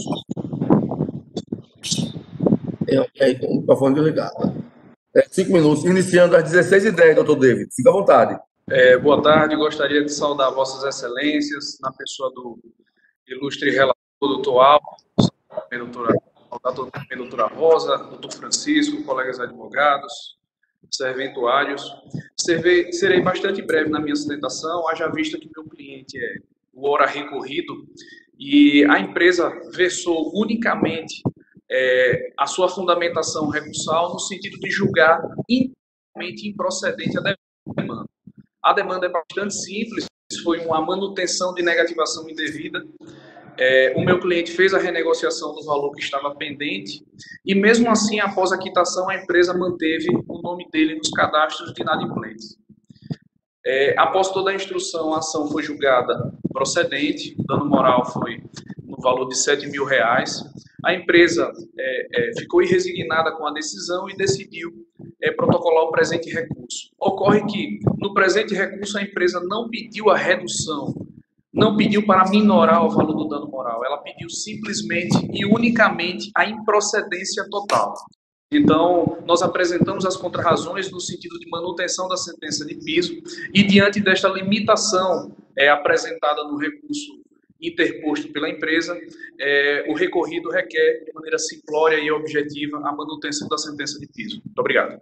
É, é, com o microfone desligado. É, cinco minutos, iniciando às dezesseis e dez, doutor David. Fica à vontade. É, boa tarde, gostaria de saudar Vossas Excelências, na pessoa do ilustre relator, doutor Alves, doutora, também doutora Rosa, doutor Francisco, colegas advogados, serventuários. Servei, serei bastante breve na minha sustentação, haja vista que meu cliente é o hora recorrido e a empresa versou unicamente é, a sua fundamentação recursal no sentido de julgar inteiramente improcedente a demanda. A demanda é bastante simples, foi uma manutenção de negativação indevida. É, o meu cliente fez a renegociação do valor que estava pendente e, mesmo assim, após a quitação, a empresa manteve o nome dele nos cadastros de inadimplentes. É, após toda a instrução, a ação foi julgada procedente, o dano moral foi no valor de sete mil reais. A empresa é, é, ficou irresignada com a decisão e decidiu é, protocolar o presente recurso. Ocorre que, no presente recurso, a empresa não pediu a redução, não pediu para minorar o valor do dano moral, ela pediu simplesmente e unicamente a improcedência total. Então, nós apresentamos as contrarrazões no sentido de manutenção da sentença de piso e, diante desta limitação é, apresentada no recurso interposto pela empresa, é, o recorrido requer, de maneira simplória e objetiva, a manutenção da sentença de piso. Muito obrigado.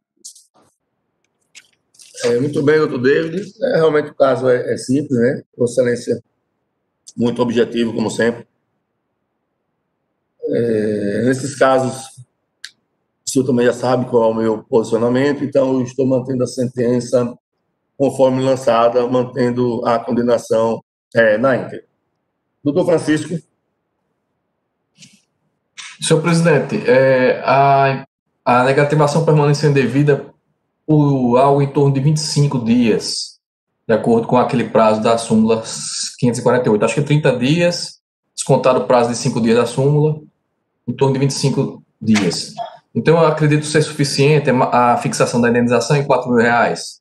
É, muito bem, doutor David. É, realmente o caso é, é simples, né? Vossa Excelência, muito objetivo, como sempre. É, nesses casos, o senhor também já sabe qual é o meu posicionamento, então eu estou mantendo a sentença conforme lançada, mantendo a condenação é, na íntegra. Doutor Francisco. Senhor presidente, é, a, a negativação permanência indevida por algo em torno de vinte e cinco dias, de acordo com aquele prazo da súmula quinhentos e quarenta e oito. Acho que trinta dias, descontado o prazo de cinco dias da súmula, em torno de vinte e cinco dias. Então, eu acredito ser suficiente a fixação da indenização em quatro mil reais.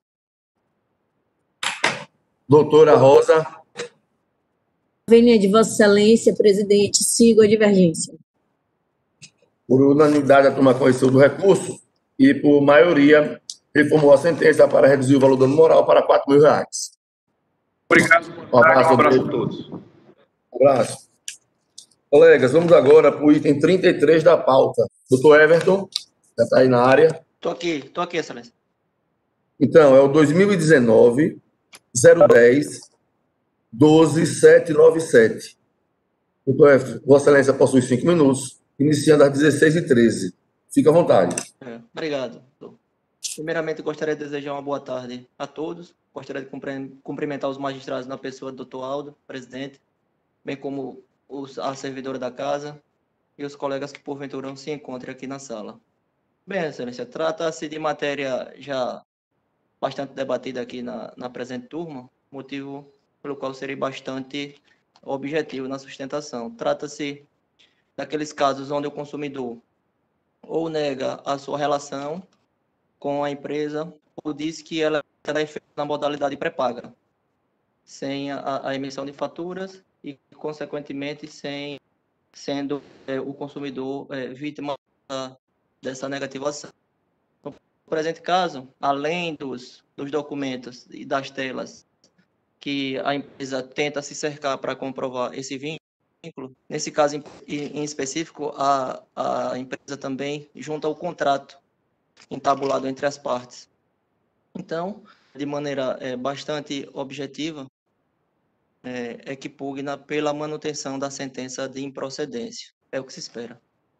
Doutora Rosa. Vênia de Vossa Excelência, presidente, sigo a divergência. Por unanimidade, a turma conheceu do recurso e, por maioria, reformou a sentença para reduzir o valor do dano moral para quatro mil reais. Obrigado. Um abraço, um abraço a todos. Um abraço. Colegas, vamos agora para o item trinta e três da pauta. Doutor Everton, já está aí na área. Estou aqui, estou aqui, Excelência. Então, é o dois mil e dezenove zero dez doze sete nove sete. Doutor Everton, Vossa Excelência possui cinco minutos, iniciando às dezesseis e treze. Fique à vontade. É, obrigado. Primeiramente, gostaria de desejar uma boa tarde a todos. Gostaria de cumprimentar os magistrados na pessoa do doutor Aldo, presidente, bem como os, a servidora da casa e os colegas que, porventura, não se encontrem aqui na sala. Bem, Excelência, trata-se de matéria já bastante debatida aqui na, na presente turma, motivo pelo qual serei bastante objetivo na sustentação. Trata-se daqueles casos onde o consumidor ou nega a sua relação com a empresa ou diz que ela será feita na modalidade pré-paga, sem a, a emissão de faturas e, consequentemente, sem sendo é, o consumidor é, vítima da, dessa negativação. No presente caso, além dos, dos documentos e das telas que a empresa tenta se cercar para comprovar esse vínculo, nesse caso em, em específico, a, a empresa também junta o contrato entabulado entre as partes. Então, de maneira é, bastante objetiva, é, é que pugna pela manutenção da sentença de improcedência. É o que se espera.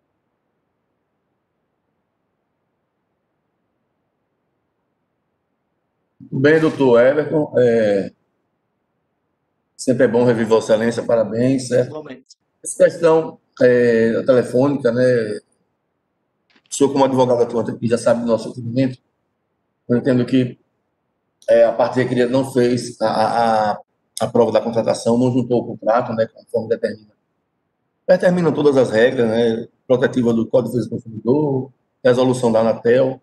Bem, doutor Everton, é... sempre é bom rever Vossa Excelência, parabéns, certo? Igualmente. Essa questão é, telefônica, né? O senhor, como advogado atuante aqui, já sabe do nosso atendimento. Eu entendo que é, a parte requerida não fez a, a, a prova da contratação, não juntou o contrato, né, conforme determina. Determinam todas as regras, né, protetiva do Código de Defesa do Consumidor, resolução da Anatel.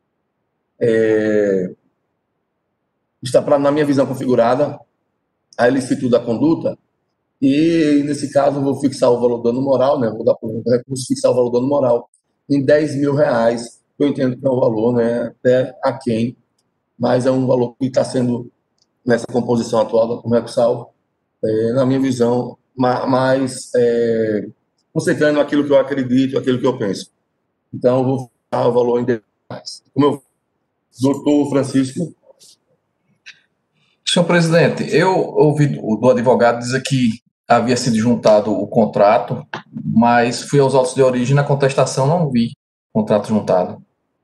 É, está, pra, na minha visão, configurada a ilicitude da conduta, e, nesse caso, vou fixar o valor do dano moral, né, vou dar para o recurso fixar o valor do dano moral em dez mil reais, eu entendo que é um valor, né, até aquém, mas é um valor que está sendo, nessa composição atual da Comercsal, é, na minha visão, mais é, concentrando aquilo que eu acredito, aquilo que eu penso. Então, eu vou dar o valor em dez reais. Como eu, doutor Francisco. Senhor presidente, eu ouvi do advogado dizer que havia sido juntado o contrato, mas fui aos autos de origem, na contestação não vi contrato juntado.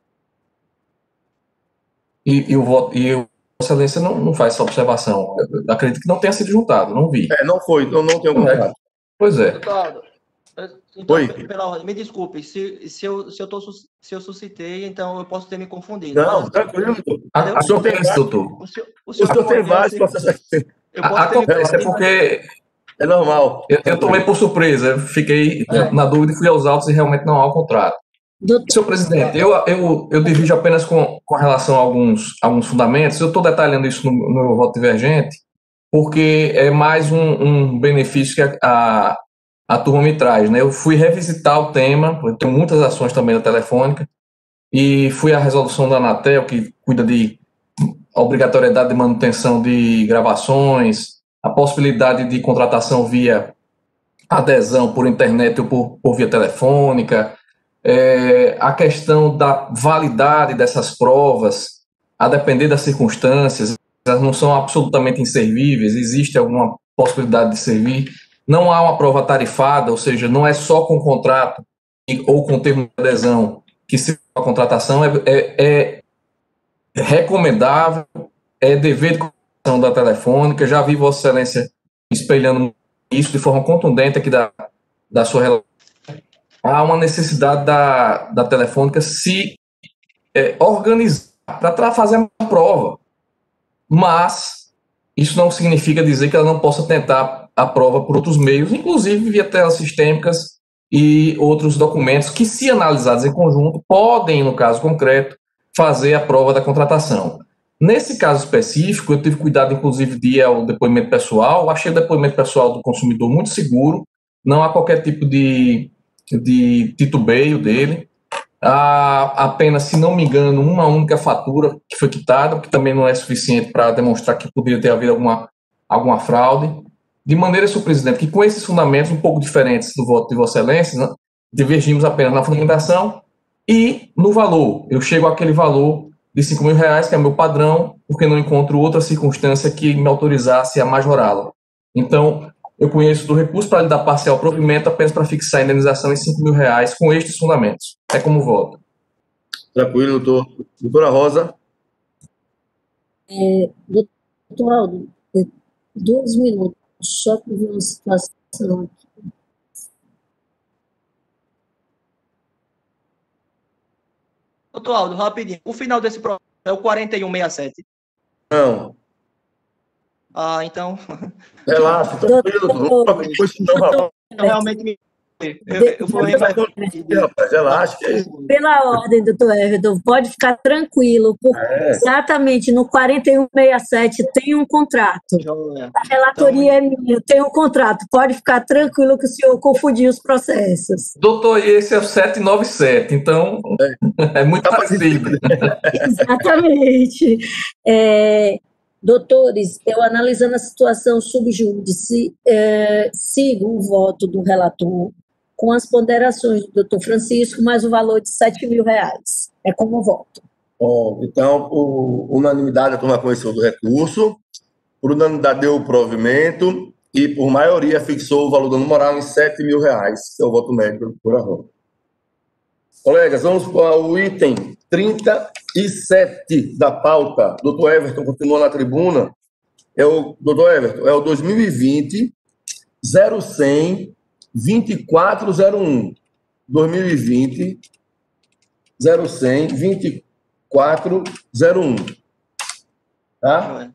E, e o voto, e o Vossa Excelência não, não faz essa observação. Eu acredito que não tenha sido juntado, não vi. É, não foi, eu não tenho contrato. Pois é. Deputado, então, Oi. pela ordem, me desculpe, se, se, eu, se, eu tô, se eu suscitei, então eu posso ter me confundido. Não, mas, tranquilo, doutor. A, a senhor tem isso, doutor. O senhor, o O senhor, senhor tem vários assim, processos aqui. eu posso ter me Acontece, é confundido. porque É normal. eu, eu tomei por surpresa, eu fiquei É. na dúvida e fui aos autos e realmente não há o contrato. Senhor presidente, eu, eu, eu divido apenas com, com relação a alguns, alguns fundamentos. Eu estou detalhando isso no, no meu voto divergente, porque é mais um, um benefício que a, a, a turma me traz, né? Eu fui revisitar o tema, eu tenho muitas ações também na Telefônica, e fui à resolução da Anatel, que cuida de obrigatoriedade de manutenção de gravações, a possibilidade de contratação via adesão por internet ou por, por via telefônica, é, a questão da validade dessas provas, a depender das circunstâncias, elas não são absolutamente inservíveis, existe alguma possibilidade de servir. Não há uma prova tarifada, ou seja, não é só com contrato e, ou com termo de adesão que se a contratação, é, é, é recomendável, é dever de contratação da Telefônica. Já vi Vossa Excelência espelhando isso de forma contundente aqui da, da sua relação. Há uma necessidade da, da Telefônica se é, organizar para fazer a prova, mas isso não significa dizer que ela não possa tentar a prova por outros meios, inclusive via telas sistêmicas e outros documentos que, se analisados em conjunto, podem, no caso concreto, fazer a prova da contratação. Nesse caso específico, eu tive cuidado, inclusive, de ir ao depoimento pessoal. Achei o depoimento pessoal do consumidor muito seguro, não há qualquer tipo de de titubeio dele. Há apenas, se não me engano, uma única fatura que foi quitada, que também não é suficiente para demonstrar que poderia ter havido alguma, alguma fraude. De maneira, senhor presidente, que com esses fundamentos um pouco diferentes do voto de Vossa Excelência, né, divergimos apenas na fundamentação e no valor. Eu chego àquele valor de cinco mil reais, que é meu padrão, porque não encontro outra circunstância que me autorizasse a majorá-la. Então, eu conheço do recurso para lhe dar parcial provimento apenas para fixar a indenização em cinco mil reais com estes fundamentos. É como voto. Tranquilo, doutor. Doutora Rosa. É, doutor Aldo, dois minutos, só para ver uma situação aqui. Doutor Aldo, rapidinho. O final desse processo é o quarenta e um sessenta e sete. Não. Ah, então. Relaxa, tranquilo, doutor. Qualquer coisa não vai. Eu realmente me. Eu, eu fui Rapaz, relaxa. Pela ordem, doutor Everton, pode ficar tranquilo, porque É. exatamente no quarenta e um sessenta e sete tem um contrato. A relatoria é minha, tem um contrato. Pode ficar tranquilo que o senhor confundiu os processos. Doutor, e esse é o setecentos e noventa e sete, então é, é muito parecido. Exatamente. É, doutores, eu analisando a situação subjúdice, é, sigo o voto do relator com as ponderações do doutor Francisco, mais o valor de sete mil reais. É como voto. Bom, então, por unanimidade, a turma conheceu do recurso, por unanimidade deu o provimento e, por maioria, fixou o valor do dano moral em sete mil reais, que é o voto médio por arroba. Colegas, vamos para o item trinta e sete da pauta. Doutor Everton continua na tribuna. É o, doutor Everton, é o dois mil e vinte, zero cem, vinte e quatro zero um. dois mil e vinte, zero cem, vinte e quatro zero um. Tá?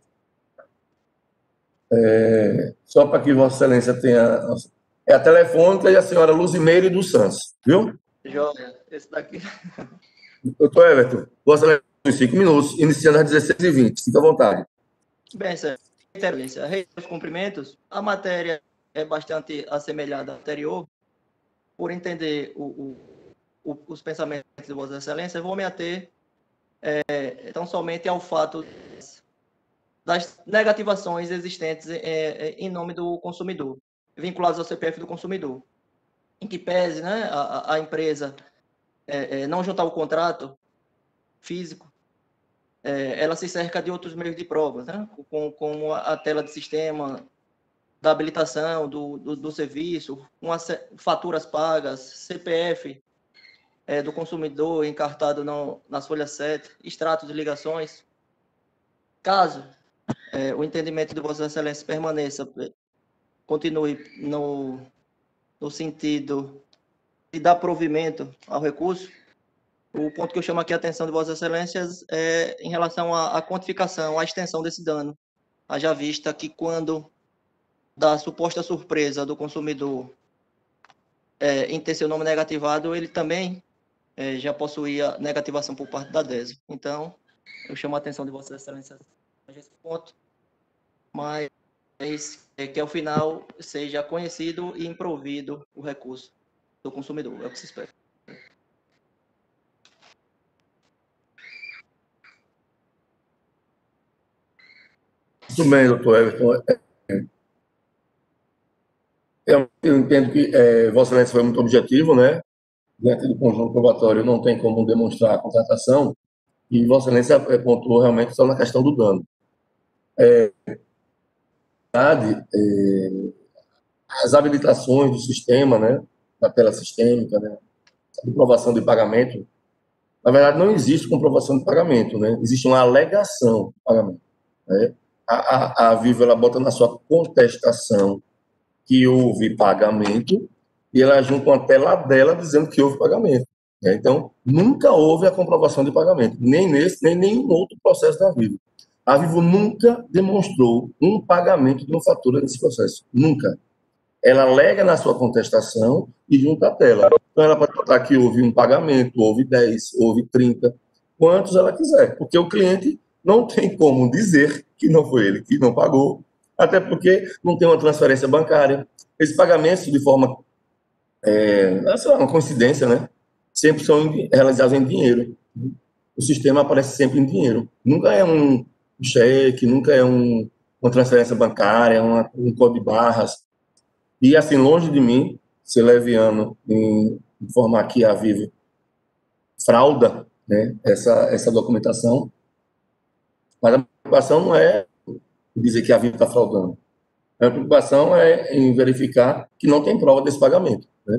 É, só para que Vossa Excelência tenha... É a telefônica e a senhora Luzimeire dos Santos, viu? Joia, esse daqui. Doutor Everton, Vossa Excelência, em cinco minutos, iniciando às dezesseis e vinte. Fica à vontade. Bem, senhor. Excelência, reitero os cumprimentos. A matéria é bastante assemelhada à anterior. Por entender o, o, o, os pensamentos de Vossa Excelência, eu vou me ater é, tão somente ao fato das negativações existentes é, em nome do consumidor, vinculados ao C P F do consumidor, em que pese, né, a, a empresa é, é, não juntar o contrato físico, é, ela se cerca de outros meios de provas, né, como, como a tela de sistema da habilitação do, do, do serviço, uma, faturas pagas, C P F é, do consumidor encartado no, nas folhas sete, extratos de ligações. Caso é, o entendimento de Vossa Excelência permaneça, continue no, no sentido de dar provimento ao recurso, o ponto que eu chamo aqui a atenção de Vossas Excelências é em relação à, à quantificação, à extensão desse dano. Haja vista que quando da suposta surpresa do consumidor é, em ter seu nome negativado, ele também é, já possuía negativação por parte da DESO. Então, eu chamo a atenção de Vossas Excelências nesse ponto, mas é que ao final seja conhecido e improvido o recurso do consumidor. É o que se espera. Muito bem, doutor Everton. Eu entendo que é, Vossa Excelência foi muito objetivo, né? Diante do conjunto probatório não tem como demonstrar a contratação, e Vossa Excelência pontuou realmente só na questão do dano. É, é, as habilitações do sistema, né? Da tela sistêmica, né? A comprovação de pagamento, na verdade não existe comprovação de pagamento, né? Existe uma alegação de pagamento, né? A, a, a Vivo, ela bota na sua contestação que houve pagamento e ela junta uma tela dela dizendo que houve pagamento, né? Então, nunca houve a comprovação de pagamento, nem nesse, nem nenhum outro processo da Vivo. A Vivo nunca demonstrou um pagamento de uma fatura nesse processo, nunca. Ela alega na sua contestação e junta a tela. Então, ela pode botar que houve um pagamento, houve dez, houve trinta, quantos ela quiser, porque o cliente não tem como dizer que não foi ele que não pagou, até porque não tem uma transferência bancária. Esses pagamentos, de forma, é, essa é uma coincidência, né? Sempre são realizados em dinheiro. O sistema aparece sempre em dinheiro. Nunca é um cheque, nunca é um, uma transferência bancária, uma, um código de barras. E, assim, longe de mim, ser leviano em informar que a Vivo frauda, né, essa, essa documentação, mas a preocupação não é dizer que a Vivo está fraudando. A preocupação é em verificar que não tem prova desse pagamento, né?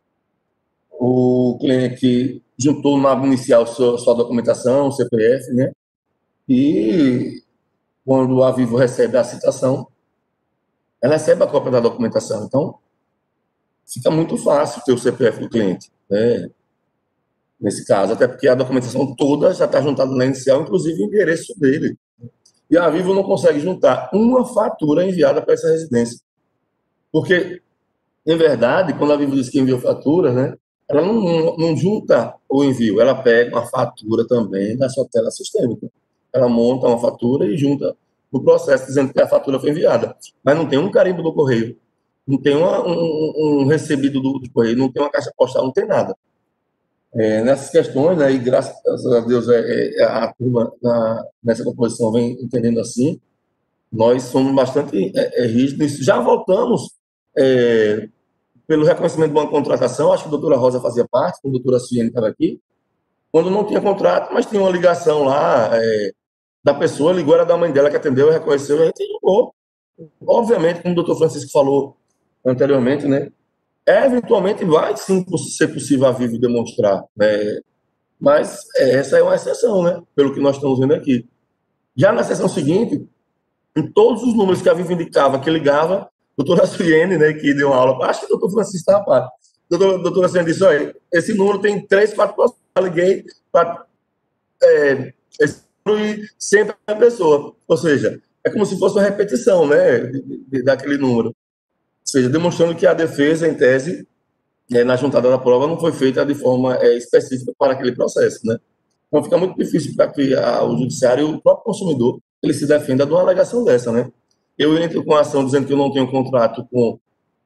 O cliente juntou na inicial sua, sua documentação, C P F, né? E quando a Vivo recebe a citação, ela recebe a cópia da documentação. Então, fica muito fácil ter o C P F do cliente, né? Nesse caso, até porque a documentação toda já está juntada na inicial, inclusive o endereço dele. E a Vivo não consegue juntar uma fatura enviada para essa residência. Porque, em verdade, quando a Vivo diz que enviou fatura, né, ela não, não, não junta o envio, ela pega uma fatura também da sua tela sistêmica. Ela monta uma fatura e junta no processo, dizendo que a fatura foi enviada. Mas não tem um carimbo do correio, não tem uma, um, um recebido do, do correio, não tem uma caixa postal, não tem nada. É, nessas questões, né, e graças a Deus é, é, a turma na, nessa composição vem entendendo assim, nós somos bastante é, é, rígidos. Já voltamos é, pelo reconhecimento de uma contratação, acho que a doutora Rosa fazia parte, a doutora Suiane estava aqui, quando não tinha contrato, mas tinha uma ligação lá, é, da pessoa, ligou, era da mãe dela que atendeu, reconheceu, e a gente ligou. Obviamente, como o doutor Francisco falou anteriormente, né, eventualmente vai sim ser possível a Vivo demonstrar, né? Mas essa é uma exceção, né? Pelo que nós estamos vendo aqui. Já na sessão seguinte, em todos os números que a Vivo indicava que ligava, a doutora Suiene, né, que deu uma aula, acho que o doutor Francisco estava parte. A doutora, doutora Suiene disse: olha, esse número tem três, quatro processos. Eu liguei para é, esse e sempre a pessoa. Ou seja, é como se fosse uma repetição, né, de, de, daquele número. Ou seja, demonstrando que a defesa, em tese, é, na juntada da prova, não foi feita de forma é, específica para aquele processo, né? Então, fica muito difícil para que a, o judiciário, o próprio consumidor, ele se defenda de uma alegação dessa, né? Eu entro com a ação dizendo que eu não tenho contrato com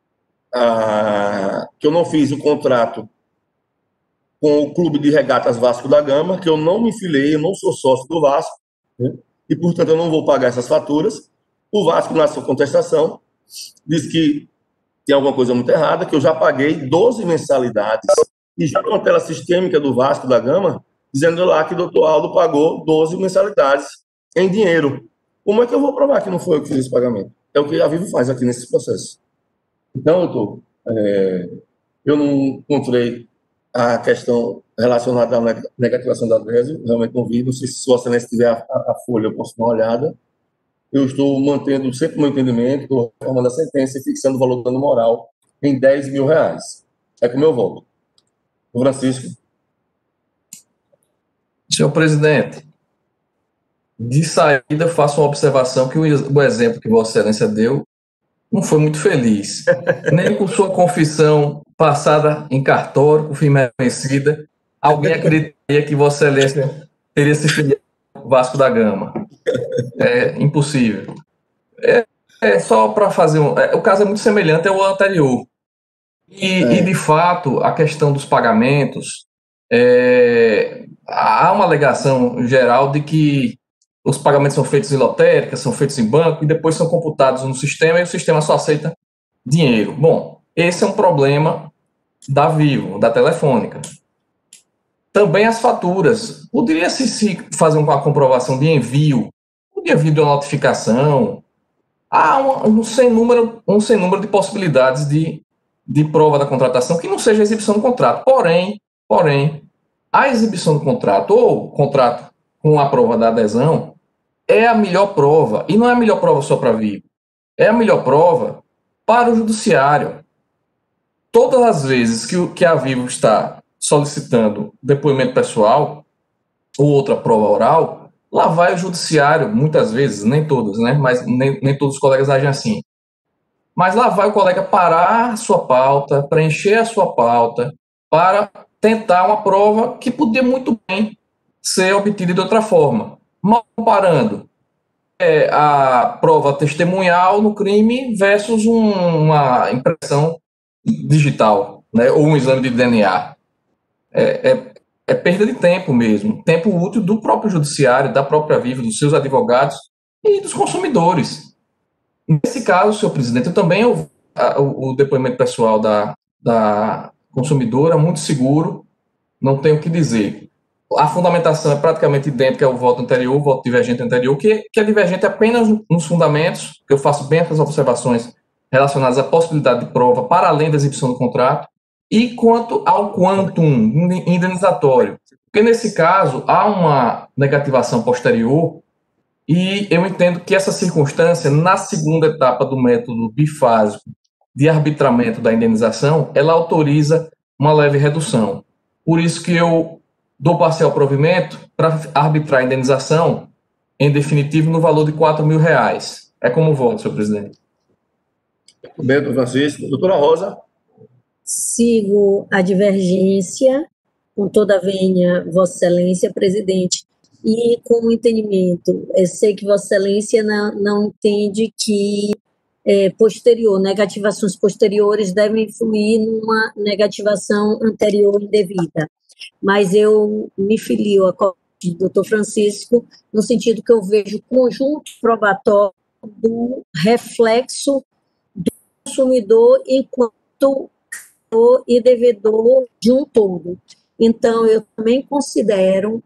a, que eu não fiz o contrato com o Clube de Regatas Vasco da Gama, que eu não me filiei, eu não sou sócio do Vasco, né? E, portanto, eu não vou pagar essas faturas. O Vasco, na sua contestação, diz que tem alguma coisa muito errada, que eu já paguei doze mensalidades, e já uma tela sistêmica do Vasco da Gama, dizendo lá que o doutor Aldo pagou doze mensalidades em dinheiro. Como é que eu vou provar que não foi eu que fiz esse pagamento? É o que a Vivo faz aqui nesse processo. Então, doutor, é, eu não encontrei a questão relacionada à negativação da tese, realmente não vi, não sei se Sua Excelência tiver a, a, a folha, eu posso dar uma olhada. Eu estou mantendo sempre o meu entendimento, estou reformando a sentença e fixando o valor do dano moral em dez mil reais. É como eu volto. O Francisco. Senhor presidente, de saída eu faço uma observação que o, o exemplo que Vossa Excelência deu não foi muito feliz. Nem com sua confissão passada em cartório, com firma conhecida, alguém acreditaria que Vossa Excelência teria se filiado ao Vasco da Gama. É impossível. É, é só para fazer um... É, o caso é muito semelhante ao anterior. E, é. e, de fato, a questão dos pagamentos, é, há uma alegação geral de que os pagamentos são feitos em lotérica, são feitos em banco e depois são computados no sistema e o sistema só aceita dinheiro. Bom, esse é um problema da Vivo, da Telefônica. Também as faturas. Poderia-se se fazer uma comprovação de envio, de envio de uma notificação. Há um, um, sem número, um sem número de possibilidades de, de prova da contratação que não seja a exibição do contrato. Porém, porém, a exibição do contrato ou contrato com a prova da adesão é a melhor prova. E não é a melhor prova só para a Vivo. É a melhor prova para o judiciário. Todas as vezes que, o, que a Vivo está solicitando depoimento pessoal ou outra prova oral, lá vai o judiciário, muitas vezes, nem todas, né? Mas nem, nem todos os colegas agem assim. Mas lá vai o colega parar a sua pauta, preencher a sua pauta, para tentar uma prova que podia muito bem ser obtida de outra forma. Mal comparando é, a prova testemunhal no crime versus um, uma impressão digital, né? Ou um exame de D N A. É, é, é perda de tempo mesmo, tempo útil do próprio judiciário, da própria Vivo, dos seus advogados e dos consumidores. Nesse caso, senhor presidente, eu também ouvi a, o, o depoimento pessoal da, da consumidora, muito seguro, não tenho o que dizer. A fundamentação é praticamente idêntica ao voto anterior, o voto divergente anterior, que, que é divergente apenas nos fundamentos, que eu faço bem essas observações relacionadas à possibilidade de prova para além da exibição do contrato, e quanto ao quantum indenizatório. Porque, nesse caso, há uma negativação posterior e eu entendo que essa circunstância, na segunda etapa do método bifásico de arbitramento da indenização, ela autoriza uma leve redução. Por isso que eu dou parcial provimento para arbitrar a indenização, em definitivo, no valor de quatro mil reais. É como voto, senhor presidente. Bem, doutor Francisco. Doutora Rosa. Sigo a divergência, com toda a vênia, Vossa Excelência, presidente, e com o entendimento. Eu sei que Vossa Excelência não, não entende que é, posterior, negativações posteriores devem influir numa negativação anterior indevida. Mas eu me filio a do doutor Francisco, no sentido que eu vejo conjunto probatório do reflexo do consumidor enquanto e devedor de um todo. Então, eu também considero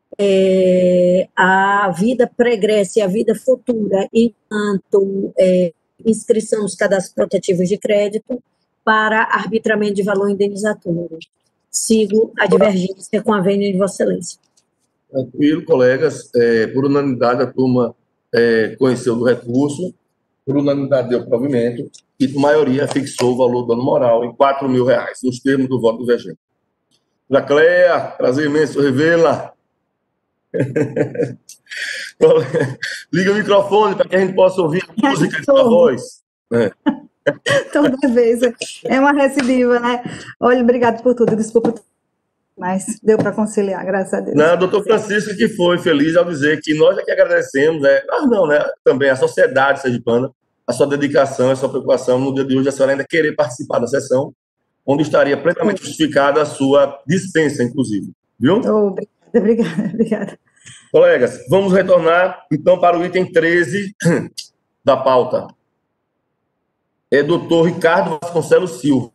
é, a vida pregressa e a vida futura enquanto é, inscrição nos cadastros protetivos de crédito para arbitramento de valor indenizatório. Sigo a divergência com a vênia de Vossa Excelência. Tranquilo, colegas. É, por unanimidade, a turma é, conheceu do recurso, por unanimidade deu provimento, e por maioria fixou o valor do dano moral em quatro mil reais, nos termos do voto divergente. Jacléa, prazer imenso revê-la. Liga o microfone para que a gente possa ouvir a música de sua voz. É. Toda vez. É uma recidiva, né? Olha, obrigado por tudo. Desculpa, mas deu para conciliar, graças a Deus. Não, doutor Francisco que foi feliz ao dizer que nós é que agradecemos, né? Nós não, né? Também a sociedade sergipana, a sua dedicação, a sua preocupação no dia de hoje, a senhora ainda querer participar da sessão, onde estaria plenamente justificada a sua dispensa, inclusive. Viu? Oh, obrigada, obrigada, obrigada. Colegas, vamos retornar, então, para o item treze da pauta. É doutor Ricardo Vasconcelos Silva.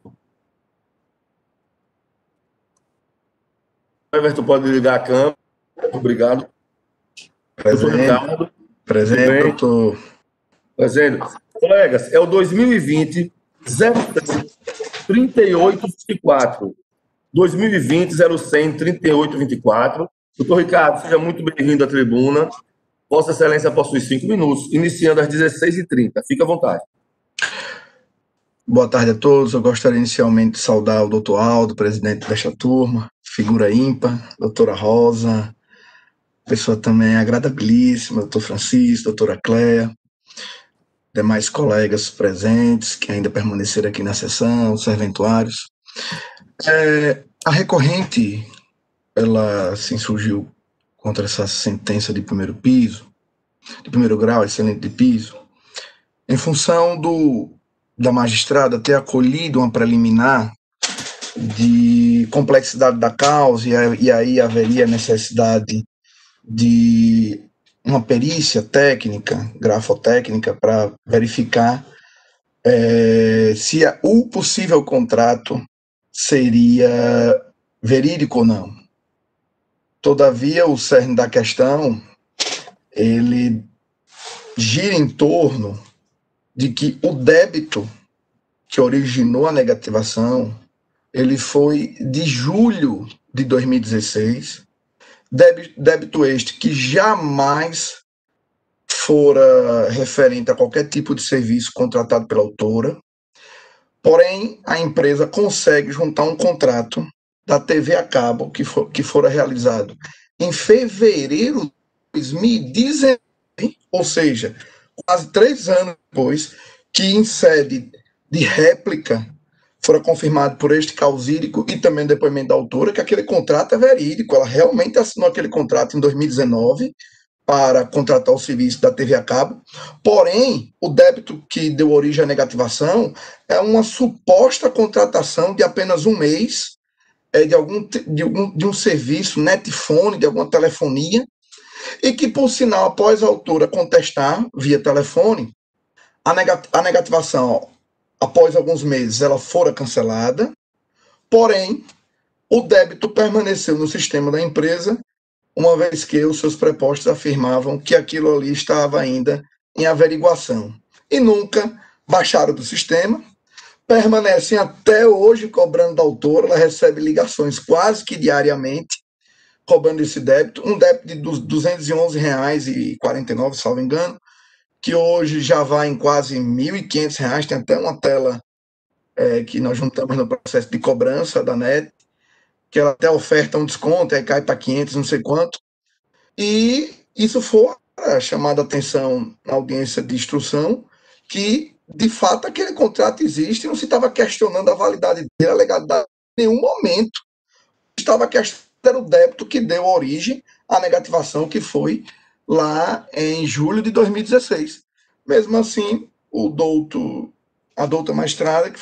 Everton, pode ligar a câmera. Obrigado. Presente. Doutor Ricardo. Presente, doutor. Presente. Colegas, é o dois mil e vinte zero três trinta e oito vinte e quatro. dois mil e vinte zero cem trinta e oito vinte e quatro. Doutor Ricardo, seja muito bem-vindo à tribuna. Vossa Excelência possui cinco minutos, iniciando às dezesseis e trinta. Fique à vontade. Boa tarde a todos. Eu gostaria inicialmente de saudar o doutor Aldo, presidente desta turma, figura ímpar, doutora Rosa, pessoa também agradabilíssima, doutor Francisco, doutora Cléa, demais colegas presentes que ainda permaneceram aqui na sessão, serventuários. É, a recorrente, ela se insurgiu contra essa sentença de primeiro piso, de primeiro grau, excelente de piso, em função do, da magistrada ter acolhido uma preliminar de complexidade da causa, e, e aí haveria necessidade de uma perícia técnica, grafotécnica, para verificar é, se a, o possível contrato seria verídico ou não. Todavia, o cerne da questão, ele gira em torno de que o débito que originou a negativação, ele foi de julho de dois mil e dezesseis, débito, débito este que jamais fora referente a qualquer tipo de serviço contratado pela autora, porém, a empresa consegue juntar um contrato da T V a cabo que, for, que fora realizado em fevereiro de dois mil e dezenove, ou seja, quase três anos depois, que em sede de réplica fora confirmado por este causídico e também depoimento da autora que aquele contrato é verídico, ela realmente assinou aquele contrato em dois mil e dezenove para contratar o serviço da T V a cabo, porém, o débito que deu origem à negativação é uma suposta contratação de apenas um mês é, de, algum, de, algum, de um serviço netfone, de alguma telefonia, e que, por sinal, após a autora contestar via telefone, a, negat a negativação, após alguns meses, ela fora cancelada, porém, o débito permaneceu no sistema da empresa, uma vez que os seus prepostos afirmavam que aquilo ali estava ainda em averiguação. E nunca baixaram do sistema, permanecem até hoje cobrando da autora, ela recebe ligações quase que diariamente, cobrando esse débito, um débito de duzentos e onze reais e quarenta e nove centavos, salvo engano, que hoje já vai em quase mil e quinhentos reais, tem até uma tela é, que nós juntamos no processo de cobrança da N E T, que ela até oferta um desconto, aí cai para quinhentos, não sei quanto, e isso foi chamado a atenção na audiência de instrução, que, de fato, aquele contrato existe, não se estava questionando a validade dele, a legalidade em nenhum momento, estava questionando o débito que deu origem à negativação, que foi lá em julho de dois mil e dezesseis. Mesmo assim, o doutor, a doutora magistrada,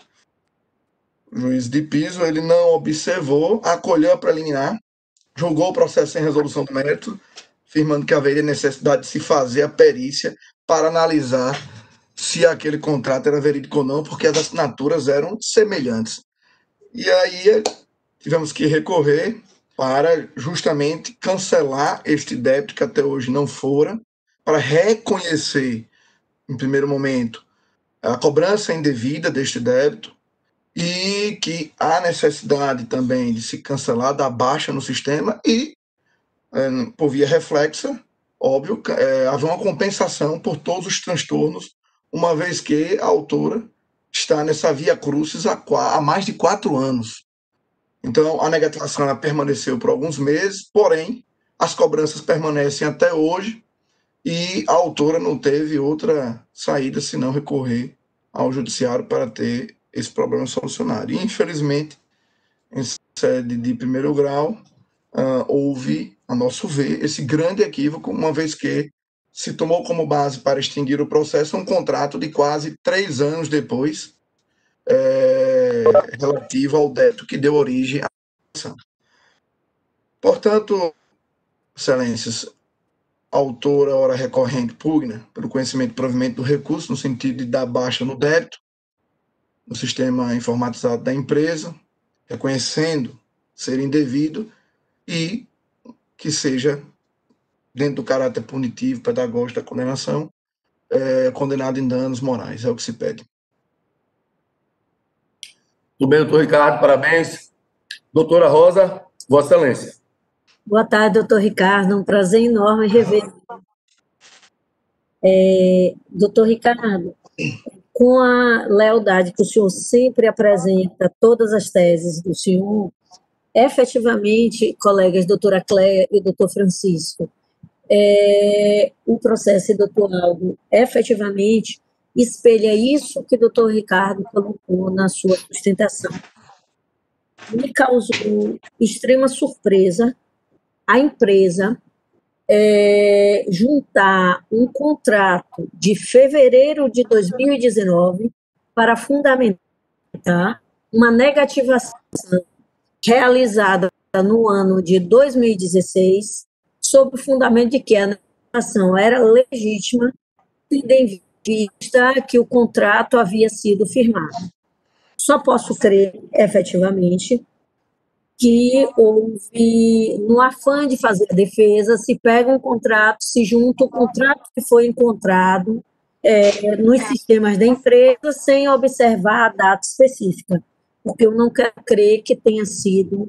o juiz de piso, ele não observou, acolheu a preliminar, julgou o processo sem resolução do mérito, afirmando que haveria necessidade de se fazer a perícia para analisar se aquele contrato era verídico ou não, porque as assinaturas eram semelhantes. E aí tivemos que recorrer para justamente cancelar este débito que até hoje não fora, para reconhecer, em primeiro momento, a cobrança indevida deste débito e que há necessidade também de se cancelar da baixa no sistema e, é, por via reflexa, óbvio, é, haver uma compensação por todos os transtornos, uma vez que a autora está nessa via crucis há, há mais de quatro anos. Então, a negativação ela permaneceu por alguns meses, porém, as cobranças permanecem até hoje e a autora não teve outra saída senão recorrer ao judiciário para ter esse problema solucionado. E, infelizmente, em sede de primeiro grau, uh, houve, a nosso ver, esse grande equívoco, uma vez que se tomou como base para extinguir o processo um contrato de quase três anos depois, é, relativo ao débito que deu origem à ação. Portanto, excelências, a autora, ora recorrente, pugna pelo conhecimento e provimento do recurso, no sentido de dar baixa no débito, no sistema informatizado da empresa, reconhecendo ser indevido e que seja, dentro do caráter punitivo, pedagógico da condenação, é, condenado em danos morais. É o que se pede. Tudo bem, doutor Ricardo, parabéns. Doutora Rosa, Vossa Excelência. Boa tarde, doutor Ricardo, um prazer enorme rever. É, doutor Ricardo, com a lealdade que o senhor sempre apresenta todas as teses do senhor, efetivamente, colegas, doutora Cléia e doutor Francisco, é, o processo de doutor Aldo efetivamente espelha isso que o doutor Ricardo colocou na sua sustentação. Me causou extrema surpresa a empresa é, juntar um contrato de fevereiro de dois mil e dezenove para fundamentar uma negativação realizada no ano de dois mil e dezesseis, sob o fundamento de que a negativação era legítima, tendo em vista que o contrato havia sido firmado. Só posso crer, efetivamente, que houve, no afã de fazer a defesa, se pega um contrato, se junta o contrato que foi encontrado é, nos sistemas da empresa, sem observar a data específica, porque eu não quero crer que tenha sido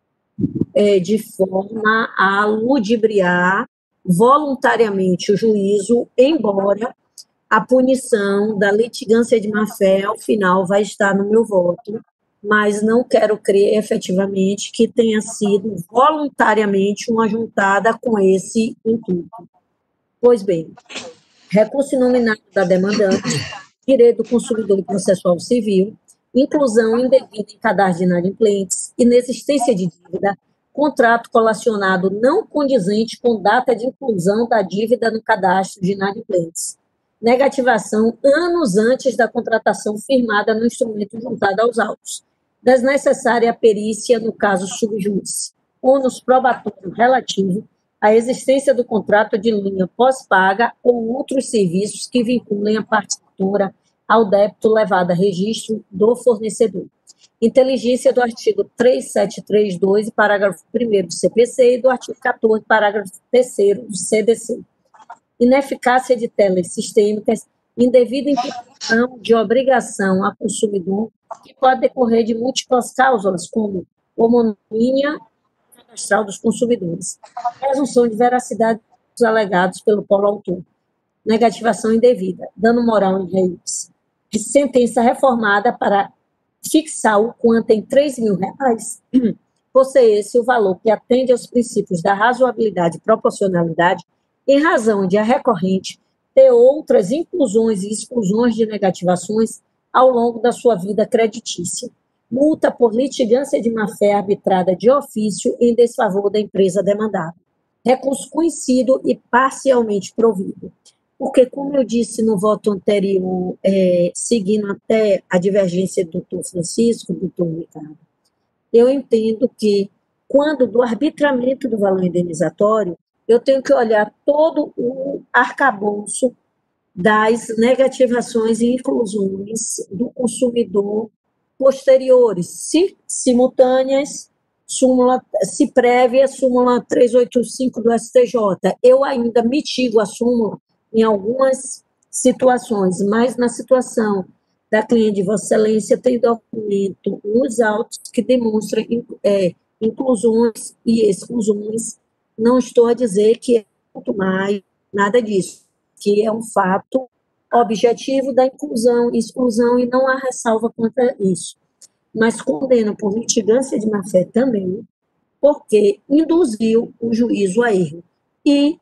é, de forma a ludibriar voluntariamente o juízo, embora a punição da litigância de má-fé, ao final, vai estar no meu voto, mas não quero crer efetivamente que tenha sido voluntariamente uma juntada com esse intuito. Pois bem, recurso nominado da demandante, direito do consumidor processual civil, inclusão indevida em cadastro de inadimplentes, inexistência de dívida, contrato colacionado não condizente com data de inclusão da dívida no cadastro de inadimplentes, negativação anos antes da contratação firmada no instrumento juntado aos autos, desnecessária perícia no caso subjúdice, ônus probatório relativo à existência do contrato de linha pós-paga ou outros serviços que vinculem a partitura ao débito levado a registro do fornecedor. Inteligência do artigo trezentos e setenta e três, dois, parágrafo primeiro do C P C e do artigo quatorze, parágrafo terceiro do C D C. Ineficácia de telas sistêmicas, indevida imposição de obrigação a consumidor, que pode decorrer de múltiplas cláusulas, como homonímia cadastral dos consumidores, presunção de veracidade dos alegados pelo polo autor, negativação indevida, dano moral em reis, sentença reformada para fixar o quanto em três mil reais, fosse esse o valor que atende aos princípios da razoabilidade e proporcionalidade, em razão de a recorrente ter outras inclusões e exclusões de negativações ao longo da sua vida creditícia. Multa por litigância de má-fé arbitrada de ofício em desfavor da empresa demandada. Recurso conhecido e parcialmente provido. Porque, como eu disse no voto anterior, é, seguindo até a divergência do doutor Francisco, do doutor Ricardo, eu entendo que, quando do arbitramento do valor indenizatório, eu tenho que olhar todo o arcabouço das negativações e inclusões do consumidor posteriores, se simultâneas, súmula, se prévia, súmula trezentos e oitenta e cinco do S T J. Eu ainda mitigo a súmula em algumas situações, mas na situação da cliente de Vossa Excelência tem documento nos autos que demonstram é, inclusões e exclusões. Não estou a dizer que é muito mais, nada disso, que é um fato objetivo da inclusão e exclusão e não há ressalva contra isso. Mas condeno por litigância de má-fé também porque induziu o juízo a erro. E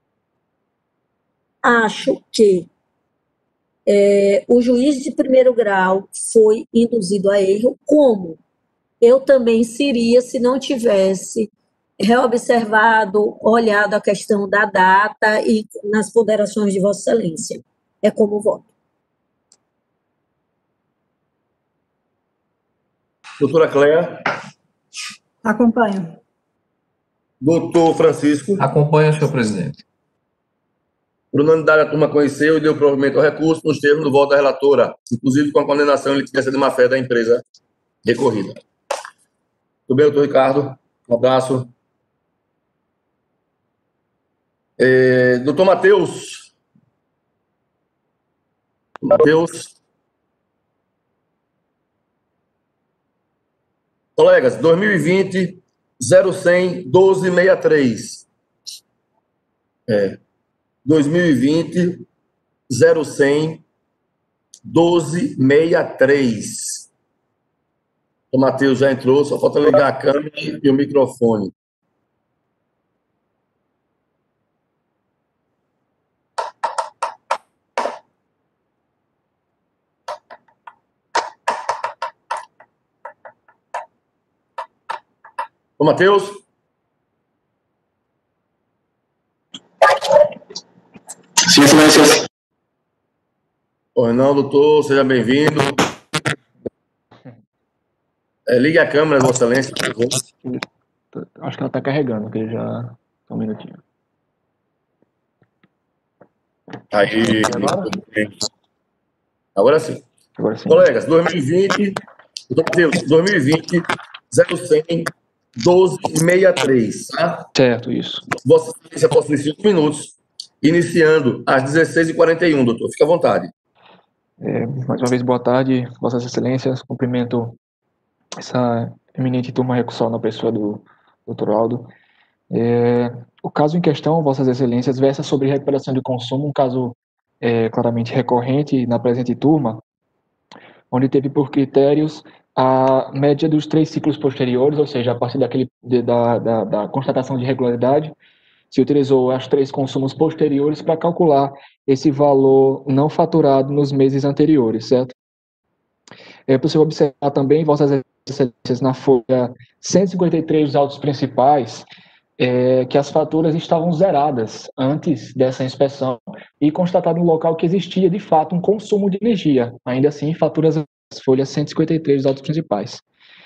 acho que é, o juiz de primeiro grau foi induzido a erro, como eu também seria se não tivesse reobservado, olhado a questão da data e nas ponderações de Vossa Excelência. É como voto. Doutora Cléa. Acompanho. Doutor Francisco. Acompanho, senhor presidente. Por unanimidade, a turma conheceu e deu provimento ao recurso nos termos do voto da relatora, inclusive com a condenação em litigância de má-fé da empresa recorrida. Tudo bem, doutor Ricardo? Um abraço. É, doutor Matheus. Matheus. Colegas, dois mil e vinte, zero cem, doze sessenta e três. É. dois mil e vinte, zero cem, doze sessenta e três. O Matheus já entrou, só falta ligar a câmera e o microfone. Ô, Matheus? Sim, excelência. Oi, não, doutor, seja bem-vindo. É, ligue a câmera, Vossa Excelência, por favor. Acho que ela está carregando, que já. Só um minutinho. Aí, agora? Agora sim. Agora sim. Colegas, dois mil e vinte, doutor Matheus, dois mil e vinte, zero cem, doze sessenta e três, tá? Certo, isso. Vossa Excelência possui cinco minutos, iniciando às dezesseis e quarenta e um, doutor. Fique à vontade. É, mais uma vez, boa tarde, Vossas Excelências. Cumprimento essa eminente turma recursal na pessoa do doutor Aldo. É, o caso em questão, Vossas Excelências, versa sobre recuperação de consumo, um caso é, claramente recorrente na presente turma, onde teve por critérios a média dos três ciclos posteriores, ou seja, a partir daquele, de, da, da, da constatação de irregularidade, se utilizou os três consumos posteriores para calcular esse valor não faturado nos meses anteriores, certo? É possível observar também, Vossas Excelências, na folha cento e cinquenta e três dos autos principais, é, que as faturas estavam zeradas antes dessa inspeção e constatado no local que existia, de fato, um consumo de energia. Ainda assim, faturas folha cento e cinquenta e três dos autos principais.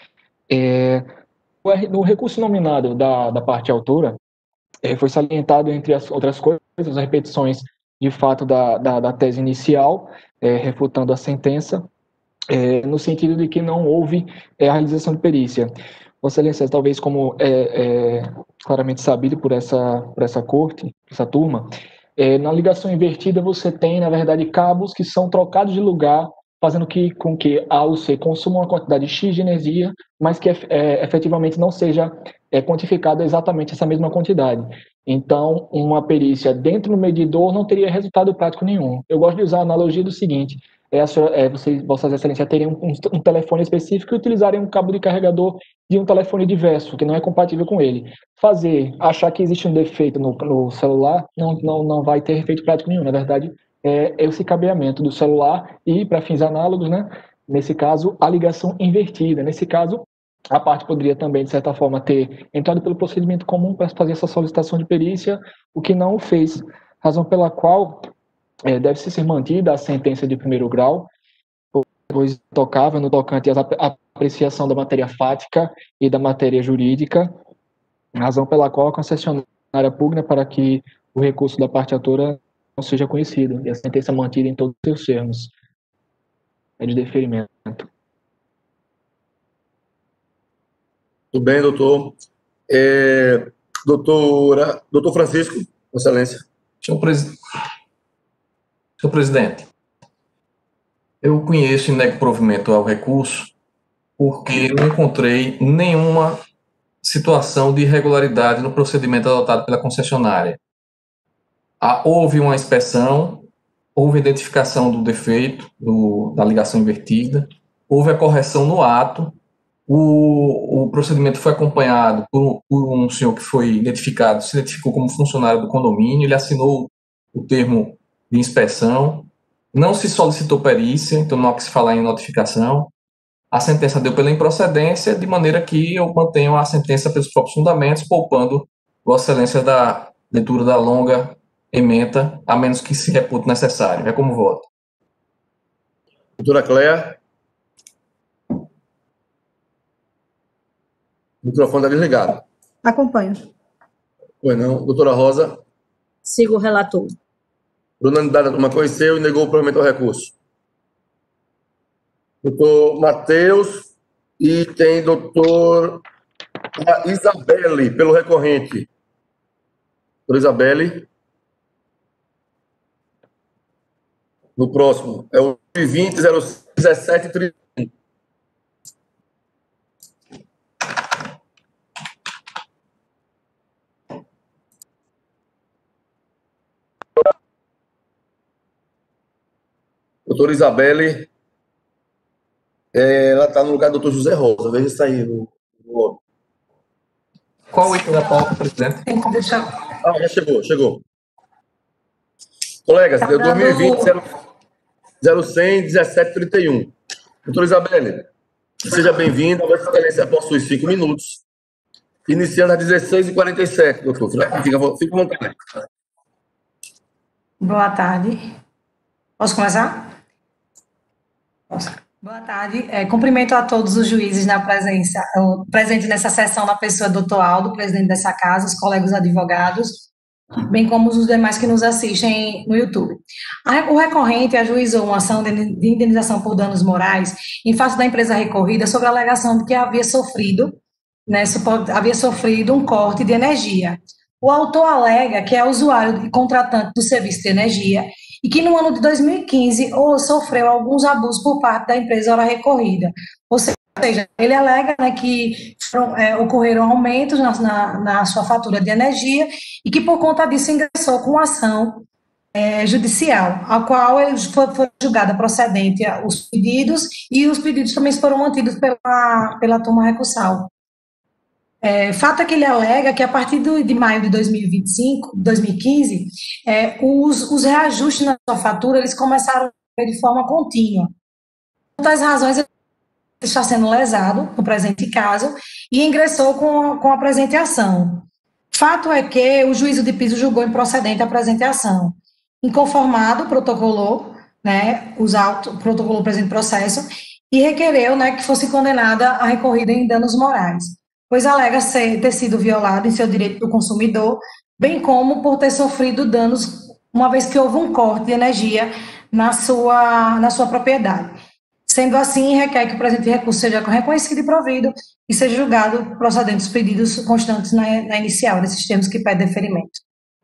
É, no recurso nominado da, da parte autora, é, foi salientado, entre as outras coisas, as repetições de fato da, da, da tese inicial, é, refutando a sentença, é, no sentido de que não houve é, a realização de perícia. Vossa Excelência, talvez como é, é claramente sabido por essa, por essa corte, essa turma, é, na ligação invertida você tem, na verdade, cabos que são trocados de lugar, fazendo que, com que A ou C consuma uma quantidade X de energia, mas que é, efetivamente não seja é, quantificada exatamente essa mesma quantidade. Então, uma perícia dentro do medidor não teria resultado prático nenhum. Eu gosto de usar a analogia do seguinte: é, a senhora, é, vocês, Vossas Excelências, teriam um, um telefone específico e utilizarem um cabo de carregador de um telefone diverso, que não é compatível com ele. Fazer, achar que existe um defeito no, no celular, não, não, não vai ter efeito prático nenhum. Na verdade, é esse cabeamento do celular e, para fins análogos, né, nesse caso, a ligação invertida. Nesse caso, a parte poderia também, de certa forma, ter entrado pelo procedimento comum para fazer essa solicitação de perícia, o que não o fez, razão pela qual é, deve ser mantida a sentença de primeiro grau, pois tocava no tocante à apreciação da matéria fática e da matéria jurídica, razão pela qual a concessionária pugna para que o recurso da parte autora não seja conhecido, e a sentença mantida em todos os seus termos. É de deferimento. Tudo bem, doutor. É, doutora, doutor Francisco, Excelência. Senhor, pres... Senhor presidente, eu conheço e nego provimento ao recurso porque não encontrei nenhuma situação de irregularidade no procedimento adotado pela concessionária. Ah, houve uma inspeção, houve identificação do defeito, do, da ligação invertida, houve a correção no ato, o, o procedimento foi acompanhado por, por um senhor que foi identificado, se identificou como funcionário do condomínio, ele assinou o termo de inspeção, não se solicitou perícia, então não há que se falar em notificação. A sentença deu pela improcedência, de maneira que eu mantenho a sentença pelos próprios fundamentos, poupando Vossa Excelência da leitura da longa ementa, a menos que se repute necessário. É como voto. Doutora Cléa. O microfone está desligado. Acompanho. Pois não. Doutora Rosa. Sigo o relator. Por unanimidade, a turma conheceu e negou o provimento ao recurso. Doutor Matheus e tem doutor Isabelle, pelo recorrente. Doutora Isabelle. No próximo, é o vinte, zero dezessete, trinta e um. Doutora Isabelle, é, ela está no lugar do doutor José Rosa. Veja isso aí no, no... Qual o item da pauta, presidente? Tem que deixar. Ah, já chegou, chegou. Colegas, deu dois mil e vinte, zero cem, dezessete, trinta e um. Doutora Isabelle, seja bem-vinda. Vossa Excelência possui cinco minutos. Iniciando às dezesseis e quarenta e sete, doutor. Fica, fica à vontade. Boa tarde. Posso começar? Posso. Boa tarde. É, cumprimento a todos os juízes na presença, presentes nessa sessão, na pessoa do doutor Aldo, presidente dessa casa, os colegas advogados, bem como os demais que nos assistem no YouTube. O recorrente ajuizou uma ação de indenização por danos morais em face da empresa recorrida sobre a alegação de que havia sofrido, né, havia sofrido um corte de energia. O autor alega que é usuário e contratante do serviço de energia e que no ano de dois mil e quinze ou sofreu alguns abusos por parte da empresa hora recorrida. Ou seja, ele alega, né, que foram, é, ocorreram aumentos na, na, na sua fatura de energia e que por conta disso ingressou com ação é, judicial, a qual ele foi, foi julgada procedente os pedidos e os pedidos também foram mantidos pela, pela turma recursal. É, fato é que ele alega que a partir do, de maio de dois mil e vinte e cinco, dois mil e quinze, é, os, os reajustes na sua fatura, eles começaram de forma contínua. Por tais razões, ele está sendo lesado, no presente caso, e ingressou com, com a presente ação. Fato é que o juízo de piso julgou improcedente a presente ação. Inconformado, protocolou, né, os autos, protocolou o presente processo, e requereu, né, que fosse condenada a recorrida em danos morais, pois alega ser, ter sido violado em seu direito do consumidor, bem como por ter sofrido danos, uma vez que houve um corte de energia na sua, na sua propriedade. Sendo assim, requer que o presente recurso seja reconhecido e provido e seja julgado procedente dos pedidos constantes na, na inicial, desses termos que pede deferimento.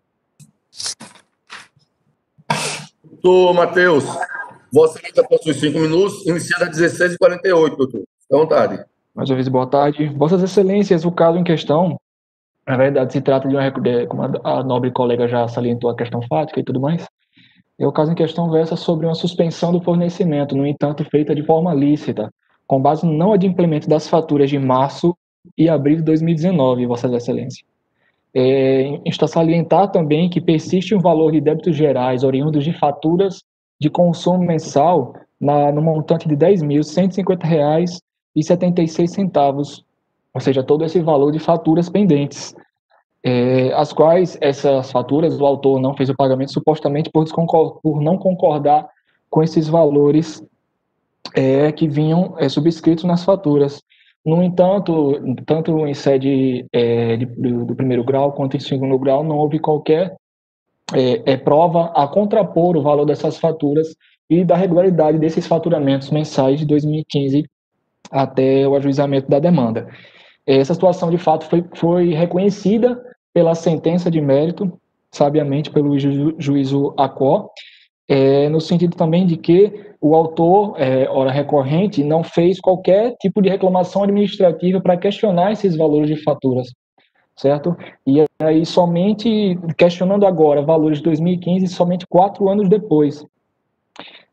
Doutor Matheus, Vossa Excelência possui cinco minutos, iniciando às dezesseis e quarenta e oito, doutor. Fique à vontade. Mais uma vez, boa tarde. Vossas Excelências, o caso em questão, na verdade, se trata de uma, como a nobre colega já salientou a questão fática e tudo mais, e o caso em questão versa sobre uma suspensão do fornecimento, no entanto, feita de forma lícita, com base no não adimplemento das faturas de março e abril de dois mil e dezenove, Vossas Excelências. É, está salientar também que persiste um valor de débitos gerais oriundos de faturas de consumo mensal na, no montante de dez mil cento e cinquenta reais e setenta e seis centavos, ou seja, todo esse valor de faturas pendentes, é, as quais essas faturas o autor não fez o pagamento supostamente por, por não concordar com esses valores é, que vinham é, subscritos nas faturas. No entanto, tanto em sede é, de, do, do primeiro grau quanto em segundo grau, não houve qualquer é, é, prova a contrapor o valor dessas faturas e da regularidade desses faturamentos mensais de dois mil e quinze até o ajuizamento da demanda. Essa situação, de fato, foi, foi reconhecida pela sentença de mérito, sabiamente pelo ju, juízo Acó, é, no sentido também de que o autor, é, ora recorrente, não fez qualquer tipo de reclamação administrativa para questionar esses valores de faturas, certo? E aí, somente, questionando agora valores de dois mil e quinze, somente quatro anos depois,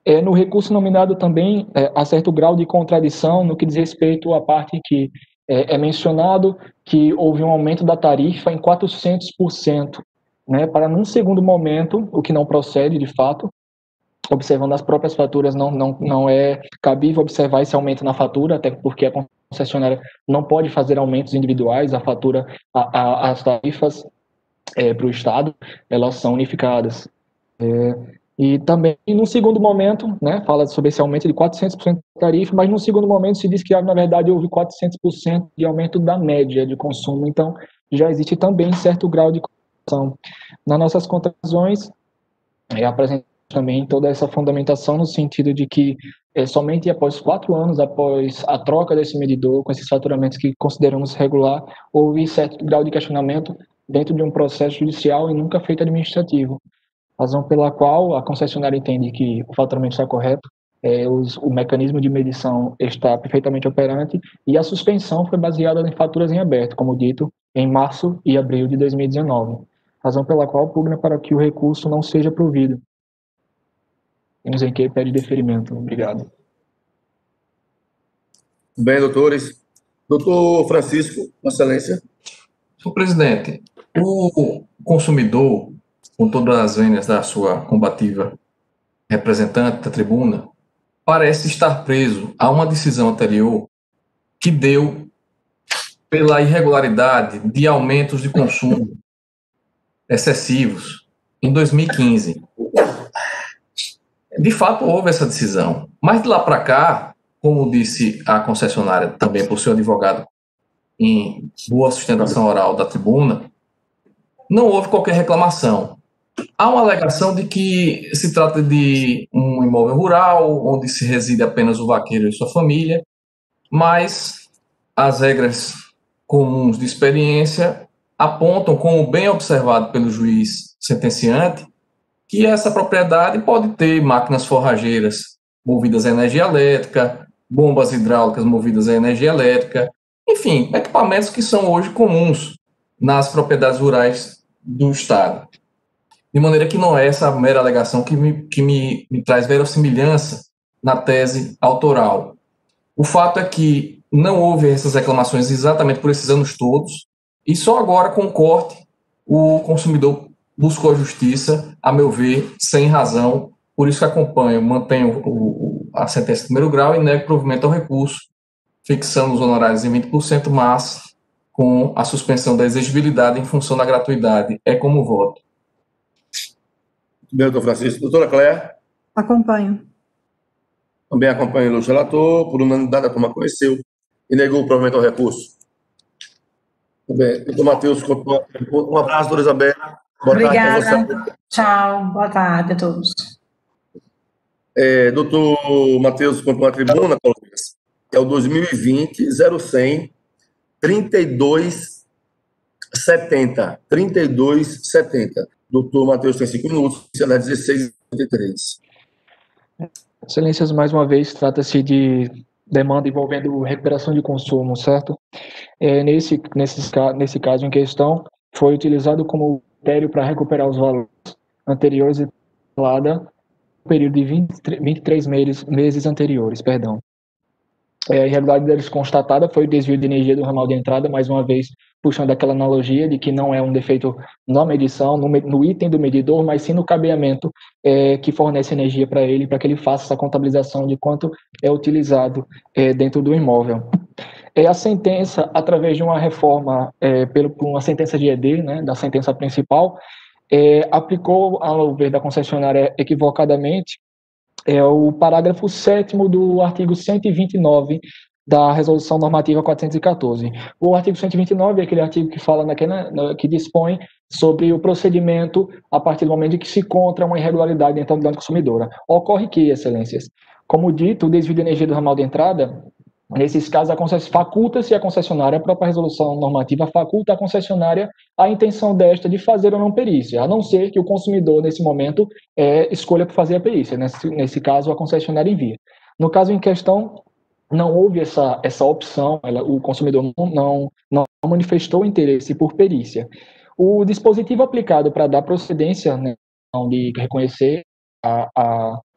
É, no recurso nominado também é, há certo grau de contradição no que diz respeito à parte que é, é mencionado que houve um aumento da tarifa em quatrocentos por cento, né, para num segundo momento, o que não procede de fato, observando as próprias faturas, não, não, não é cabível observar esse aumento na fatura, até porque a concessionária não pode fazer aumentos individuais, a fatura, a, a, as tarifas é, para o Estado, elas são unificadas. É, e também, num segundo momento, né, fala sobre esse aumento de quatrocentos por cento da tarifa, mas num segundo momento se diz que, na verdade, houve quatrocentos por cento de aumento da média de consumo, então já existe também certo grau de correção. Nas nossas contratações, é, apresentamos também toda essa fundamentação no sentido de que é, somente após quatro anos, após a troca desse medidor, com esses faturamentos que consideramos regular, houve certo grau de questionamento dentro de um processo judicial e nunca feito administrativo. Razão pela qual a concessionária entende que o faturamento está correto, é, os, o mecanismo de medição está perfeitamente operante e a suspensão foi baseada em faturas em aberto, como dito, em março e abril de dois mil e dezenove. Razão pela qual pugna para que o recurso não seja provido. Temos em que pede deferimento. Obrigado. Bem, doutores. Doutor Francisco, Excelência. Senhor presidente, o consumidor, com todas as vênias da sua combativa representante da tribuna, parece estar preso a uma decisão anterior que deu pela irregularidade de aumentos de consumo excessivos em dois mil e quinze. De fato, houve essa decisão, mas de lá para cá, como disse a concessionária também por seu advogado em boa sustentação oral da tribuna, não houve qualquer reclamação. Há uma alegação de que se trata de um imóvel rural, onde se reside apenas o vaqueiro e sua família, mas as regras comuns de experiência apontam, como bem observado pelo juiz sentenciante, que essa propriedade pode ter máquinas forrageiras movidas a energia elétrica, bombas hidráulicas movidas a energia elétrica, enfim, equipamentos que são hoje comuns nas propriedades rurais do Estado. De maneira que não é essa mera alegação que me, que me, me traz verossimilhança na tese autoral. O fato é que não houve essas reclamações exatamente por esses anos todos, e só agora, com o corte, o consumidor buscou a justiça, a meu ver, sem razão, por isso que acompanho, mantenho o, o, a sentença de primeiro grau e nego provimento ao recurso, fixando os honorários em vinte por cento, mas com a suspensão da exigibilidade em função da gratuidade. É como voto. Bem, doutor Francisco. Doutora Cléia? Acompanho. Também acompanho o ilustre relator, por unanimidade a turma conheceu e negou o provimento ao recurso. Muito bem. Doutor Matheus, um abraço, doutora Isabela. Boa Obrigada. tarde. Tchau. Boa tarde a todos. É, doutor Matheus, continua a tribuna, colegas. É o dois mil e vinte, zero cem, trinta e dois setenta. trinta e dois setenta. Doutor Matheus tem cinco minutos, será dezesseis e cinquenta e três. Excelências, mais uma vez, trata-se de demanda envolvendo recuperação de consumo, certo? É, nesse, nesse, nesse caso em questão, foi utilizado como critério para recuperar os valores anteriores e no período de vinte, vinte e três meses, meses anteriores, perdão. É, a irregularidade deles constatada foi o desvio de energia do ramal de entrada, mais uma vez puxando aquela analogia de que não é um defeito na medição, no, no item do medidor, mas sim no cabeamento é, que fornece energia para ele, para que ele faça essa contabilização de quanto é utilizado é, dentro do imóvel. É, a sentença, através de uma reforma, é, pelo, por uma sentença de E D, né, da sentença principal, é, aplicou, ao ver da concessionária equivocadamente, é o parágrafo sétimo do artigo cento e vinte e nove da Resolução Normativa quatrocentos e quatorze. O artigo cento e vinte e nove é aquele artigo que fala naquela, que dispõe sobre o procedimento a partir do momento em que se encontra uma irregularidade dentro da unidade consumidora. Ocorre que, excelências, como dito, o desvio de energia do ramal de entrada, nesses casos, a concess... faculta-se a concessionária, a própria resolução normativa faculta a concessionária a intenção desta de fazer ou não perícia, a não ser que o consumidor, nesse momento, é, escolha por fazer a perícia. Nesse, nesse caso, a concessionária envia. No caso em questão, não houve essa, essa opção, ela, o consumidor não, não, não manifestou interesse por perícia. O dispositivo aplicado para dar procedência, né, de reconhecer a, a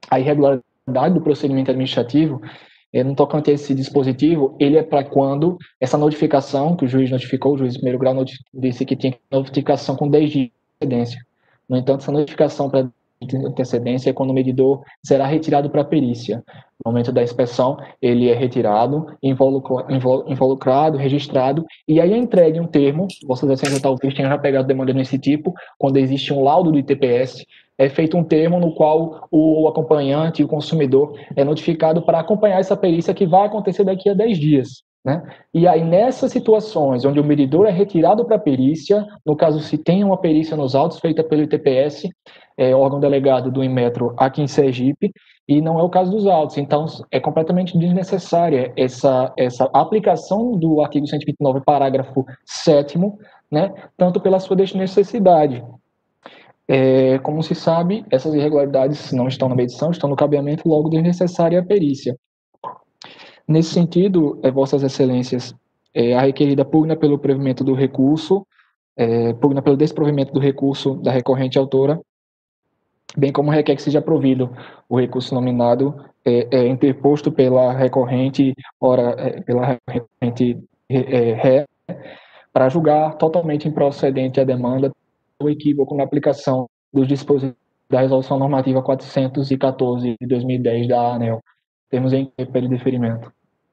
a irregularidade do procedimento administrativo, é, no tocante a esse dispositivo, ele é para quando essa notificação, que o juiz notificou, o juiz de primeiro grau disse que tinha notificação com dez dias de antecedência. No entanto, essa notificação para antecedência é quando o medidor será retirado para a perícia. No momento da inspeção, ele é retirado, involucrado, registrado, e aí é entregue um termo, Vossa Excelência talvez tenha já pegado demanda nesse tipo, quando existe um laudo do I T P S, é feito um termo no qual o acompanhante, o consumidor, é notificado para acompanhar essa perícia que vai acontecer daqui a dez dias. Né? E aí, nessas situações onde o medidor é retirado para a perícia, no caso, se tem uma perícia nos autos feita pelo I T P S, é, órgão delegado do Inmetro aqui em Sergipe, e não é o caso dos autos. Então, é completamente desnecessária essa, essa aplicação do artigo cento e vinte e nove, parágrafo sétimo, né? Tanto pela sua desnecessidade. É, como se sabe, essas irregularidades não estão na medição, estão no cabeamento, logo desnecessária a perícia. Nesse sentido, é, Vossas Excelências, é, a requerida pugna pelo provimento do recurso, é, pugna pelo desprovimento do recurso da recorrente autora, bem como requer que seja provido o recurso nominado é, é, interposto pela recorrente, ora, é, pela recorrente é, ré, para julgar totalmente improcedente a demanda ou equívoco na aplicação dos dispositivos da Resolução Normativa quatrocentos e quatorze de dois mil e dez da ANEEL. Temos em pelo deferimento.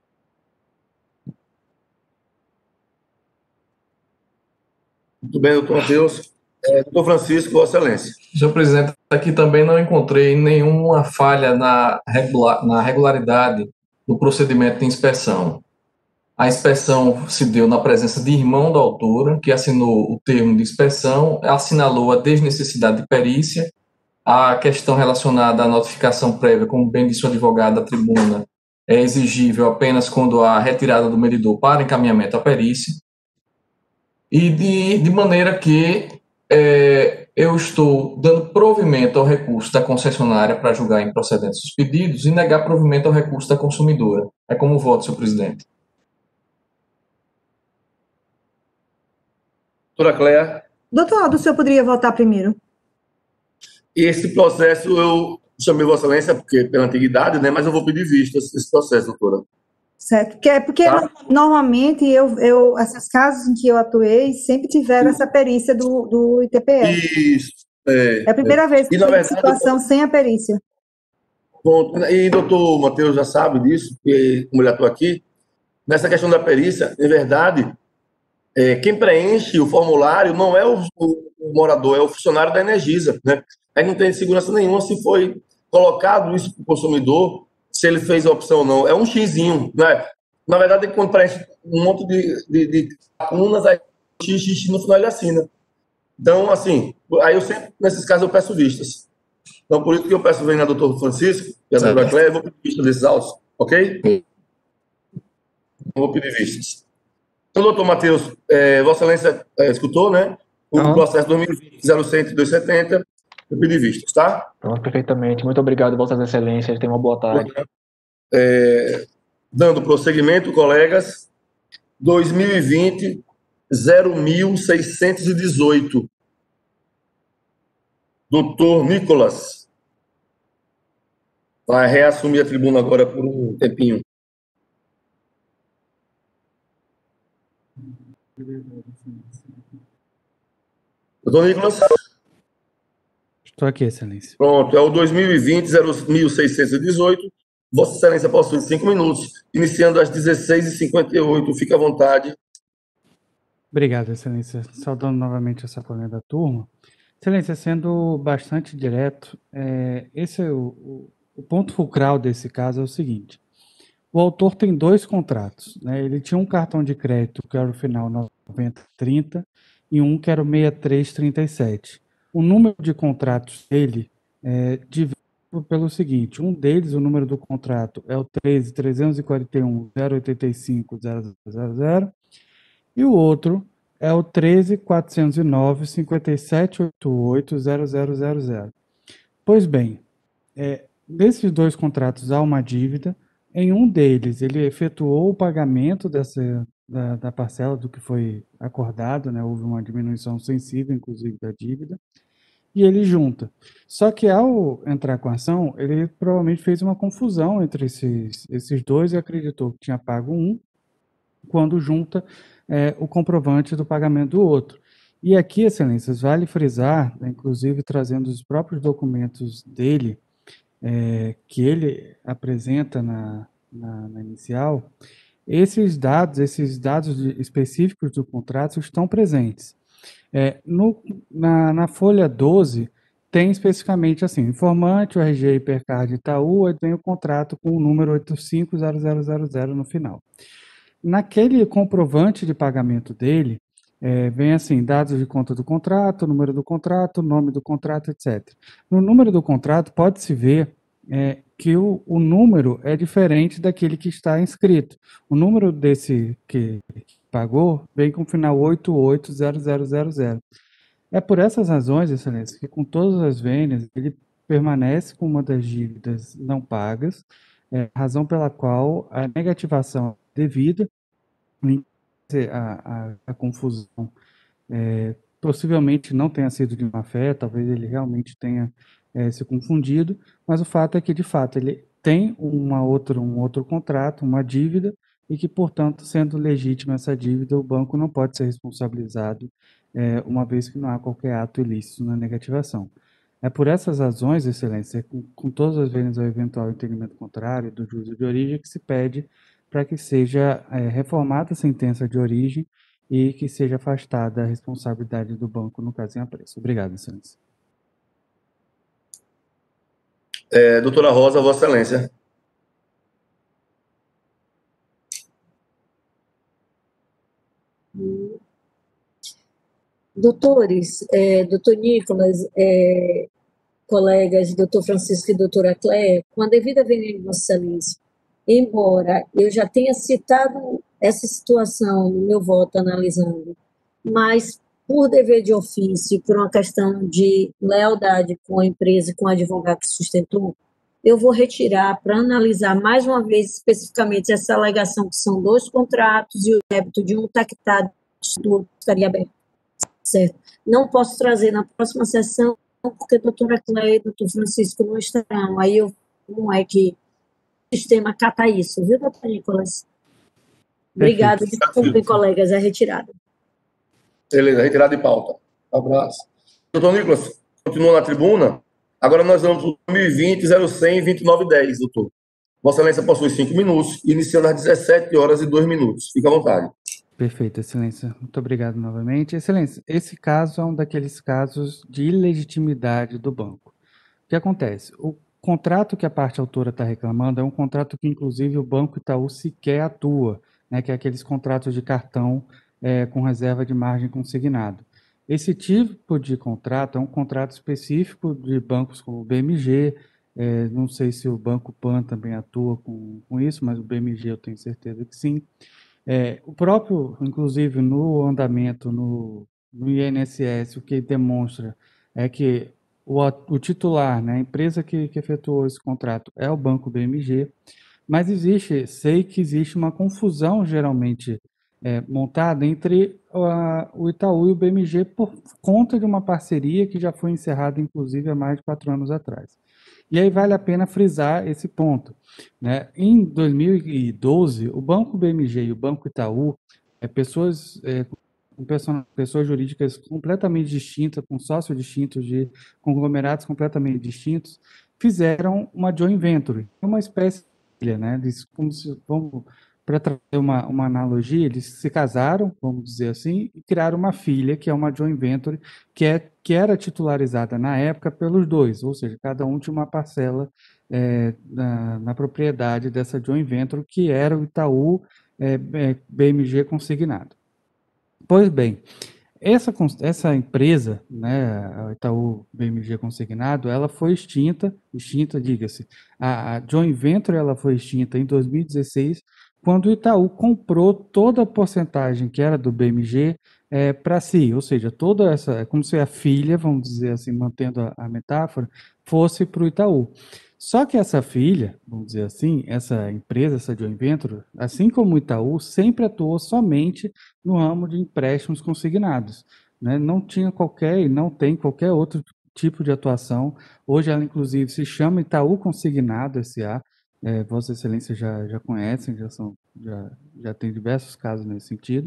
Muito bem, doutor Matheus. É, doutor Francisco, Vossa Excelência. Senhor presidente, aqui também não encontrei nenhuma falha na, regular, na regularidade do procedimento de inspeção. A inspeção se deu na presença de irmão da autora, que assinou o termo de inspeção, assinalou a desnecessidade de perícia, a questão relacionada à notificação prévia, como bem disse o advogado da tribuna, é exigível apenas quando há retirada do medidor para encaminhamento à perícia, e de, de maneira que é, eu estou dando provimento ao recurso da concessionária para julgar improcedentes os pedidos e negar provimento ao recurso da consumidora. É como voto, senhor presidente. Doutora Cléa. Doutor Aldo, o senhor poderia votar primeiro? Esse processo eu chamei Vossa Excelência porque pela antiguidade, né? Mas eu vou pedir vistas esse processo, doutora. Certo, que é porque tá. Normalmente eu, eu, esses casos em que eu atuei sempre tiveram essa perícia do, do I T P S. Isso. É, é a primeira é. vez que tem tem situação sem a perícia. Bom, e doutor Matheus já sabe disso, porque como ele atua aqui, nessa questão da perícia, em verdade, é, quem preenche o formulário não é o, o, o morador, é o funcionário da Energisa, né? Aí não tem segurança nenhuma se foi colocado isso para o consumidor, se ele fez a opção ou não. É um xizinho, né? Na verdade, quando preenche um monte de, de, de lacunas, aí x, x, no final ele assina. Então, assim, aí eu sempre, nesses casos, eu peço vistas. Então, por isso que eu peço venha doutor Francisco e a doutora Cléia, eu vou pedir vista desses autos, ok? Eu vou pedir vistas. Então, doutor Matheus, é, Vossa Excelência é, escutou, né? O uhum. processo dois mil e vinte, zero cento e duzentos e setenta, eu pedi vistas, tá? Pronto, perfeitamente. Muito obrigado, Vossas Excelências. Tenham uma boa tarde. É, dando prosseguimento, colegas, dois mil e vinte, zero mil seiscentos e dezoito. Doutor Nicolas vai reassumir a tribuna agora por um tempinho. Doutor Nicolas? Estou aqui, Excelência. Pronto, é o dois mil e vinte, zero mil seiscentos e dezoito. Vossa Excelência possui cinco minutos, iniciando às dezesseis e cinquenta e oito. Fique à vontade. Obrigado, Excelência. Saudando novamente essa colega da turma. Excelência, sendo bastante direto, é, esse é o, o, o ponto fulcral desse caso é o seguinte. O autor tem dois contratos, né? Ele tinha um cartão de crédito que era o final noventa trinta e um que era o sessenta e três trinta e sete. O número de contratos dele é dividido pelo seguinte, um deles, o número do contrato é o treze trezentos e quarenta e um zero oitenta e cinco zero zero zero e o outro é o treze quatrocentos e nove cinquenta e sete oitenta e oito zero zero zero zero. Pois bem, é, desses dois contratos há uma dívida. Em um deles, ele efetuou o pagamento dessa, da, da parcela do que foi acordado, né? Houve uma diminuição sensível, inclusive, da dívida. e ele junta. Só que ao entrar com a ação, ele provavelmente fez uma confusão entre esses, esses dois e acreditou que tinha pago um, quando junta é, o comprovante do pagamento do outro. E aqui, excelências, vale frisar, inclusive trazendo os próprios documentos dele, é, que ele apresenta na, na, na inicial, esses dados, esses dados de, específicos do contrato estão presentes. É, no, na, na folha doze, tem especificamente assim, informante, o R G Hipercard Itaú, aí tem o contrato com o número oito cinco zero zero zero zero no final. Naquele comprovante de pagamento dele, é, vem assim, dados de conta do contrato, número do contrato, nome do contrato, etcétera. No número do contrato, pode-se ver é, que o, o número é diferente daquele que está inscrito. O número desse que, que pagou vem com o final oito oito zero zero zero zero. É por essas razões, excelência, que com todas as vênias, ele permanece com uma das dívidas não pagas, é, razão pela qual a negativação devida, a, a, a confusão é, possivelmente não tenha sido de má fé, talvez ele realmente tenha é, se confundido, mas o fato é que, de fato, ele tem uma outra, um outro contrato, uma dívida, e que, portanto, sendo legítima essa dívida, o banco não pode ser responsabilizado, é, uma vez que não há qualquer ato ilícito na negativação. É por essas razões, excelência, com, com todas as vezes ao eventual entendimento contrário do juízo de origem, que se pede para que seja é, reformada a sentença de origem e que seja afastada a responsabilidade do banco no caso em apreço. Obrigado, excelência. É, doutora Rosa, Vossa Excelência. Doutores, é, doutor Nicolas, é, colegas, doutor Francisco e doutora Cléia, com a devida vênia de Vossa Excelência, embora eu já tenha citado essa situação no meu voto analisando, mas por dever de ofício, por uma questão de lealdade com a empresa e com o advogado que sustentou, eu vou retirar para analisar mais uma vez especificamente essa alegação que são dois contratos e o débito de um está quitado, do outro estaria aberto, certo? Não posso trazer na próxima sessão, porque a doutora Cléia e o doutor Francisco não estarão, aí eu, como é que o sistema cata isso, viu, doutor Nicolas? Obrigada, desculpem, colegas, é retirada. Beleza, retirada de pauta. Abraço. Doutor Nicolas, continua na tribuna. Agora nós vamos para o dois mil e vinte, zero cem, vinte e nove dez, doutor. Vossa Excelência possui cinco minutos, iniciando às dezessete horas e dois minutos. Fique à vontade. Perfeito, Excelência. Muito obrigado novamente. Excelência, esse caso é um daqueles casos de ilegitimidade do banco. O que acontece? O contrato que a parte autora está reclamando é um contrato que, inclusive, o Banco Itaú sequer atua, né, que é aqueles contratos de cartão é, com reserva de margem consignado. Esse tipo de contrato é um contrato específico de bancos como o B M G, é, não sei se o Banco Pan também atua com, com isso, mas o B M G eu tenho certeza que sim. É, o próprio, inclusive, no andamento, no, no I N S S, o que demonstra é que o, o titular, né, a empresa que, que efetuou esse contrato é o Banco B M G, mas existe, sei que existe uma confusão geralmente é, montada entre a, o Itaú e o B M G por conta de uma parceria que já foi encerrada, inclusive, há mais de quatro anos atrás. E aí vale a pena frisar esse ponto, né? Em dois mil e doze, o Banco B M G e o Banco Itaú, é, pessoas, é, com pessoas jurídicas completamente distintas, com sócios distintos, de conglomerados completamente distintos, fizeram uma joint venture, uma espécie de, né? Eles, como se, vamos, para trazer uma, uma analogia, eles se casaram, vamos dizer assim, e criaram uma filha, que é uma joint venture, que, é, que era titularizada na época pelos dois, ou seja, cada um tinha uma parcela é, na, na propriedade dessa joint venture, que era o Itaú é, B M G consignado. Pois bem, essa, essa empresa, né, a Itaú B M G consignado, ela foi extinta, extinta, diga-se, a, a joint venture ela foi extinta em dois mil e dezesseis, quando o Itaú comprou toda a porcentagem que era do B M G é, para si, ou seja, toda essa, é como se a filha, vamos dizer assim, mantendo a, a metáfora, fosse para o Itaú. Só que essa filha, vamos dizer assim, essa empresa, essa joint venture, assim como o Itaú, sempre atuou somente no ramo de empréstimos consignados, né? Não tinha qualquer, e não tem qualquer outro tipo de atuação. Hoje ela, inclusive, se chama Itaú Consignado S A. É, Vossa Excelência já, já conhecem, já, são, já, já tem diversos casos nesse sentido.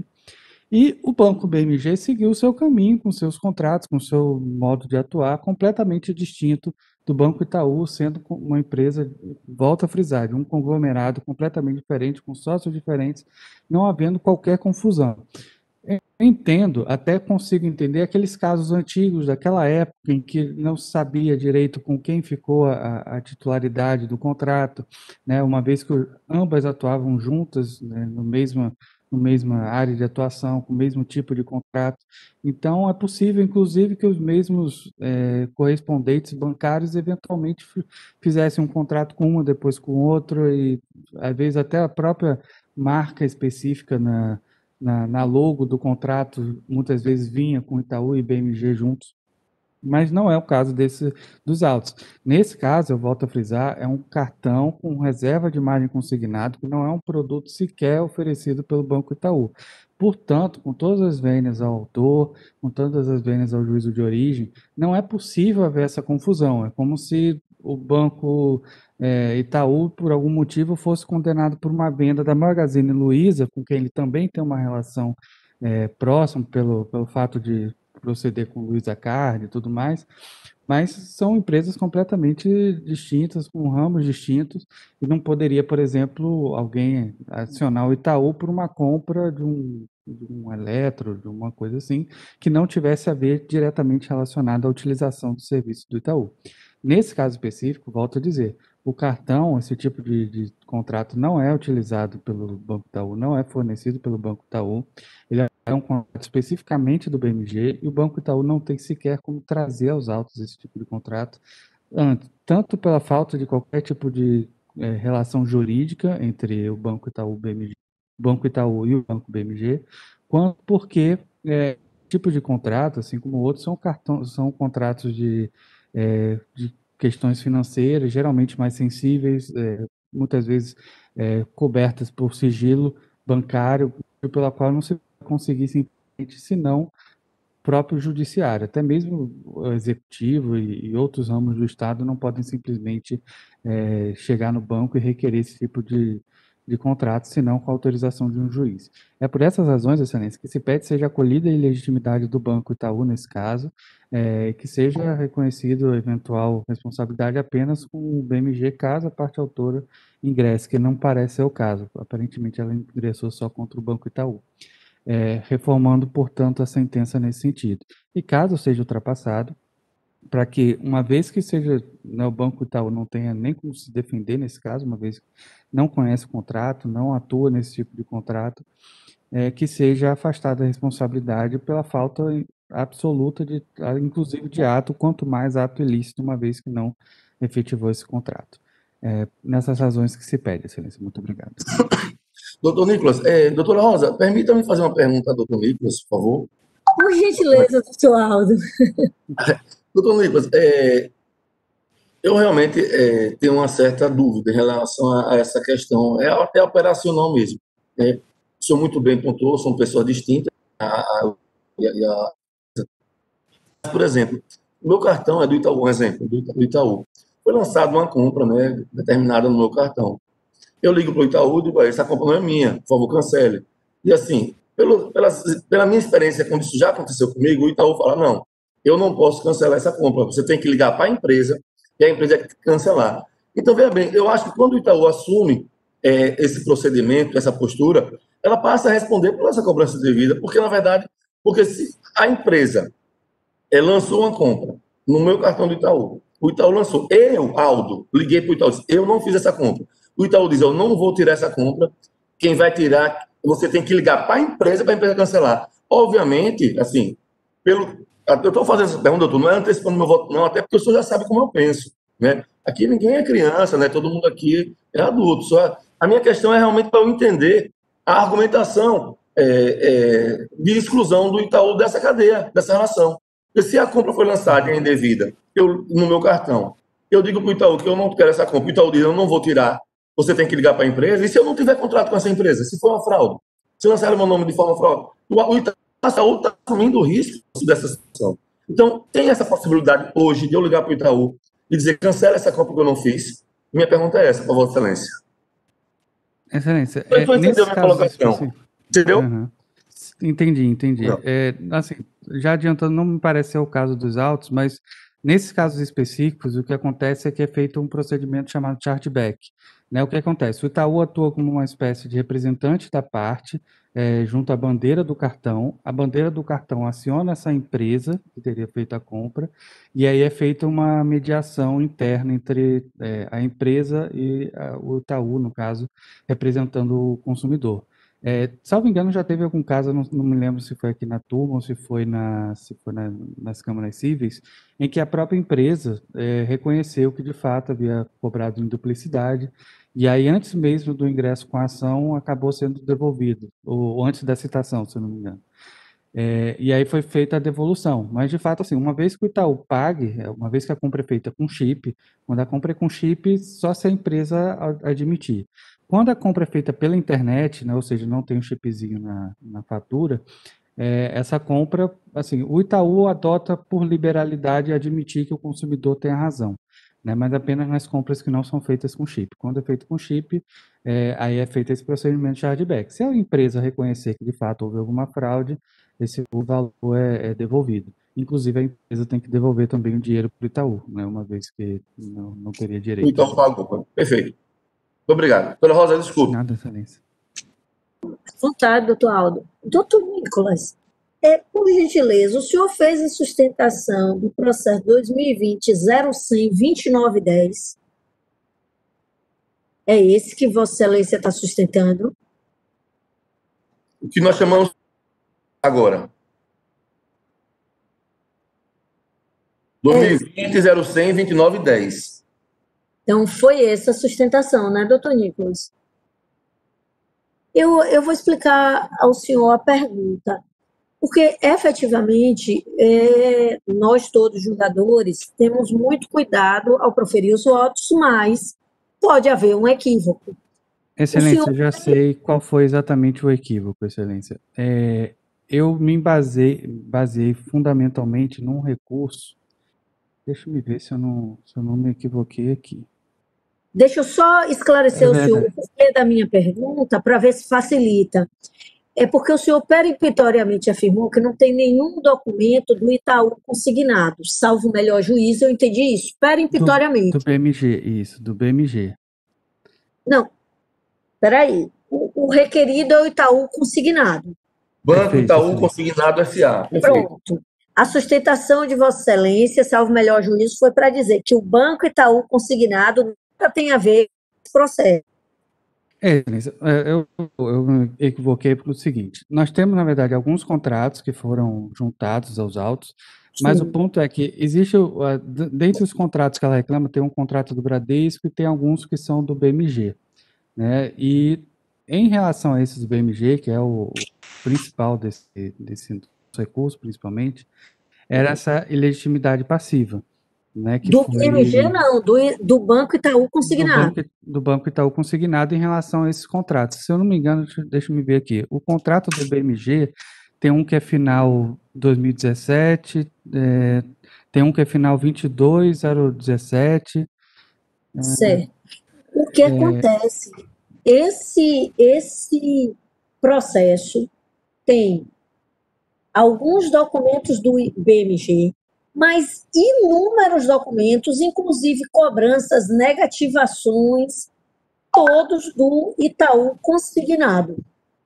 E o Banco B M G seguiu o seu caminho com seus contratos, com o seu modo de atuar, completamente distinto do Banco Itaú, sendo uma empresa, volto a frisar, de um conglomerado completamente diferente, com sócios diferentes, não havendo qualquer confusão. Eu entendo, até consigo entender aqueles casos antigos daquela época em que não se sabia direito com quem ficou a, a titularidade do contrato, né, uma vez que ambas atuavam juntas, né, no mesma, no mesma área de atuação, com o mesmo tipo de contrato. Então, é possível, inclusive, que os mesmos é, correspondentes bancários eventualmente fizessem um contrato com uma, depois com outro, e às vezes até a própria marca específica na Na, na logo do contrato, muitas vezes vinha com Itaú e B M G juntos, mas não é o caso desse, dos autos. Nesse caso, eu volto a frisar, é um cartão com reserva de margem consignado, que não é um produto sequer oferecido pelo Banco Itaú. Portanto, com todas as vênias ao autor, com todas as vênias ao juízo de origem, não é possível haver essa confusão. É como se o Banco é, Itaú, por algum motivo, fosse condenado por uma venda da Magazine Luiza, com quem ele também tem uma relação é, próxima pelo, pelo fato de proceder com Luiza Card e tudo mais, mas são empresas completamente distintas, com ramos distintos, e não poderia, por exemplo, alguém acionar o Itaú por uma compra de um, de um eletro, de uma coisa assim, que não tivesse a ver diretamente relacionado à utilização do serviço do Itaú. Nesse caso específico, volto a dizer, o cartão, esse tipo de, de contrato não é utilizado pelo Banco Itaú, não é fornecido pelo Banco Itaú, ele é um contrato especificamente do B M G e o Banco Itaú não tem sequer como trazer aos autos esse tipo de contrato, tanto pela falta de qualquer tipo de é, relação jurídica entre o Banco Itaú, B M G, Banco Itaú e o Banco B M G, quanto porque é, tipo de contrato, assim como outros, são, cartão, são contratos de, é, de questões financeiras, geralmente mais sensíveis, é, muitas vezes é, cobertas por sigilo bancário, pela qual não se vai conseguir simplesmente, senão próprio judiciário, até mesmo o executivo e, e outros ramos do Estado não podem simplesmente é, chegar no banco e requerer esse tipo de, de contrato, senão com a autorização de um juiz. É por essas razões, Excelência, que se pede seja acolhida a ilegitimidade do Banco Itaú nesse caso, é, que seja reconhecido a eventual responsabilidade apenas com o B M G, caso a parte autora ingresse, que não parece ser o caso. Aparentemente, ela ingressou só contra o Banco Itaú. É, reformando, portanto, a sentença nesse sentido. E caso seja ultrapassado, para que, uma vez que seja, né, o Banco Itaú não tenha nem como se defender nesse caso, uma vez que não conhece o contrato, não atua nesse tipo de contrato, é, que seja afastada a responsabilidade pela falta absoluta, de, inclusive de ato, quanto mais ato ilícito, uma vez que não efetivou esse contrato. É, nessas razões que se pede, Excelência. Muito obrigado. Doutor Nicolas, é, doutora Rosa, permita-me fazer uma pergunta ao doutor Nicolas, por favor. Por gentileza, doutor Aldo. Doutor Nicolas, é, eu realmente é, tenho uma certa dúvida em relação a, a essa questão, é até operacional mesmo. É, o senhor muito bem pontuou, são pessoas distintas. A, a, a, a, por exemplo, o meu cartão é do Itaú, um exemplo, do Itaú. Foi lançada uma compra, né, determinada no meu cartão. Eu ligo para o Itaú e digo, essa compra não é minha, por favor, cancele. E assim, pelo, pela, pela minha experiência, quando isso já aconteceu comigo, o Itaú fala, não, eu não posso cancelar essa compra, você tem que ligar para a empresa, e a empresa tem que cancelar. Então, veja bem, eu acho que quando o Itaú assume é, esse procedimento, essa postura, ela passa a responder por essa cobrança devida, porque, na verdade, porque se a empresa é, lançou uma compra no meu cartão do Itaú, o Itaú lançou, eu, Aldo, liguei para o Itaú, disse, eu não fiz essa compra. O Itaú diz, eu não vou tirar essa compra, quem vai tirar, você tem que ligar para a empresa, para a empresa cancelar. Obviamente, assim, pelo, eu estou fazendo essa pergunta, doutor, não é antecipando meu voto, não, até porque o senhor já sabe como eu penso, né? Aqui ninguém é criança, né? Todo mundo aqui é adulto. Só a minha questão é realmente para eu entender a argumentação é, é, de exclusão do Itaú dessa cadeia, dessa relação. Porque se a compra foi lançada em indevida, eu, no meu cartão, eu digo para o Itaú que eu não quero essa compra, o Itaú diz, eu não vou tirar, você tem que ligar para a empresa, e se eu não tiver contrato com essa empresa, se for uma fraude, se lançar meu nome de forma fraude, o Itaú está assumindo o risco dessa situação. Então, tem essa possibilidade hoje de eu ligar para o Itaú e dizer, cancela essa compra que eu não fiz? Minha pergunta é essa, para Vossa Excelência. Excelência, Mas é, tu entendeu nesses minha casos colocação? específicos... Entendeu? Uhum. Entendi, entendi. Não. É, assim, já adiantando, não me parece ser o caso dos autos, mas nesses casos específicos, o que acontece é que é feito um procedimento chamado chargeback. Né? O que acontece? O Itaú atua como uma espécie de representante da parte, é, junto à bandeira do cartão. A bandeira do cartão aciona essa empresa que teria feito a compra, e aí é feita uma mediação interna entre é, a empresa e a, o Itaú, no caso, representando o consumidor. É, salvo engano, já teve algum caso, não, não me lembro se foi aqui na turma ou se foi, na, se foi na, nas câmaras cíveis, em que a própria empresa é, reconheceu que de fato havia cobrado em duplicidade, e aí antes mesmo do ingresso com a ação acabou sendo devolvido, ou, ou antes da citação, se eu não me engano. É, e aí foi feita a devolução. Mas, de fato, assim, uma vez que o Itaú pague, uma vez que a compra é feita com chip, quando a compra é com chip, só se a empresa admitir. Quando a compra é feita pela internet, né, ou seja, não tem um chipzinho na, na fatura, é, essa compra, assim, o Itaú adota por liberalidade admitir que o consumidor tem a razão, né, mas apenas nas compras que não são feitas com chip. Quando é feito com chip, é, aí é feito esse procedimento de chargeback. Se a empresa reconhecer que de fato houve alguma fraude, esse valor é, é devolvido. Inclusive, a empresa tem que devolver também o dinheiro para o Itaú, né, uma vez que não, não teria direito. Então, pagou. Perfeito. Muito obrigado. Doutora Rosa, desculpe. Nada, Excelência. Vontade, doutor Aldo. Doutor Nicolas, é, por gentileza, o senhor fez a sustentação do processo dois mil e vinte zero cem vinte e nove dez. É esse que Vossa Excelência está sustentando? O que nós chamamos agora. dois mil e vinte zero cem vinte e nove dez. Então, foi essa a sustentação, né, doutor Nicolas? Eu, eu vou explicar ao senhor a pergunta, porque, efetivamente, é, nós todos, julgadores, temos muito cuidado ao proferir os votos, mas pode haver um equívoco. Excelência, senhor... eu já sei qual foi exatamente o equívoco, Excelência. É, eu me basei, baseei fundamentalmente num recurso. Deixa eu ver se eu não, se eu não me equivoquei aqui. Deixa eu só esclarecer é o senhor o porquê da minha pergunta, para ver se facilita. É porque o senhor peremptoriamente afirmou que não tem nenhum documento do Itaú consignado, salvo o melhor juízo, eu entendi isso, peremptoriamente. Do, do B M G, isso, do B M G. Não, peraí, o, o requerido é o Itaú consignado. Banco Perfeito, Itaú excelente. Consignado S A. Perfeito. Pronto. A sustentação de Vossa Excelência, salvo o melhor juízo, foi para dizer que o Banco Itaú Consignado nunca tem a ver com esse processo. É, eu, eu me equivoquei pelo seguinte, nós temos, na verdade, alguns contratos que foram juntados aos autos, mas Sim. o ponto é que existe, dentre os contratos que ela reclama, tem um contrato do Bradesco e tem alguns que são do B M G, né, e em relação a esses do B M G, que é o principal desse, desse recurso, principalmente, era essa ilegitimidade passiva. Né, que do foi... B M G, não, do, do Banco Itaú Consignado. Do banco, do banco Itaú Consignado em relação a esses contratos. Se eu não me engano, deixa, deixa eu me ver aqui. O contrato do B M G tem um que é final dois mil e dezessete, é, tem um que é final vinte e dois zero dezessete. Certo. É, o que é, acontece? Esse, esse processo tem alguns documentos do B M G, mas inúmeros documentos, inclusive cobranças, negativações, todos do Itaú Consignado.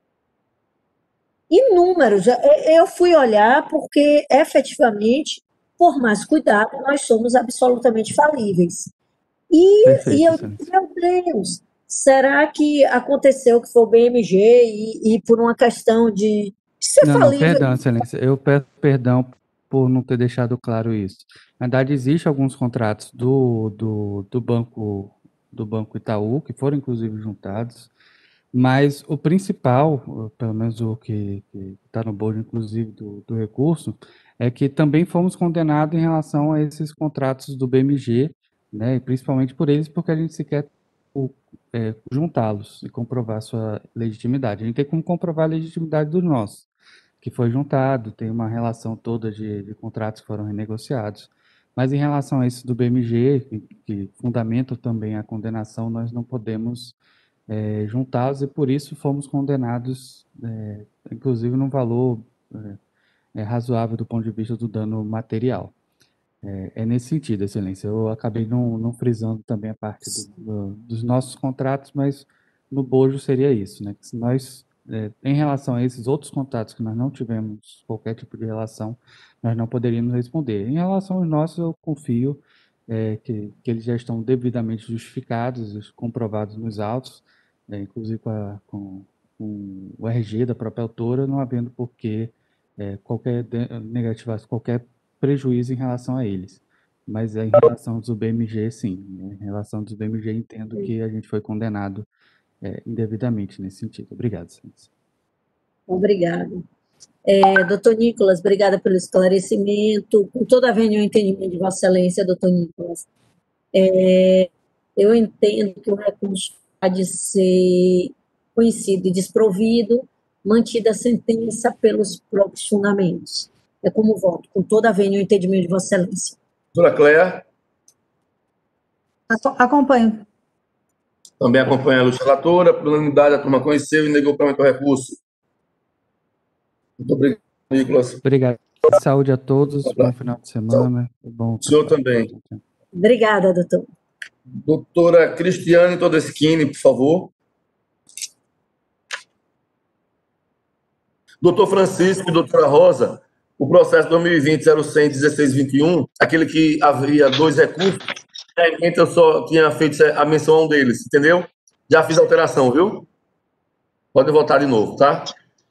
Inúmeros. Eu fui olhar porque, efetivamente, por mais cuidado, nós somos absolutamente falíveis. E, Perfeito, e eu disse, meu Deus, será que aconteceu que foi o B M G e, e por uma questão de ser não, falível... Não, perdão, Excelência, eu peço perdão por não ter deixado claro isso. Na verdade, existem alguns contratos do, do, do, banco, do Banco Itaú, que foram inclusive juntados, mas o principal, pelo menos o que está no bojo, inclusive, do, do recurso, é que também fomos condenados em relação a esses contratos do B M G, né, e principalmente por eles, porque a gente sequer é, juntá-los e comprovar sua legitimidade. A gente tem como comprovar a legitimidade dos nossos. que foi juntado, tem uma relação toda de, de contratos que foram renegociados. Mas em relação a isso do B M G, que, que fundamenta também a condenação, nós não podemos é, juntá-los e por isso fomos condenados, é, inclusive num valor é, é, razoável do ponto de vista do dano material. É, é nesse sentido, Excelência. Eu acabei não, não frisando também a parte do, do, dos nossos contratos, mas no bojo seria isso, né? Que se nós, é, em relação a esses outros contratos que nós não tivemos qualquer tipo de relação, nós não poderíamos responder. Em relação aos nossos, eu confio é, que, que eles já estão devidamente justificados, comprovados nos autos, é, inclusive com, a, com, com o R G da própria autora, não havendo porquê é, qualquer negativação, qualquer prejuízo em relação a eles. Mas em relação aos do B M G, sim. Em relação aos do B M G, entendo que a gente foi condenado é, indevidamente nesse sentido. Obrigado, Excelência. Obrigado. É, doutor Nicolas, obrigada pelo esclarecimento. Com toda a vênia e o entendimento de Vossa Excelência, doutor Nicolas, é, eu entendo que o recurso pode ser conhecido e desprovido, mantida a sentença pelos próprios fundamentos. É como voto, com toda a vênia e o entendimento de Vossa Excelência. Doutora Cléa. Acompanho. Também acompanha a ilustre relatora. Por unanimidade, a turma conheceu e negou o provimento ao recurso. Muito obrigado, Nicolas. Obrigado. Saúde a todos. Bom final de semana. Bom o senhor também. Obrigada, doutor. Doutora Cristiane Todeschini, por favor. Doutor Francisco e doutora Rosa, o processo dois mil e vinte zero cem dezesseis vinte e um, aquele que havia dois recursos, realmente eu só tinha feito a menção a um deles, entendeu? Já fiz a alteração, viu? Pode votar de novo, tá?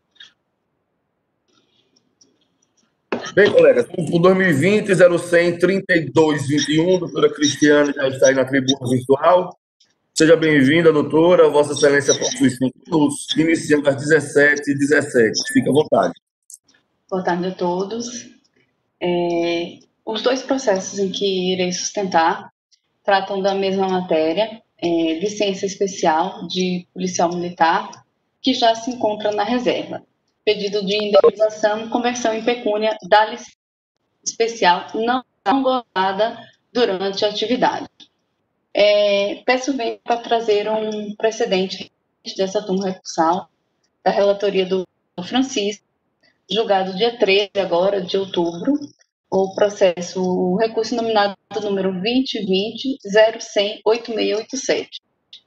Bem, colegas, o dois mil e vinte zero cem trinta e dois vinte e um, doutora Cristiane já está aí na tribuna virtual. Seja bem-vinda, doutora. Vossa Excelência possui cinco minutos. Iniciando às dezessete e dezessete. Fique à vontade. Boa tarde a todos. É, os dois processos em que irei sustentar tratam da mesma matéria, é, licença especial de policial militar, que já se encontra na reserva. Pedido de indenização e conversão em pecúnia da licença especial não gozada durante a atividade. É, peço bem para trazer um precedente dessa turma recursal, da relatoria do Francisco, julgado dia treze agora, de outubro, o processo, o recurso nominado número vinte e vinte zero cem oito seis oito sete.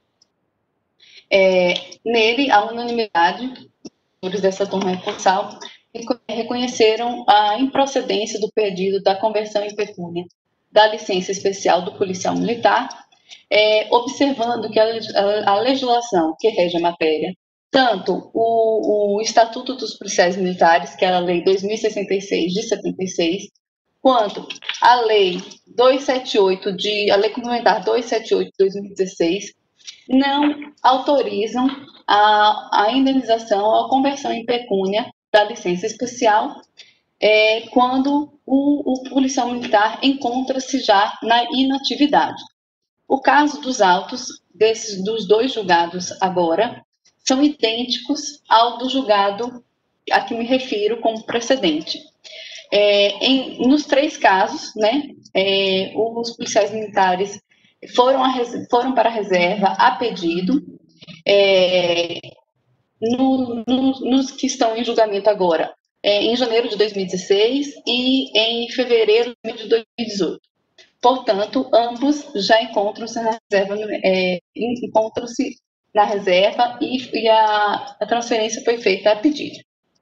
É, nele, a unanimidade dessa turma recursal reconheceram a improcedência do pedido da conversão em pecúnia da licença especial do policial militar, é, observando que a, a, a legislação que rege a matéria, tanto o, o Estatuto dos Policiais Militares, que é a Lei dois mil e sessenta e seis de setenta e seis, quanto a Lei duzentos e setenta e oito de a Lei Complementar duzentos e setenta e oito de dois mil e dezesseis, não autorizam a, a indenização ou a conversão em pecúnia da licença especial é, quando o, o policial militar encontra-se já na inatividade. O caso dos autos desses, dos dois julgados agora são idênticos ao do julgado a que me refiro como precedente. É, em, nos três casos, né, é, os policiais militares foram, a, foram para a reserva a pedido, é, no, no, nos que estão em julgamento agora, é, em janeiro de dois mil e dezesseis e em fevereiro de dois mil e dezoito. Portanto, ambos já encontram-se na reserva, é, encontram-se na reserva e, e a, a transferência foi feita a pedido.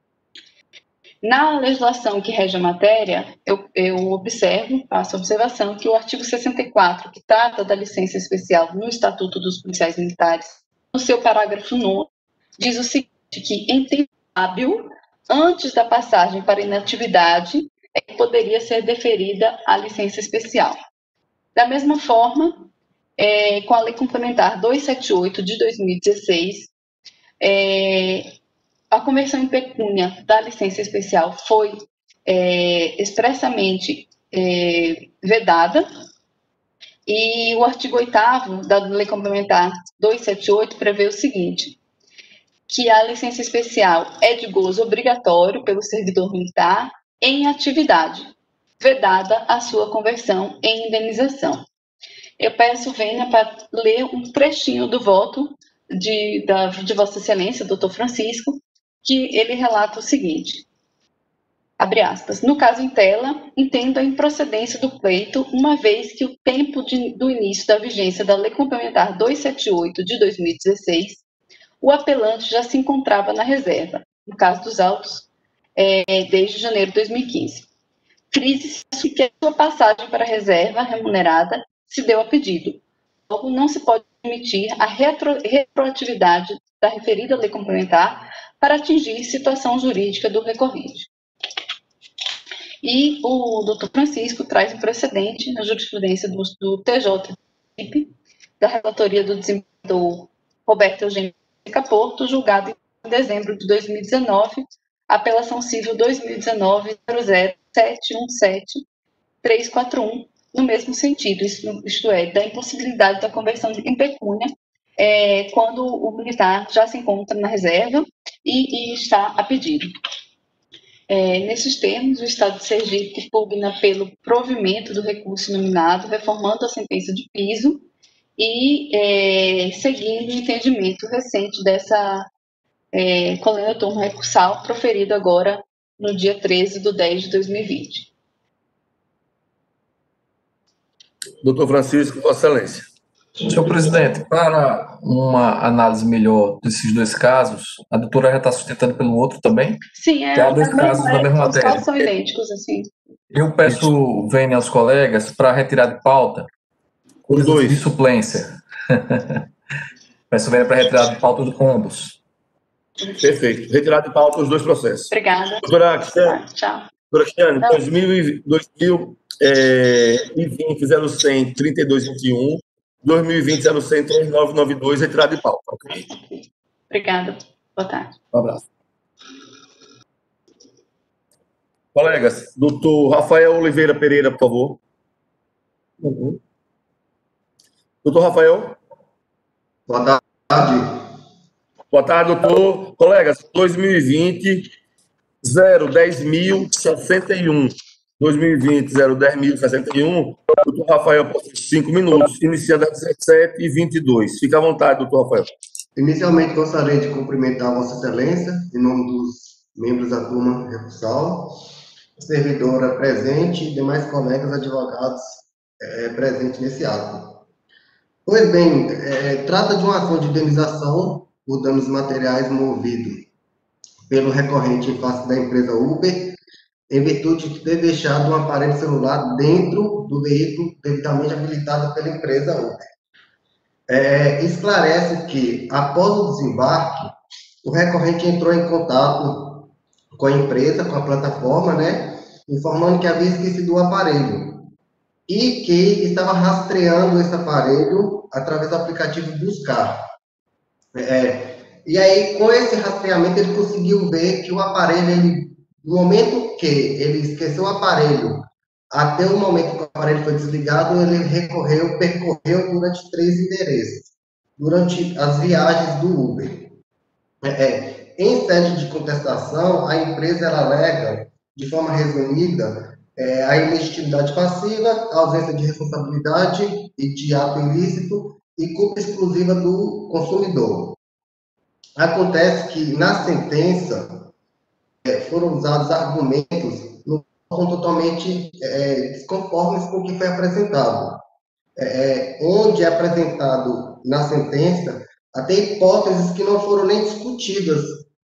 Na legislação que rege a matéria, eu, eu observo, faço a observação que o artigo sessenta e quatro, que trata da licença especial no Estatuto dos Policiais Militares, no seu parágrafo nono, diz o seguinte, que em tempo hábil, antes da passagem para inatividade, é que poderia ser deferida a licença especial. Da mesma forma, é, com a Lei Complementar duzentos e setenta e oito de dois mil e dezesseis, é, a conversão em pecúnia da licença especial foi é, expressamente é, vedada, e o artigo oitavo da Lei Complementar duzentos e setenta e oito prevê o seguinte, que a licença especial é de gozo obrigatório pelo servidor militar em atividade, vedada a sua conversão em indenização. Eu peço, Vênia, para ler um trechinho do voto de, da, de Vossa Excelência, doutor Francisco, que ele relata o seguinte, abre aspas, no caso em tela, entendo a improcedência do pleito, uma vez que o tempo de, do início da vigência da Lei Complementar duzentos e setenta e oito de dois mil e dezesseis, o apelante já se encontrava na reserva, no caso dos autos, é, desde janeiro de dois mil e quinze. Frise-se que a sua passagem para a reserva remunerada se deu a pedido. Logo, não se pode admitir a retro, retroatividade da referida lei complementar para atingir situação jurídica do recorrente. E o doutor Francisco traz um precedente na jurisprudência do, do T J, da relatoria do desembargador Roberto Eugênio Caporto, julgado em dezembro de dois mil e dezenove, apelação civil dois mil e dezenove zero zero sete um sete três quatro um, no mesmo sentido, isto é, da impossibilidade da conversão em pecúnia, é, quando o militar já se encontra na reserva e, e está a pedido. É, nesses termos, o Estado de Sergipe pugna pelo provimento do recurso nominado, reformando a sentença de piso e é, seguindo o entendimento recente dessa é, colenda turma recursal, proferido agora no dia treze de dez de dois mil e vinte. Doutor Francisco, Vossa Excelência. Senhor presidente, para uma análise melhor desses dois casos, a doutora já está sustentando pelo outro também? Sim, é. Que há dois casos da mesma Os matéria. casos são idênticos, assim. Eu peço, Vênia, aos colegas para retirar de pauta os dois de suplência. Peço, Vênia, para retirar de pauta de ambos. Perfeito. Retirar de pauta os dois processos. Obrigada. Doutora Cristiane, Tchau. doutora Cristiane, dois mil e vinte zero cem trinta e dois vinte e um, dois mil e vinte zero cem trinta e nove noventa e dois, retirado de pauta. Ok? Obrigada. Boa tarde. Um abraço. Colegas, doutor Rafael Oliveira Pereira, por favor. Uhum. Doutor Rafael. Boa tarde. Boa tarde, doutor. Colegas, dois mil e vinte zero dez mil sessenta e um. dois mil e vinte zero dez mil sessenta e um. Doutor Rafael, cinco minutos, iniciando às dezessete e vinte e dois. Fique à vontade, doutor Rafael. Inicialmente, gostaria de cumprimentar Vossa Excelência, em nome dos membros da turma recursal, servidora presente e demais colegas advogados é, presentes nesse ato. Pois bem, é, trata de uma ação de indenização por danos materiais movido pelo recorrente em face da empresa Uber, em virtude de ter deixado um aparelho celular dentro do veículo devidamente habilitado pela empresa Uber. É, esclarece que, após o desembarque, o recorrente entrou em contato com a empresa, com a plataforma, né, informando que havia esquecido o aparelho e que estava rastreando esse aparelho através do aplicativo Buscar. É, e aí, com esse rastreamento, ele conseguiu ver que o aparelho, ele, no momento que ele esqueceu o aparelho, até o momento que o aparelho foi desligado, ele recorreu, percorreu durante três endereços, durante as viagens do Uber. É, é, em sede de contestação, a empresa ela alega, de forma resumida, é, a ilegitimidade passiva, a ausência de responsabilidade e de ato ilícito e culpa exclusiva do consumidor. Acontece que, na sentença, é, foram usados argumentos no são totalmente é, desconformes com o que foi apresentado. É, onde é apresentado na sentença até hipóteses que não foram nem discutidas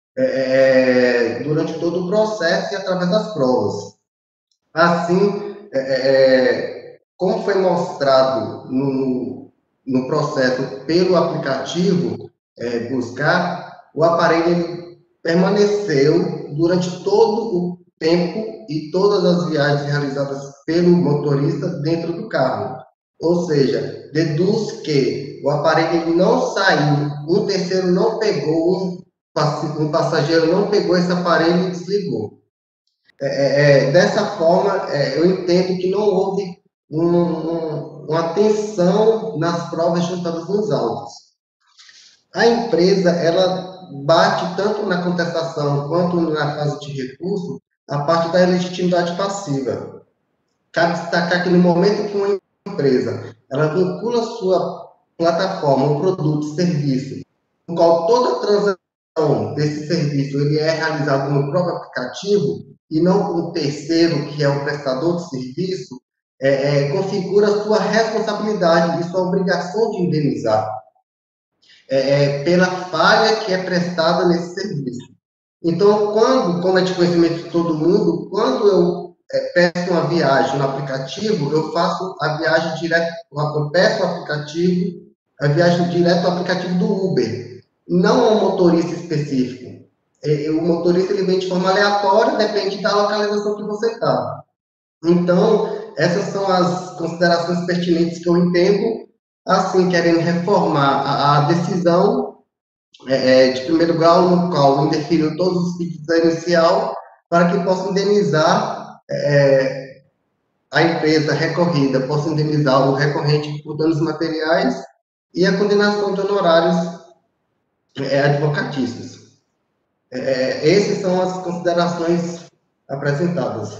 é, durante todo o processo e através das provas. Assim, é, como foi mostrado no, no processo pelo aplicativo é, Buscar, o aparelho ele permaneceu durante todo o tempo e todas as viagens realizadas pelo motorista dentro do carro. Ou seja, deduz que o aparelho não saiu, um terceiro não pegou, um, um passageiro não pegou esse aparelho e desligou. É, é, dessa forma, é, eu entendo que não houve um, um, uma atenção nas provas juntadas nos autos. a empresa, ela bate tanto na contestação quanto na fase de recurso a parte da legitimidade passiva. Cabe destacar que no momento que uma empresa ela vincula sua plataforma, um produto, serviço, no qual toda transação desse serviço ele é realizado no próprio aplicativo e não com um terceiro, que é o prestador de serviço, é, é, configura a sua responsabilidade e sua obrigação de indenizar é, é, pela falha que é prestada nesse serviço. Então, quando, como é de conhecimento de todo mundo, quando eu é, peço uma viagem no aplicativo, eu faço a viagem direto, eu peço o aplicativo, a viagem direto ao aplicativo do Uber, não ao motorista específico. É, o motorista ele vem de forma aleatória, depende da localização que você está. Então, essas são as considerações pertinentes que eu entendo, assim, querendo reformar a, a decisão é, de primeiro grau, no qual interferiu todos os pedidos da inicial, para que possa indenizar é, a empresa recorrida, possa indenizar o recorrente por danos materiais e a condenação de honorários é, advocatícios. É, essas são as considerações apresentadas.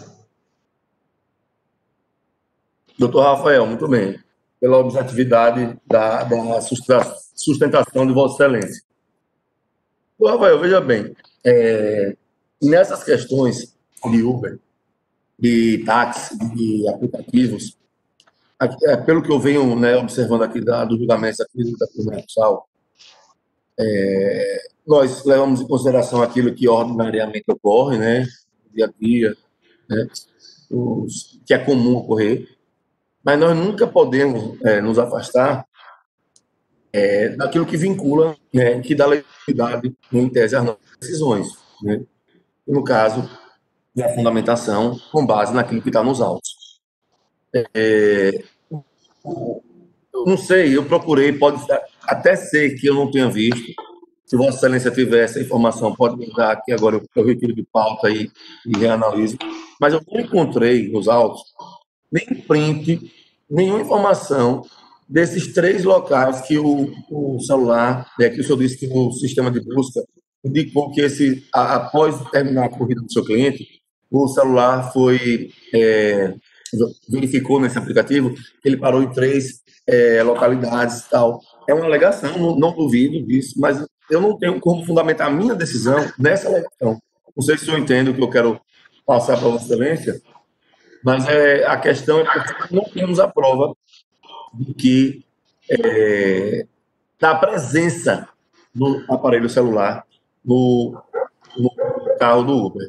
Doutor Rafael, muito bem, pela objetividade da, da sustentação de Vossa Excelência. Doutor Rafael, veja bem, é, nessas questões de Uber, de táxi, de aplicativos, aqui, é, pelo que eu venho né, observando aqui da, do julgamento aqui da Turma Recursal, é, nós levamos em consideração aquilo que ordinariamente ocorre, né, dia a dia, né, os, que é comum ocorrer, mas nós nunca podemos é, nos afastar é, daquilo que vincula, né, que dá legitimidade, em tese, às nossas decisões. Né? E, no caso, a fundamentação com base naquilo que está nos autos. É, eu não sei, eu procurei, pode até ser que eu não tenha visto. Se Vossa Excelência tiver essa informação, pode me dar aqui agora, eu retiro de pauta aí e reanaliso. Mas eu não encontrei nos autos nem print, nenhuma informação desses três locais que o, o celular, né, que o senhor disse que o sistema de busca indicou que esse, a, após terminar a corrida do seu cliente, o celular foi, é, verificou nesse aplicativo que ele parou em três é, localidades e tal. É uma alegação, não, não duvido disso, mas eu não tenho como fundamentar a minha decisão nessa alegação. Não sei se o senhor entende o que eu quero passar para Vossa Excelência, mas é, a questão é que não temos a prova de que é, da presença do aparelho celular no, no carro do Uber.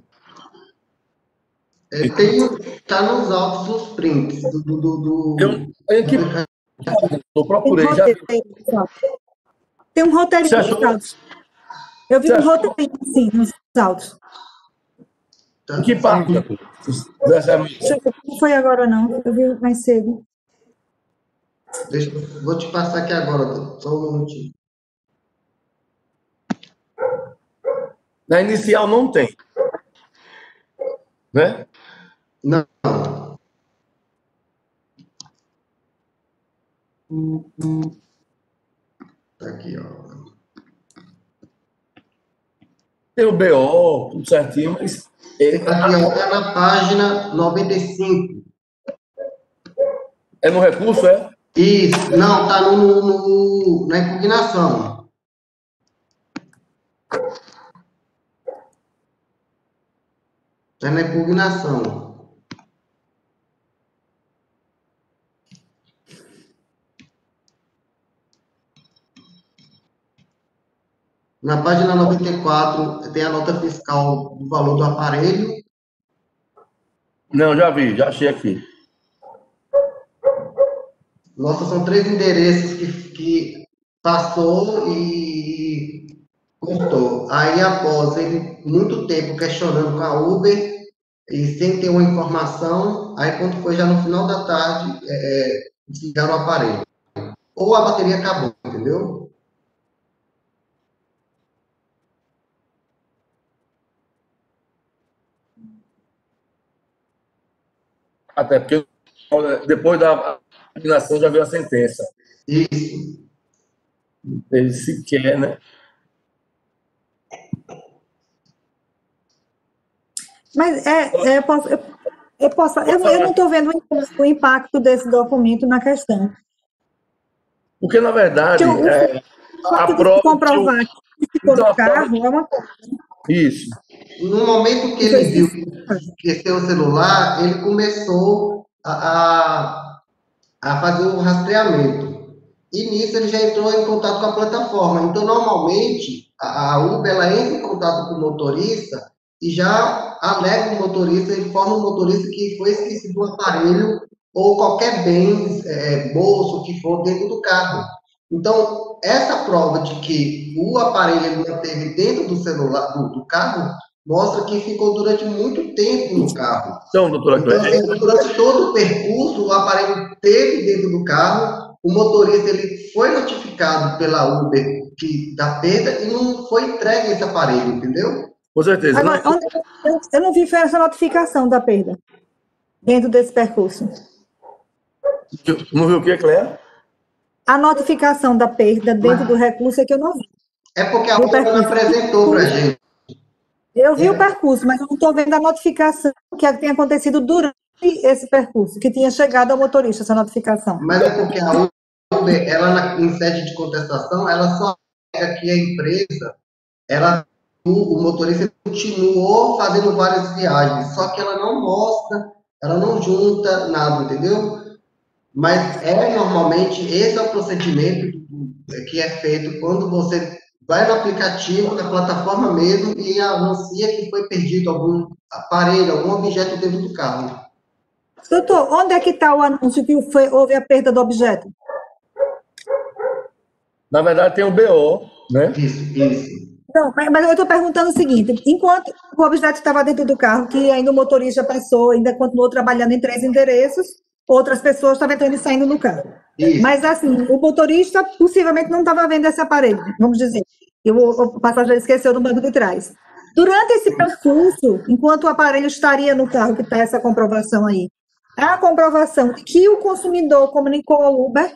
É, tem, tá nos autos os prints do... do, do, do... Eu, eu, que, eu procurei, já... Tem um roteirinho nos autos. Eu vi um roteirinho, sim, nos autos. Em que parte? Não foi agora, não. Eu vi mais cedo. Deixa, vou te passar aqui agora, só um minutinho. Na inicial não tem. Né? Não. Tá aqui, ó. Tem o B O, tudo certinho, mas... Aqui, ó, tá na página noventa e cinco. É no recurso, é? Isso. Não, tá no, no, na impugnação. Tá na impugnação. Na página noventa e quatro, tem a nota fiscal do valor do aparelho. Não, já vi, já achei aqui. Nossa, são três endereços que, que passou e cortou. Aí, após ele, muito tempo questionando com a Uber, e sem ter uma informação, aí quando foi já no final da tarde, é, desligaram o aparelho. Ou a bateria acabou, entendeu? Até porque depois da impugnação já veio a sentença. Isso. Ele sequer, né? Mas é, é, eu, posso, eu, eu, posso, eu, eu não estou vendo o impacto desse documento na questão. Porque, na verdade, Porque o, é, a de prova... comprovar que ficou no carro é uma coisa. Isso. No momento que ele viu que esse o celular, ele começou a, a, a fazer o rastreamento. E nisso ele já entrou em contato com a plataforma. Então, normalmente, a, a Uber ela entra em contato com o motorista e já alega o motorista, informa o motorista que foi esquecido um aparelho ou qualquer bem, é, bolso, que for dentro do carro. Então, essa prova de que o aparelho ele manteve dentro do celular, do, do carro, mostra que ficou durante muito tempo no carro. Então, doutora Então, Cléia, assim, durante todo o percurso, o aparelho esteve dentro do carro, o motorista ele foi notificado pela Uber que, da perda e não foi entregue esse aparelho, entendeu? Com certeza. Agora, onde, eu, eu não vi foi essa notificação da perda dentro desse percurso. Não viu o que, Cléia? A notificação da perda dentro Mas, do recurso é que eu não vi. É porque a Uber não apresentou para a gente. Eu vi é. o percurso, mas eu não estou vendo a notificação que tem acontecido durante esse percurso, que tinha chegado ao motorista essa notificação. Mas é porque a Uber, ela na, em sede de contestação, ela só pega que a empresa, ela, o, o motorista continuou fazendo várias viagens, só que ela não mostra, ela não junta nada, entendeu? Mas é normalmente, esse é o procedimento que é feito quando você vai no aplicativo, na plataforma mesmo, e anuncia que foi perdido algum aparelho, algum objeto dentro do carro. Doutor, onde é que está o anúncio que foi, houve a perda do objeto? Na verdade, tem o B O, né? Isso, isso. Não, mas eu estou perguntando o seguinte, enquanto o objeto estava dentro do carro, que ainda o motorista passou, ainda continuou trabalhando em três endereços, outras pessoas estavam entrando e saindo no carro. Isso. Mas, assim, o motorista possivelmente não estava vendo esse aparelho, vamos dizer. E o, o passageiro esqueceu no banco de trás. Durante esse percurso, enquanto o aparelho estaria no carro, que está essa comprovação aí, a comprovação de que o consumidor comunicou ao Uber,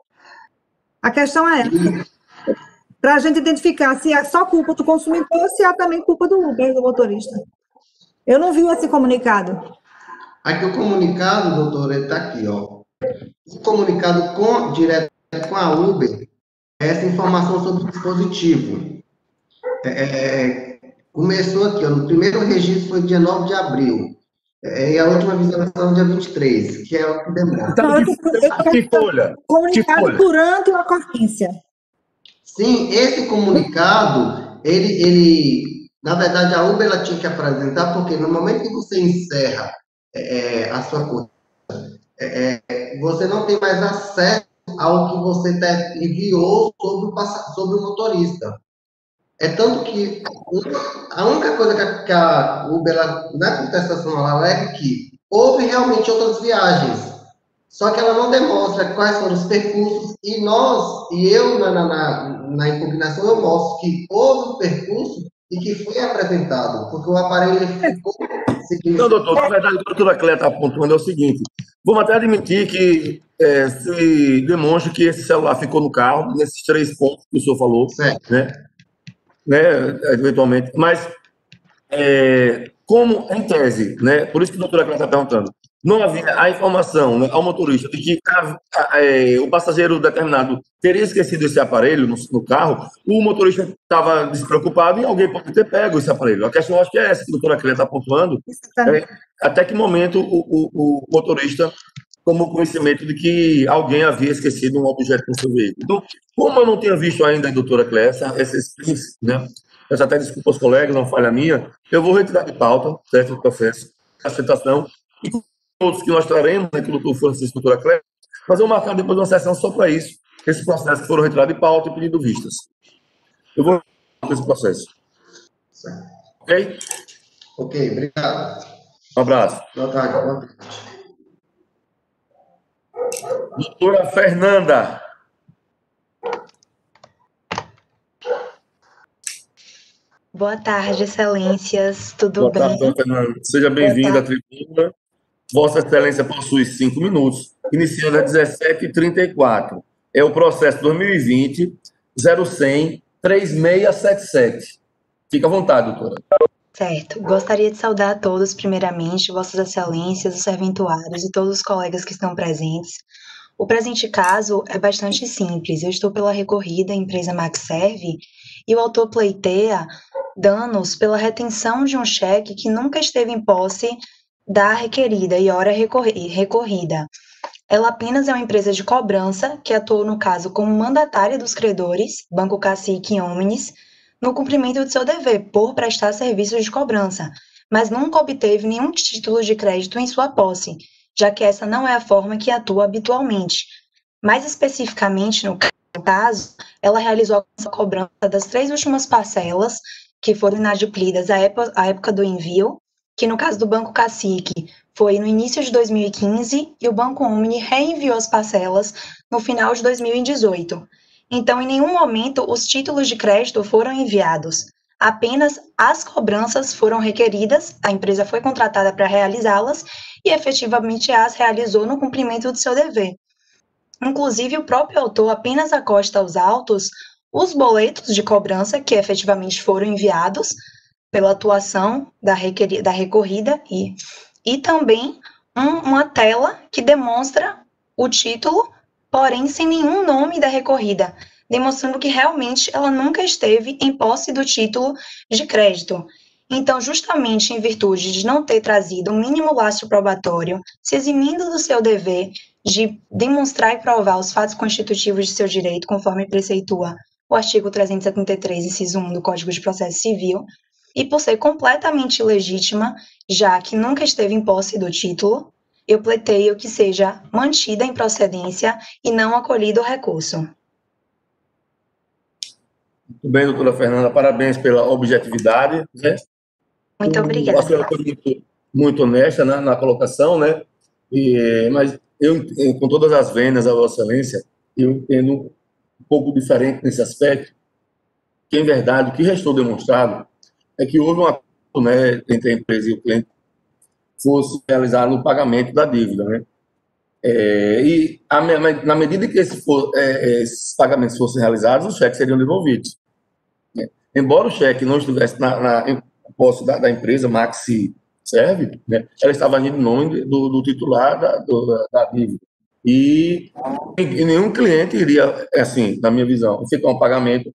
a questão é essa. Para a gente identificar se é só culpa do consumidor ou se é também culpa do Uber, do motorista. Eu não vi esse comunicado. Aqui o comunicado, doutor, ele está aqui, ó. O comunicado com, direto com a Uber, essa informação sobre o dispositivo. É, é, começou aqui, ó, no primeiro registro foi dia nove de abril, é, e a última visualização dia vinte e três, que é o que demora. Então, que folha? Comunicado que folha? Durante a ocorrência. Sim, esse comunicado, ele, ele, na verdade, a Uber ela tinha que apresentar, porque no momento que você encerra é, a sua conta, é, você não tem mais acesso ao que você enviou sobre o, sobre o motorista. É tanto que a única coisa que a, que a Uber, ela, na contestação, ela alega que houve realmente outras viagens, só que ela não demonstra quais foram os percursos, e nós, e eu, na, na, na impugnação, eu mostro que houve um percurso e que foi apresentado, porque o aparelho ficou... Não, doutor, na verdade, o que a doutora Cléia está apontando é o seguinte, vamos até admitir que é, se demonstra que esse celular ficou no carro, nesses três pontos que o senhor falou, certo, né? né, eventualmente, mas é, como em tese, né, por isso que a doutora Cléia está perguntando, não havia a informação, né, ao motorista de que a, a, é, o passageiro determinado teria esquecido esse aparelho no, no carro, o motorista estava despreocupado e alguém pode ter pego esse aparelho. A questão, acho que é essa que a doutora Cléia está pontuando, é, até que momento o, o, o motorista tomou conhecimento de que alguém havia esquecido um objeto no seu veículo. Então, como eu não tinha visto ainda, doutora Cléia, esses prints, né, eu até desculpa aos colegas, não falha minha, eu vou retirar de pauta, certo, o processo, a aceitação, e com outros que nós traremos, né, que o doutor Francisco e a doutora Cléia, nós vamos marcar depois uma sessão só para isso, esses processos que foram retirados de pauta e pedindo vistas. Eu vou retirar esse processo. Certo. Ok? Ok, obrigado. Um abraço. Boa tarde. Boa tarde. Doutora Fernanda. Boa tarde, excelências. Tudo Boa bem? tarde, doutora Fernanda. Seja bem-vinda à tribuna. Vossa Excelência possui cinco minutos, iniciando às dezessete e trinta e quatro. É o processo dois mil e vinte, zero cem, três seis sete sete. Fica à vontade, doutora. Certo. Gostaria de saudar a todos, primeiramente, Vossas Excelências, os serventuários e todos os colegas que estão presentes. O presente caso é bastante simples. Eu estou pela recorrida empresa Maxserve e o autor pleiteia danos pela retenção de um cheque que nunca esteve em posse da requerida e ora recorrida. Ela apenas é uma empresa de cobrança que atuou, no caso, como mandatária dos credores, Banco Cacique e Omnis, no cumprimento de seu dever por prestar serviços de cobrança, mas nunca obteve nenhum título de crédito em sua posse, já que essa não é a forma que atua habitualmente. Mais especificamente, no caso, ela realizou a cobrança das três últimas parcelas, que foram inadimplidas à época, à época do envio, que no caso do Banco Cacique foi no início de dois mil e quinze e o Banco Omni reenviou as parcelas no final de dois mil e dezoito. Então, em nenhum momento, os títulos de crédito foram enviados. Apenas as cobranças foram requeridas, a empresa foi contratada para realizá-las e efetivamente as realizou no cumprimento do seu dever. Inclusive, o próprio autor apenas acosta aos autos os boletos de cobrança que efetivamente foram enviados pela atuação da, requer... da recorrida e, e também um, uma tela que demonstra o título, porém sem nenhum nome da recorrida, demonstrando que realmente ela nunca esteve em posse do título de crédito. Então, justamente em virtude de não ter trazido um mínimo lastro probatório, se eximindo do seu dever de demonstrar e provar os fatos constitutivos de seu direito, conforme preceitua o artigo trezentos e setenta e três, inciso um do Código de Processo Civil, e por ser completamente ilegítima, já que nunca esteve em posse do título, eu pleiteio que seja mantida em procedência e não acolhido o recurso. Muito bem, doutora Fernanda, parabéns pela objetividade, né? Muito obrigada. A senhora foi muito, muito honesta, né, na colocação, né? E, mas eu, com todas as vendas, a Vossa Excelência, eu entendo um pouco diferente nesse aspecto, que, em verdade, o que restou demonstrado é que houve um acordo, né, entre a empresa e o cliente fosse realizado no pagamento da dívida, né? É, e a, na medida que esse for, é, esses pagamentos fossem realizados, os cheques seriam devolvidos. Né? Embora o cheque não estivesse na, na em posse da, da empresa Maxi Serve, né, ela estava agindo em nome do, do titular da, do, da dívida. E, e nenhum cliente iria, assim, na minha visão, efetuar um pagamento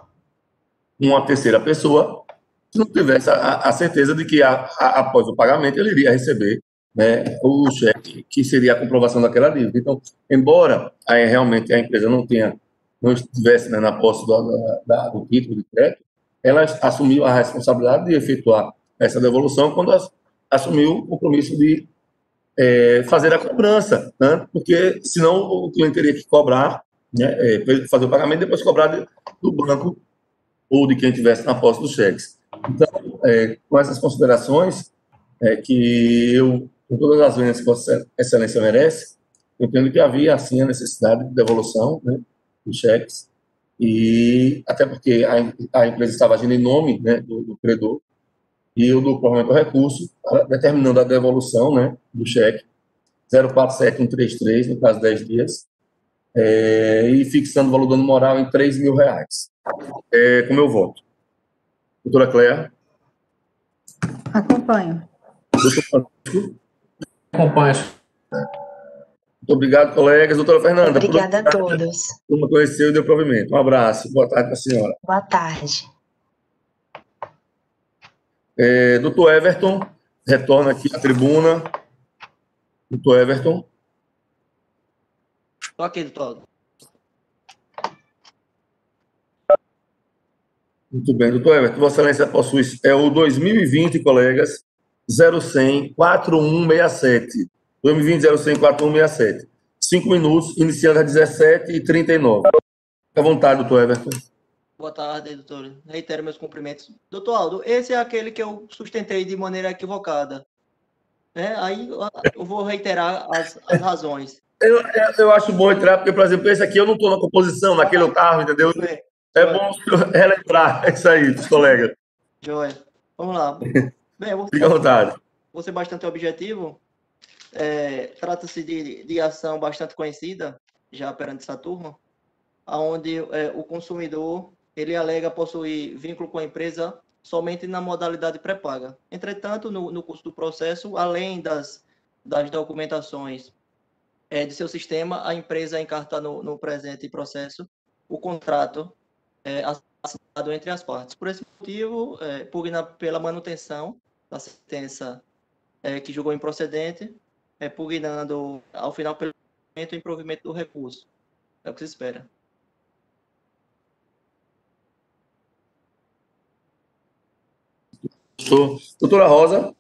com uma terceira pessoa se não tivesse a, a certeza de que, a, a, após o pagamento, ele iria receber, né, o cheque, que seria a comprovação daquela dívida. Então, embora aí, realmente a empresa não tenha, não estivesse, né, na posse do, da, do título de crédito, ela assumiu a responsabilidade de efetuar essa devolução quando as, assumiu o compromisso de é, fazer a cobrança, né, porque senão o cliente teria que cobrar, né, é, fazer o pagamento e depois cobrar de, do banco ou de quem estivesse na posse dos cheques. Então, é, com essas considerações, é, que eu, com todas as vendas que Vossa Excelência merece, eu entendo que havia, assim, a necessidade de devolução, né, de cheques, e até porque a, a empresa estava agindo em nome, né, do, do credor, e eu dou provavelmente o recurso, determinando a devolução, né, do cheque, zero quatro sete um três três, no caso dez dias, é, e fixando o valor do dano moral em três mil reais. É, com meu voto. Doutora Cléa. Acompanho. Doutor Francisco. Acompanho. Muito obrigado, colegas. Doutora Fernanda. Obrigada a todos. Como conheceu e deu provimento. Um abraço. Boa tarde para a senhora. Boa tarde. É, doutor Everton, retorna aqui à tribuna. Doutor Everton. Estou aqui, doutor. Muito bem, doutor Everton. Vossa Excelência possui é o dois mil e vinte, colegas, zero cem, quatro um seis sete. dois mil e vinte, zero cem, quatro um seis sete. Cinco minutos, iniciando às dezessete e trinta e nove. Fique à vontade, doutor Everton. Boa tarde, doutor. Reitero meus cumprimentos. Doutor Aldo, esse é aquele que eu sustentei de maneira equivocada. É, aí eu vou reiterar as, as razões. Eu, eu acho bom entrar, porque, por exemplo, esse aqui eu não estou na composição, naquele carro, entendeu? É, é bom relembrar isso aí, dos colegas. Joia. Vamos lá. Bem, eu vou, Fique à vontade. Vou ser bastante objetivo. É, trata-se de, de ação bastante conhecida, já perante essa turma. onde é, o consumidor ele alega possuir vínculo com a empresa somente na modalidade pré-paga. Entretanto, no, no curso do processo, além das, das documentações é, de seu sistema, a empresa encarta no, no presente processo o contrato é, assinado entre as partes. Por esse motivo, é, pugna pela manutenção da sentença é, que julgou improcedente, é, pugnando, ao final, pelo improvimento do recurso. É o que se espera. Doutora Rosa.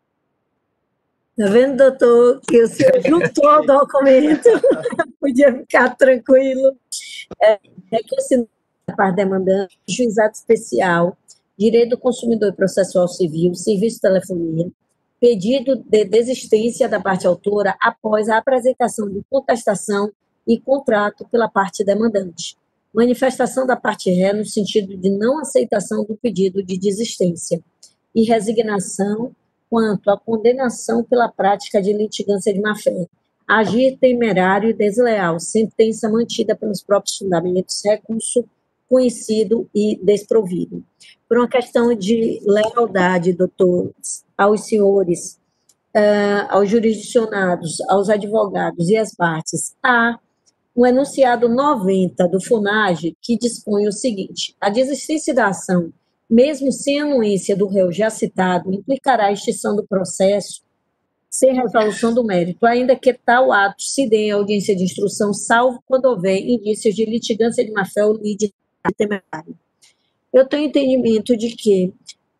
Tá vendo, doutor, que o senhor juntou o documento, podia ficar tranquilo. É, é que esse parte demandante, juizado especial, direito do consumidor e processual civil, serviço de telefonia, pedido de desistência da parte autora após a apresentação de contestação e contrato pela parte demandante. Manifestação da parte ré no sentido de não aceitação do pedido de desistência e resignação quanto à condenação pela prática de litigância de má-fé, agir temerário e desleal, sentença mantida pelos próprios fundamentos, recurso conhecido e desprovido. Por uma questão de lealdade, doutores, aos senhores, uh, aos jurisdicionados, aos advogados e às partes, há um enunciado noventa do FUNAGE que dispõe o seguinte: a desistência da ação, mesmo sem anuência do réu já citado, implicará a extinção do processo sem resolução do mérito, ainda que tal ato se dê em audiência de instrução, salvo quando houver indícios de litigância de má-fé ou lide temerário. Eu tenho entendimento de que,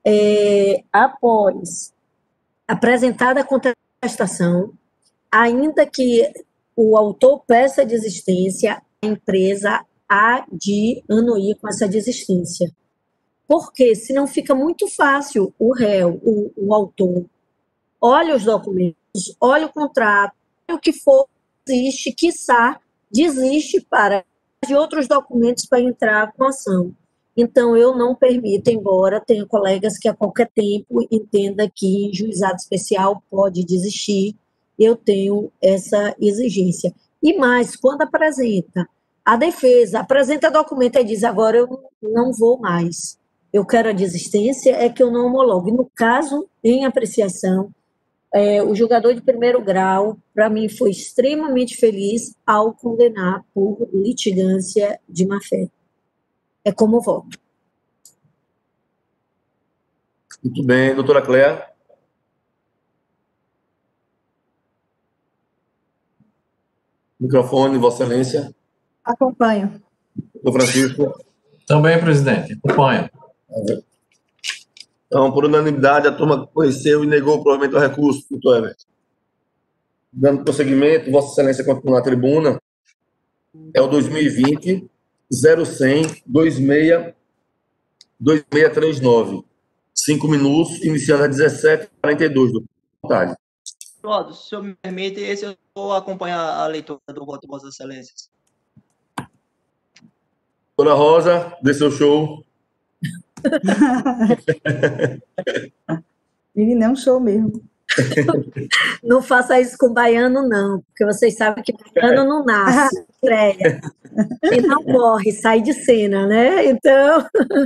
é, após apresentada a contestação, ainda que o autor peça desistência, a empresa há de anuir com essa desistência. Porque senão fica muito fácil o réu, o, o autor, olha os documentos, olha o contrato, olha o que for, existe, quiçá, desiste para de outros documentos para entrar com a ação. Então, eu não permito, embora tenha colegas que a qualquer tempo entenda que em juizado especial pode desistir, eu tenho essa exigência. E mais, quando apresenta a defesa, apresenta documento e diz, agora eu não vou mais, eu quero a desistência, é que eu não homologo. E no caso, em apreciação, é, o julgador de primeiro grau, para mim, foi extremamente feliz ao condenar por litigância de má-fé. É como voto. Muito bem, doutora Cléa. Microfone, Vossa Excelência. Acompanho. Doutor Francisco. Também, presidente, acompanho. Então, por unanimidade, a turma conheceu e negou o provimento do recurso, doutor Everton. Dando prosseguimento, Vossa Excelência continua na tribuna, é o dois mil e vinte, zero cem, vinte e seis, vinte e seis trinta e nove. Cinco minutos, iniciando às dezessete e quarenta e dois, do vontade. Pronto, se o senhor me permite, esse eu vou acompanhar a leitura do voto de Vossas Excelências. Dona Rosa, dê seu show. Ele não é um show mesmo. Não faça isso com baiano, não, porque vocês sabem que baiano não nasce, estreia. E não morre, sai de cena, né? Então,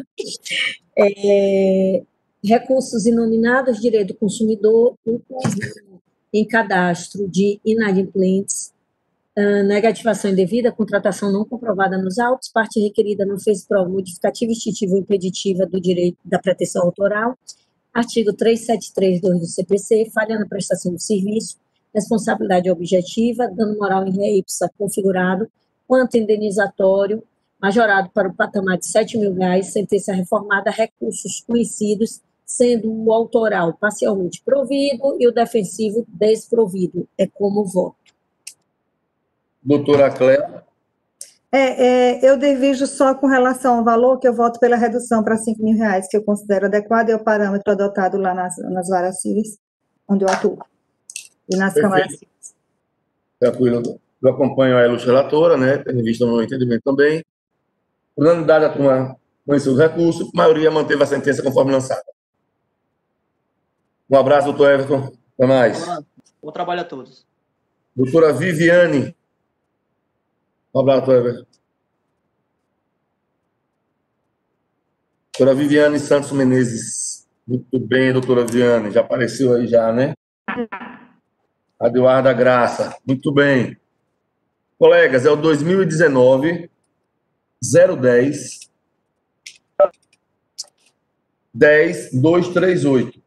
é, recursos inominados, direito do consumidor, em cadastro de inadimplentes, uh, negativação indevida, contratação não comprovada nos autos, parte requerida não fez prova modificativa, extintiva ou impeditiva do direito da pretensão autoral, artigo trezentos e setenta e três, dois do C P C, falha na prestação do serviço, responsabilidade objetiva, dano moral em ré ipsa configurado, quanto indenizatório, majorado para o patamar de sete mil reais, sentença reformada, recursos conhecidos, sendo o autoral parcialmente provido e o defensivo desprovido. É como voto. Doutora Cléa. É, é, eu divido só com relação ao valor, que eu voto pela redução para cinco mil reais, que eu considero adequado, é o parâmetro adotado lá nas, nas varas cíveis, onde eu atuo, e nas câmaras cíveis. Tranquilo. Eu acompanho a ilustre relatora, né, tendo visto o meu entendimento também. Por unanimidade, a turma conheceu os recursos, a maioria manteve a sentença conforme lançada. Um abraço, doutor Everton. Até mais. Bom trabalho a todos. Doutora Viviane. Um abraço, doutor Everton. Doutora Viviane Santos Menezes. Muito bem, doutora Viviane. Já apareceu aí já, né? Adeoarda Graça. Muito bem. Colegas, é o dois mil e dezenove, zero dez, dez, dois três oito.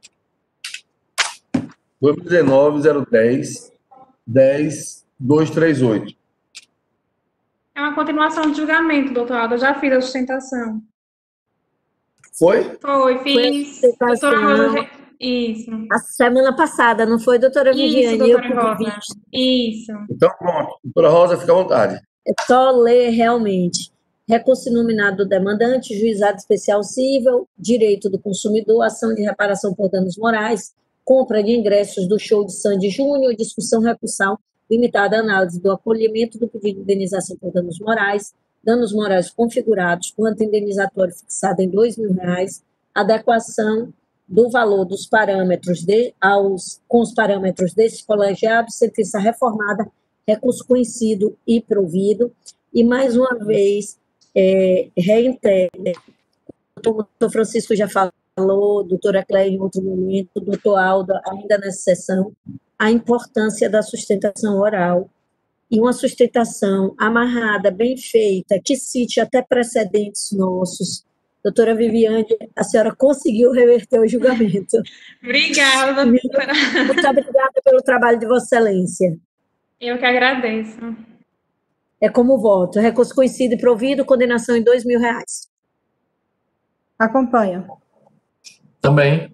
dois mil e dezenove, zero dez, dez, dois três oito. É uma continuação de julgamento, doutor Aldo. Eu já fiz a sustentação. Foi? Foi, fiz. Foi a Doutora Rosa. sustentação. já- Isso. A semana passada, não foi, doutora Isso, Viviane? Eu doutora pude Rosa. Isso. Então, pronto. Doutora Rosa, fica à vontade. É só ler realmente. Recurso nominado do demandante, juizado especial civil, direito do consumidor, ação de reparação por danos morais, compra de ingressos do show de Sandy Júnior, discussão recursal limitada à análise do acolhimento do pedido de indenização por danos morais, danos morais configurados, quanto indenizatório fixado em dois mil reais, adequação do valor dos parâmetros de, aos, com os parâmetros desse colegiado, sentença reformada, recurso conhecido e provido, e mais uma vez, é, reitero, o doutor Francisco já falou, doutora Cléia em outro momento, doutor Aldo, ainda nessa sessão, a importância da sustentação oral, e uma sustentação amarrada, bem feita, que cite até precedentes nossos. Doutora Viviane, a senhora conseguiu reverter o julgamento. Obrigada, doutora. Muito obrigada pelo trabalho de Vossa Excelência. Eu que agradeço. É como voto. Recurso conhecido e provido, condenação em dois mil reais. Acompanha. Também.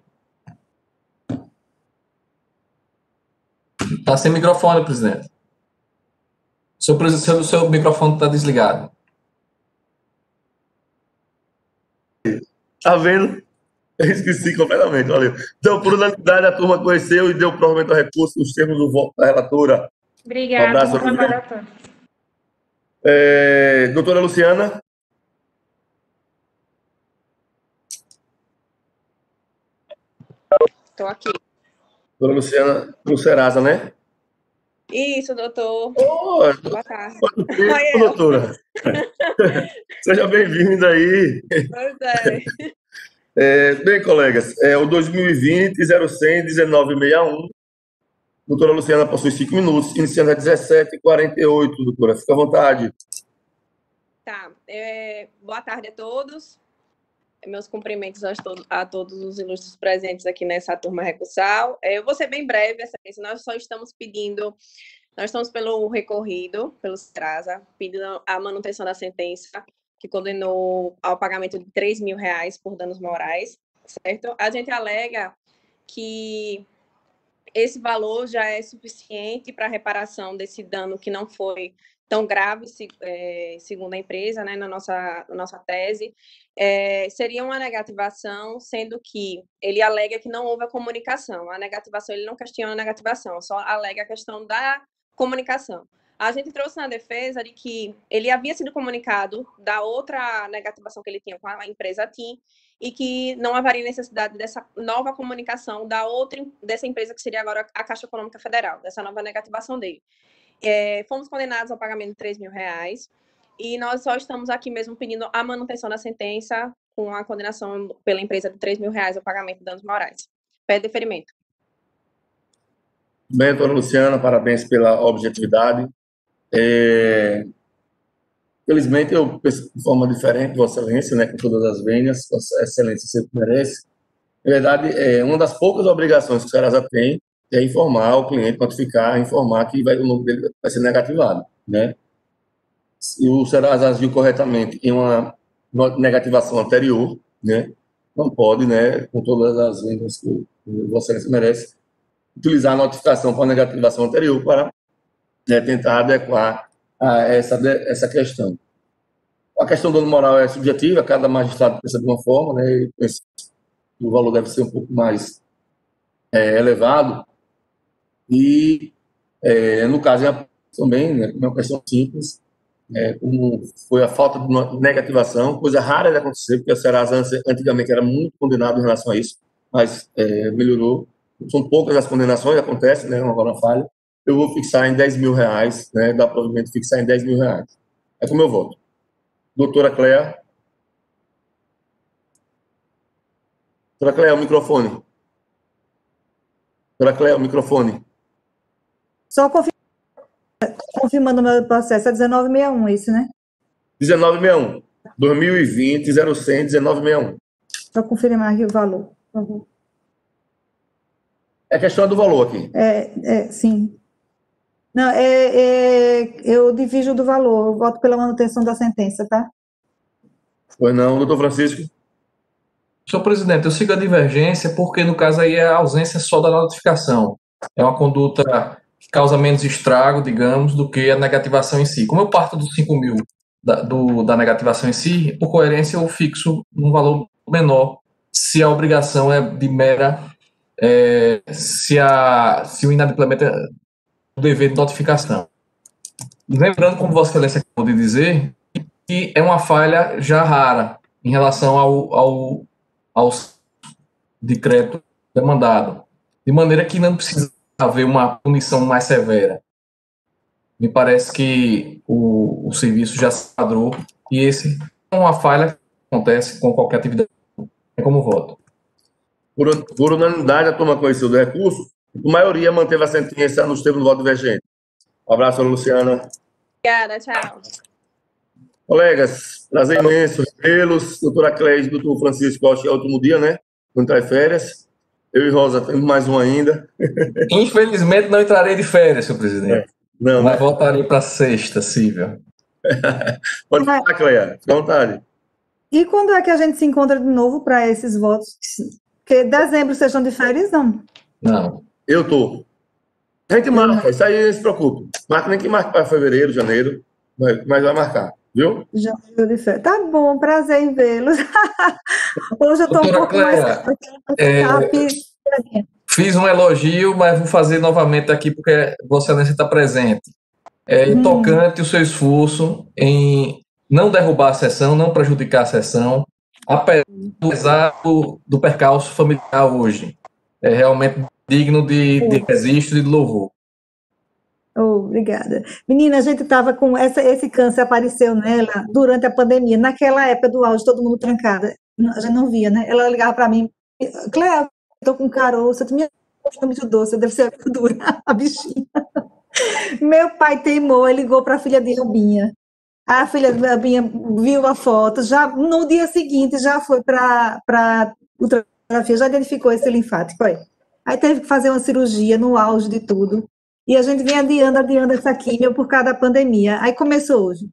Está sem microfone, presidente. Seu, seu, seu microfone está desligado. Tá vendo? Eu esqueci completamente, valeu. Então, por unanimidade, a turma conheceu e deu provimento ao recurso nos termos do voto da relatora. Obrigada. Um abraço, Bom trabalho a todos. É, doutora Luciana. Estou aqui. Doutora Luciana do Serasa, né? Isso, doutor. Oh, Boa tarde. Quanto tempo, doutora? Seja bem-vinda aí. Pois é. É, bem, colegas, é o dois mil e vinte, zero cem, dezenove sessenta e um. Doutora Luciana possui cinco minutos, iniciando às dezessete e quarenta e oito, doutora. Fica à vontade. Tá. É, boa tarde a todos. Meus cumprimentos a, to a todos os ilustres presentes aqui nessa turma recursal. É, eu vou ser bem breve, Excelência. Nós só estamos pedindo, nós estamos pelo recorrido, pelo Serasa, pedindo a manutenção da sentença que condenou ao pagamento de três mil reais por danos morais, certo? A gente alega que esse valor já é suficiente para a reparação desse dano que não foi tão grave, se, é, segundo a empresa, né, na nossa, na nossa tese. É, seria uma negativação, sendo que ele alega que não houve a comunicação. A negativação, ele não questiona a negativação, só alega a questão da comunicação. A gente trouxe na defesa de que ele havia sido comunicado da outra negativação que ele tinha com a empresa T I M e que não haveria necessidade dessa nova comunicação da outra, dessa empresa que seria agora a Caixa Econômica Federal, dessa nova negativação dele. É, fomos condenados ao pagamento de três mil reais e nós só estamos aqui mesmo pedindo a manutenção da sentença com a condenação pela empresa de três mil reais ao pagamento de danos morais. Pede deferimento. Bem, doutora Luciana, parabéns pela objetividade. É... Felizmente, eu penso de forma diferente, Vossa Excelência, né, com todas as vênias, Vossa Excelência sempre merece. Na verdade, é uma das poucas obrigações que o Serasa tem é informar o cliente, notificar, informar que vai, o nome dele vai ser negativado, né? Se o Serasa agiu corretamente em uma negativação anterior, né, não pode, né, com todas as vendas que o Vossa Excelência merece, utilizar a notificação para a negativação anterior para, né, tentar adequar a essa, essa questão. A questão do dano moral é subjetiva, cada magistrado pensa de uma forma, né, e pensa que o valor deve ser um pouco mais é, elevado, e é, no caso é também, né, uma questão simples, é, como foi a falta de uma negativação, coisa rara de acontecer, porque a Serasa antigamente era muito condenado em relação a isso, mas é, melhorou. São poucas as condenações, acontece, né, agora uma falha. Eu vou fixar em dez mil reais, né, dá provimento fixar em dez mil reais. É como eu voto. Doutora Cléia. Doutora Cléia, o microfone. Doutora Cléia, o microfone. Só confirmando, confirmando o meu processo, é dezenove sessenta e um, isso, né? dezenove sessenta e um. dois mil e vinte, zero cem, dezenove sessenta e um. Só confirmar aqui o valor, por favor. É questão do valor aqui. É, é sim. Não, é, é, eu divido do valor, eu voto pela manutenção da sentença, tá? Pois não, doutor Francisco? Senhor presidente, eu sigo a divergência porque, no caso aí, é a ausência só da notificação. É uma conduta que causa menos estrago, digamos, do que a negativação em si. Como eu parto dos cinco mil da, do, da negativação em si, por coerência eu fixo um valor menor se a obrigação é de mera... É, se, a, se o inadimplemento é o dever de notificação. Lembrando, como Vossa Excelência acabou de dizer, que é uma falha já rara em relação ao, ao, ao decreto demandado, de maneira que não precisa haver uma punição mais severa. Me parece que o, o serviço já se padrou e esse é uma falha que acontece com qualquer atividade. É como voto. Por, por unanimidade, a turma conheceu do recurso, a maioria manteve a sentença nos termos do voto divergente. Um abraço, Luciana. Obrigada, tchau. Colegas, prazer imenso revê-los. Doutora Cleide, doutor Francisco, acho que é o último dia, né? Não está em férias. Eu e Rosa temos mais um ainda. Infelizmente, não entrarei de férias, senhor presidente. É. Não, Mas né? voltarei para sexta, Silvia. Pode falar, Cleia. Fique à vontade. E quando é que a gente se encontra de novo para esses votos? Porque dezembro vocês estão de férias, não? Não. Eu tô. A gente marca, isso aí não se preocupe. Marca nem que marque para fevereiro, janeiro, mas vai marcar, viu? Já estou de férias. Tá bom, prazer em vê-los. Hoje eu estou um pouco Cléia, mais... é, fiz um elogio, mas vou fazer novamente aqui porque Vossa Excelência está presente. É hum. tocante o seu esforço em não derrubar a sessão, não prejudicar a sessão, apesar do, do percalço familiar hoje. É realmente digno de, de registro e de louvor. Oh, obrigada. Menina, a gente estava com... Essa, esse câncer apareceu nela durante a pandemia, naquela época do auge, todo mundo trancado. A gente não via, né? Ela ligava para mim, Cléia, estou com caroço, minha é muito doce, deve ser a gordura, a bichinha. Meu pai teimou, ele ligou para a filha dele, Albinha. A filha da Albinha viu a foto, já no dia seguinte já foi para a ultrassonografia, já identificou esse linfático aí. Aí teve que fazer uma cirurgia no auge de tudo. E a gente vem adiando, adiando essa químio por causa da pandemia. Aí começou hoje.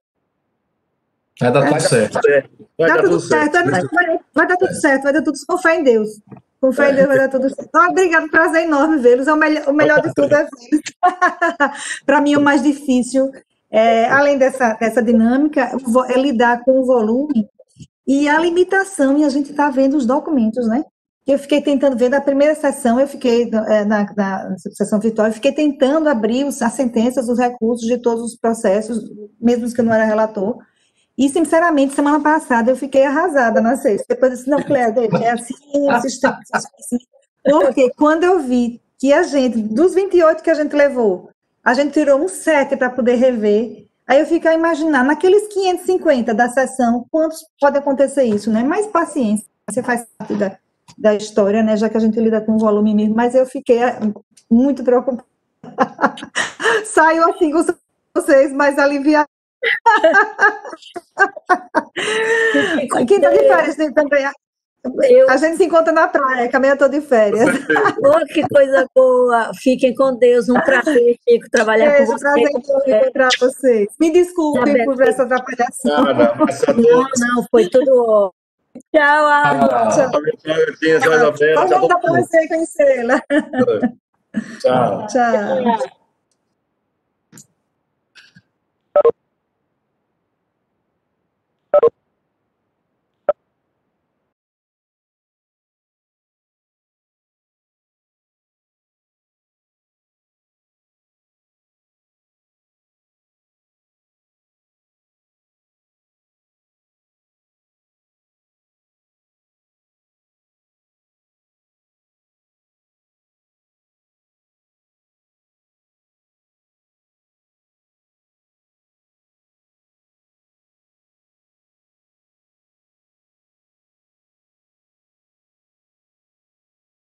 Vai dar tudo certo. Vai dar tudo certo. Vai dar tudo certo, vai dar tudo certo. Com fé em Deus. Com fé em Deus vai dar tudo certo. Ah, obrigado, prazer enorme vê-los. O melhor, o melhor de tudo é vê-los. Para mim, o mais difícil, é, além dessa, dessa dinâmica, é lidar com o volume e a limitação, e a gente está vendo os documentos, né? Eu fiquei tentando ver, da primeira sessão, eu fiquei, na, na, na sessão virtual, eu fiquei tentando abrir os, as sentenças, os recursos de todos os processos, mesmo que eu não era relator, e, sinceramente, semana passada eu fiquei arrasada na sexta. Depois eu disse, não, Cléia, é assim, sistema, assim. Porque quando eu vi que a gente, dos vinte e oito que a gente levou, a gente tirou um sete para poder rever, aí eu fico a imaginar, naqueles quinhentos e cinquenta da sessão, quantos pode acontecer isso, né? Mais paciência, você faz parte da... da história, né, já que a gente lida com o volume mesmo, mas eu fiquei muito preocupada. Saiu assim com vocês, mais aliviada. Quem está de férias também? Eu... A gente se encontra na praia, que amanhã eu estou de férias. Oh, que coisa boa. Fiquem com Deus, um prazer, Chico, trabalhar Beijo, com vocês. Prazer encontrar vocês. Me desculpem por essa atrapalhação. Não, não, não, não, foi tudo ótimo. Tchau, Aldo. Ah, tchau. Tchau, Isabela. Vamos dar para você conhecê-la. Tchau. Tchau.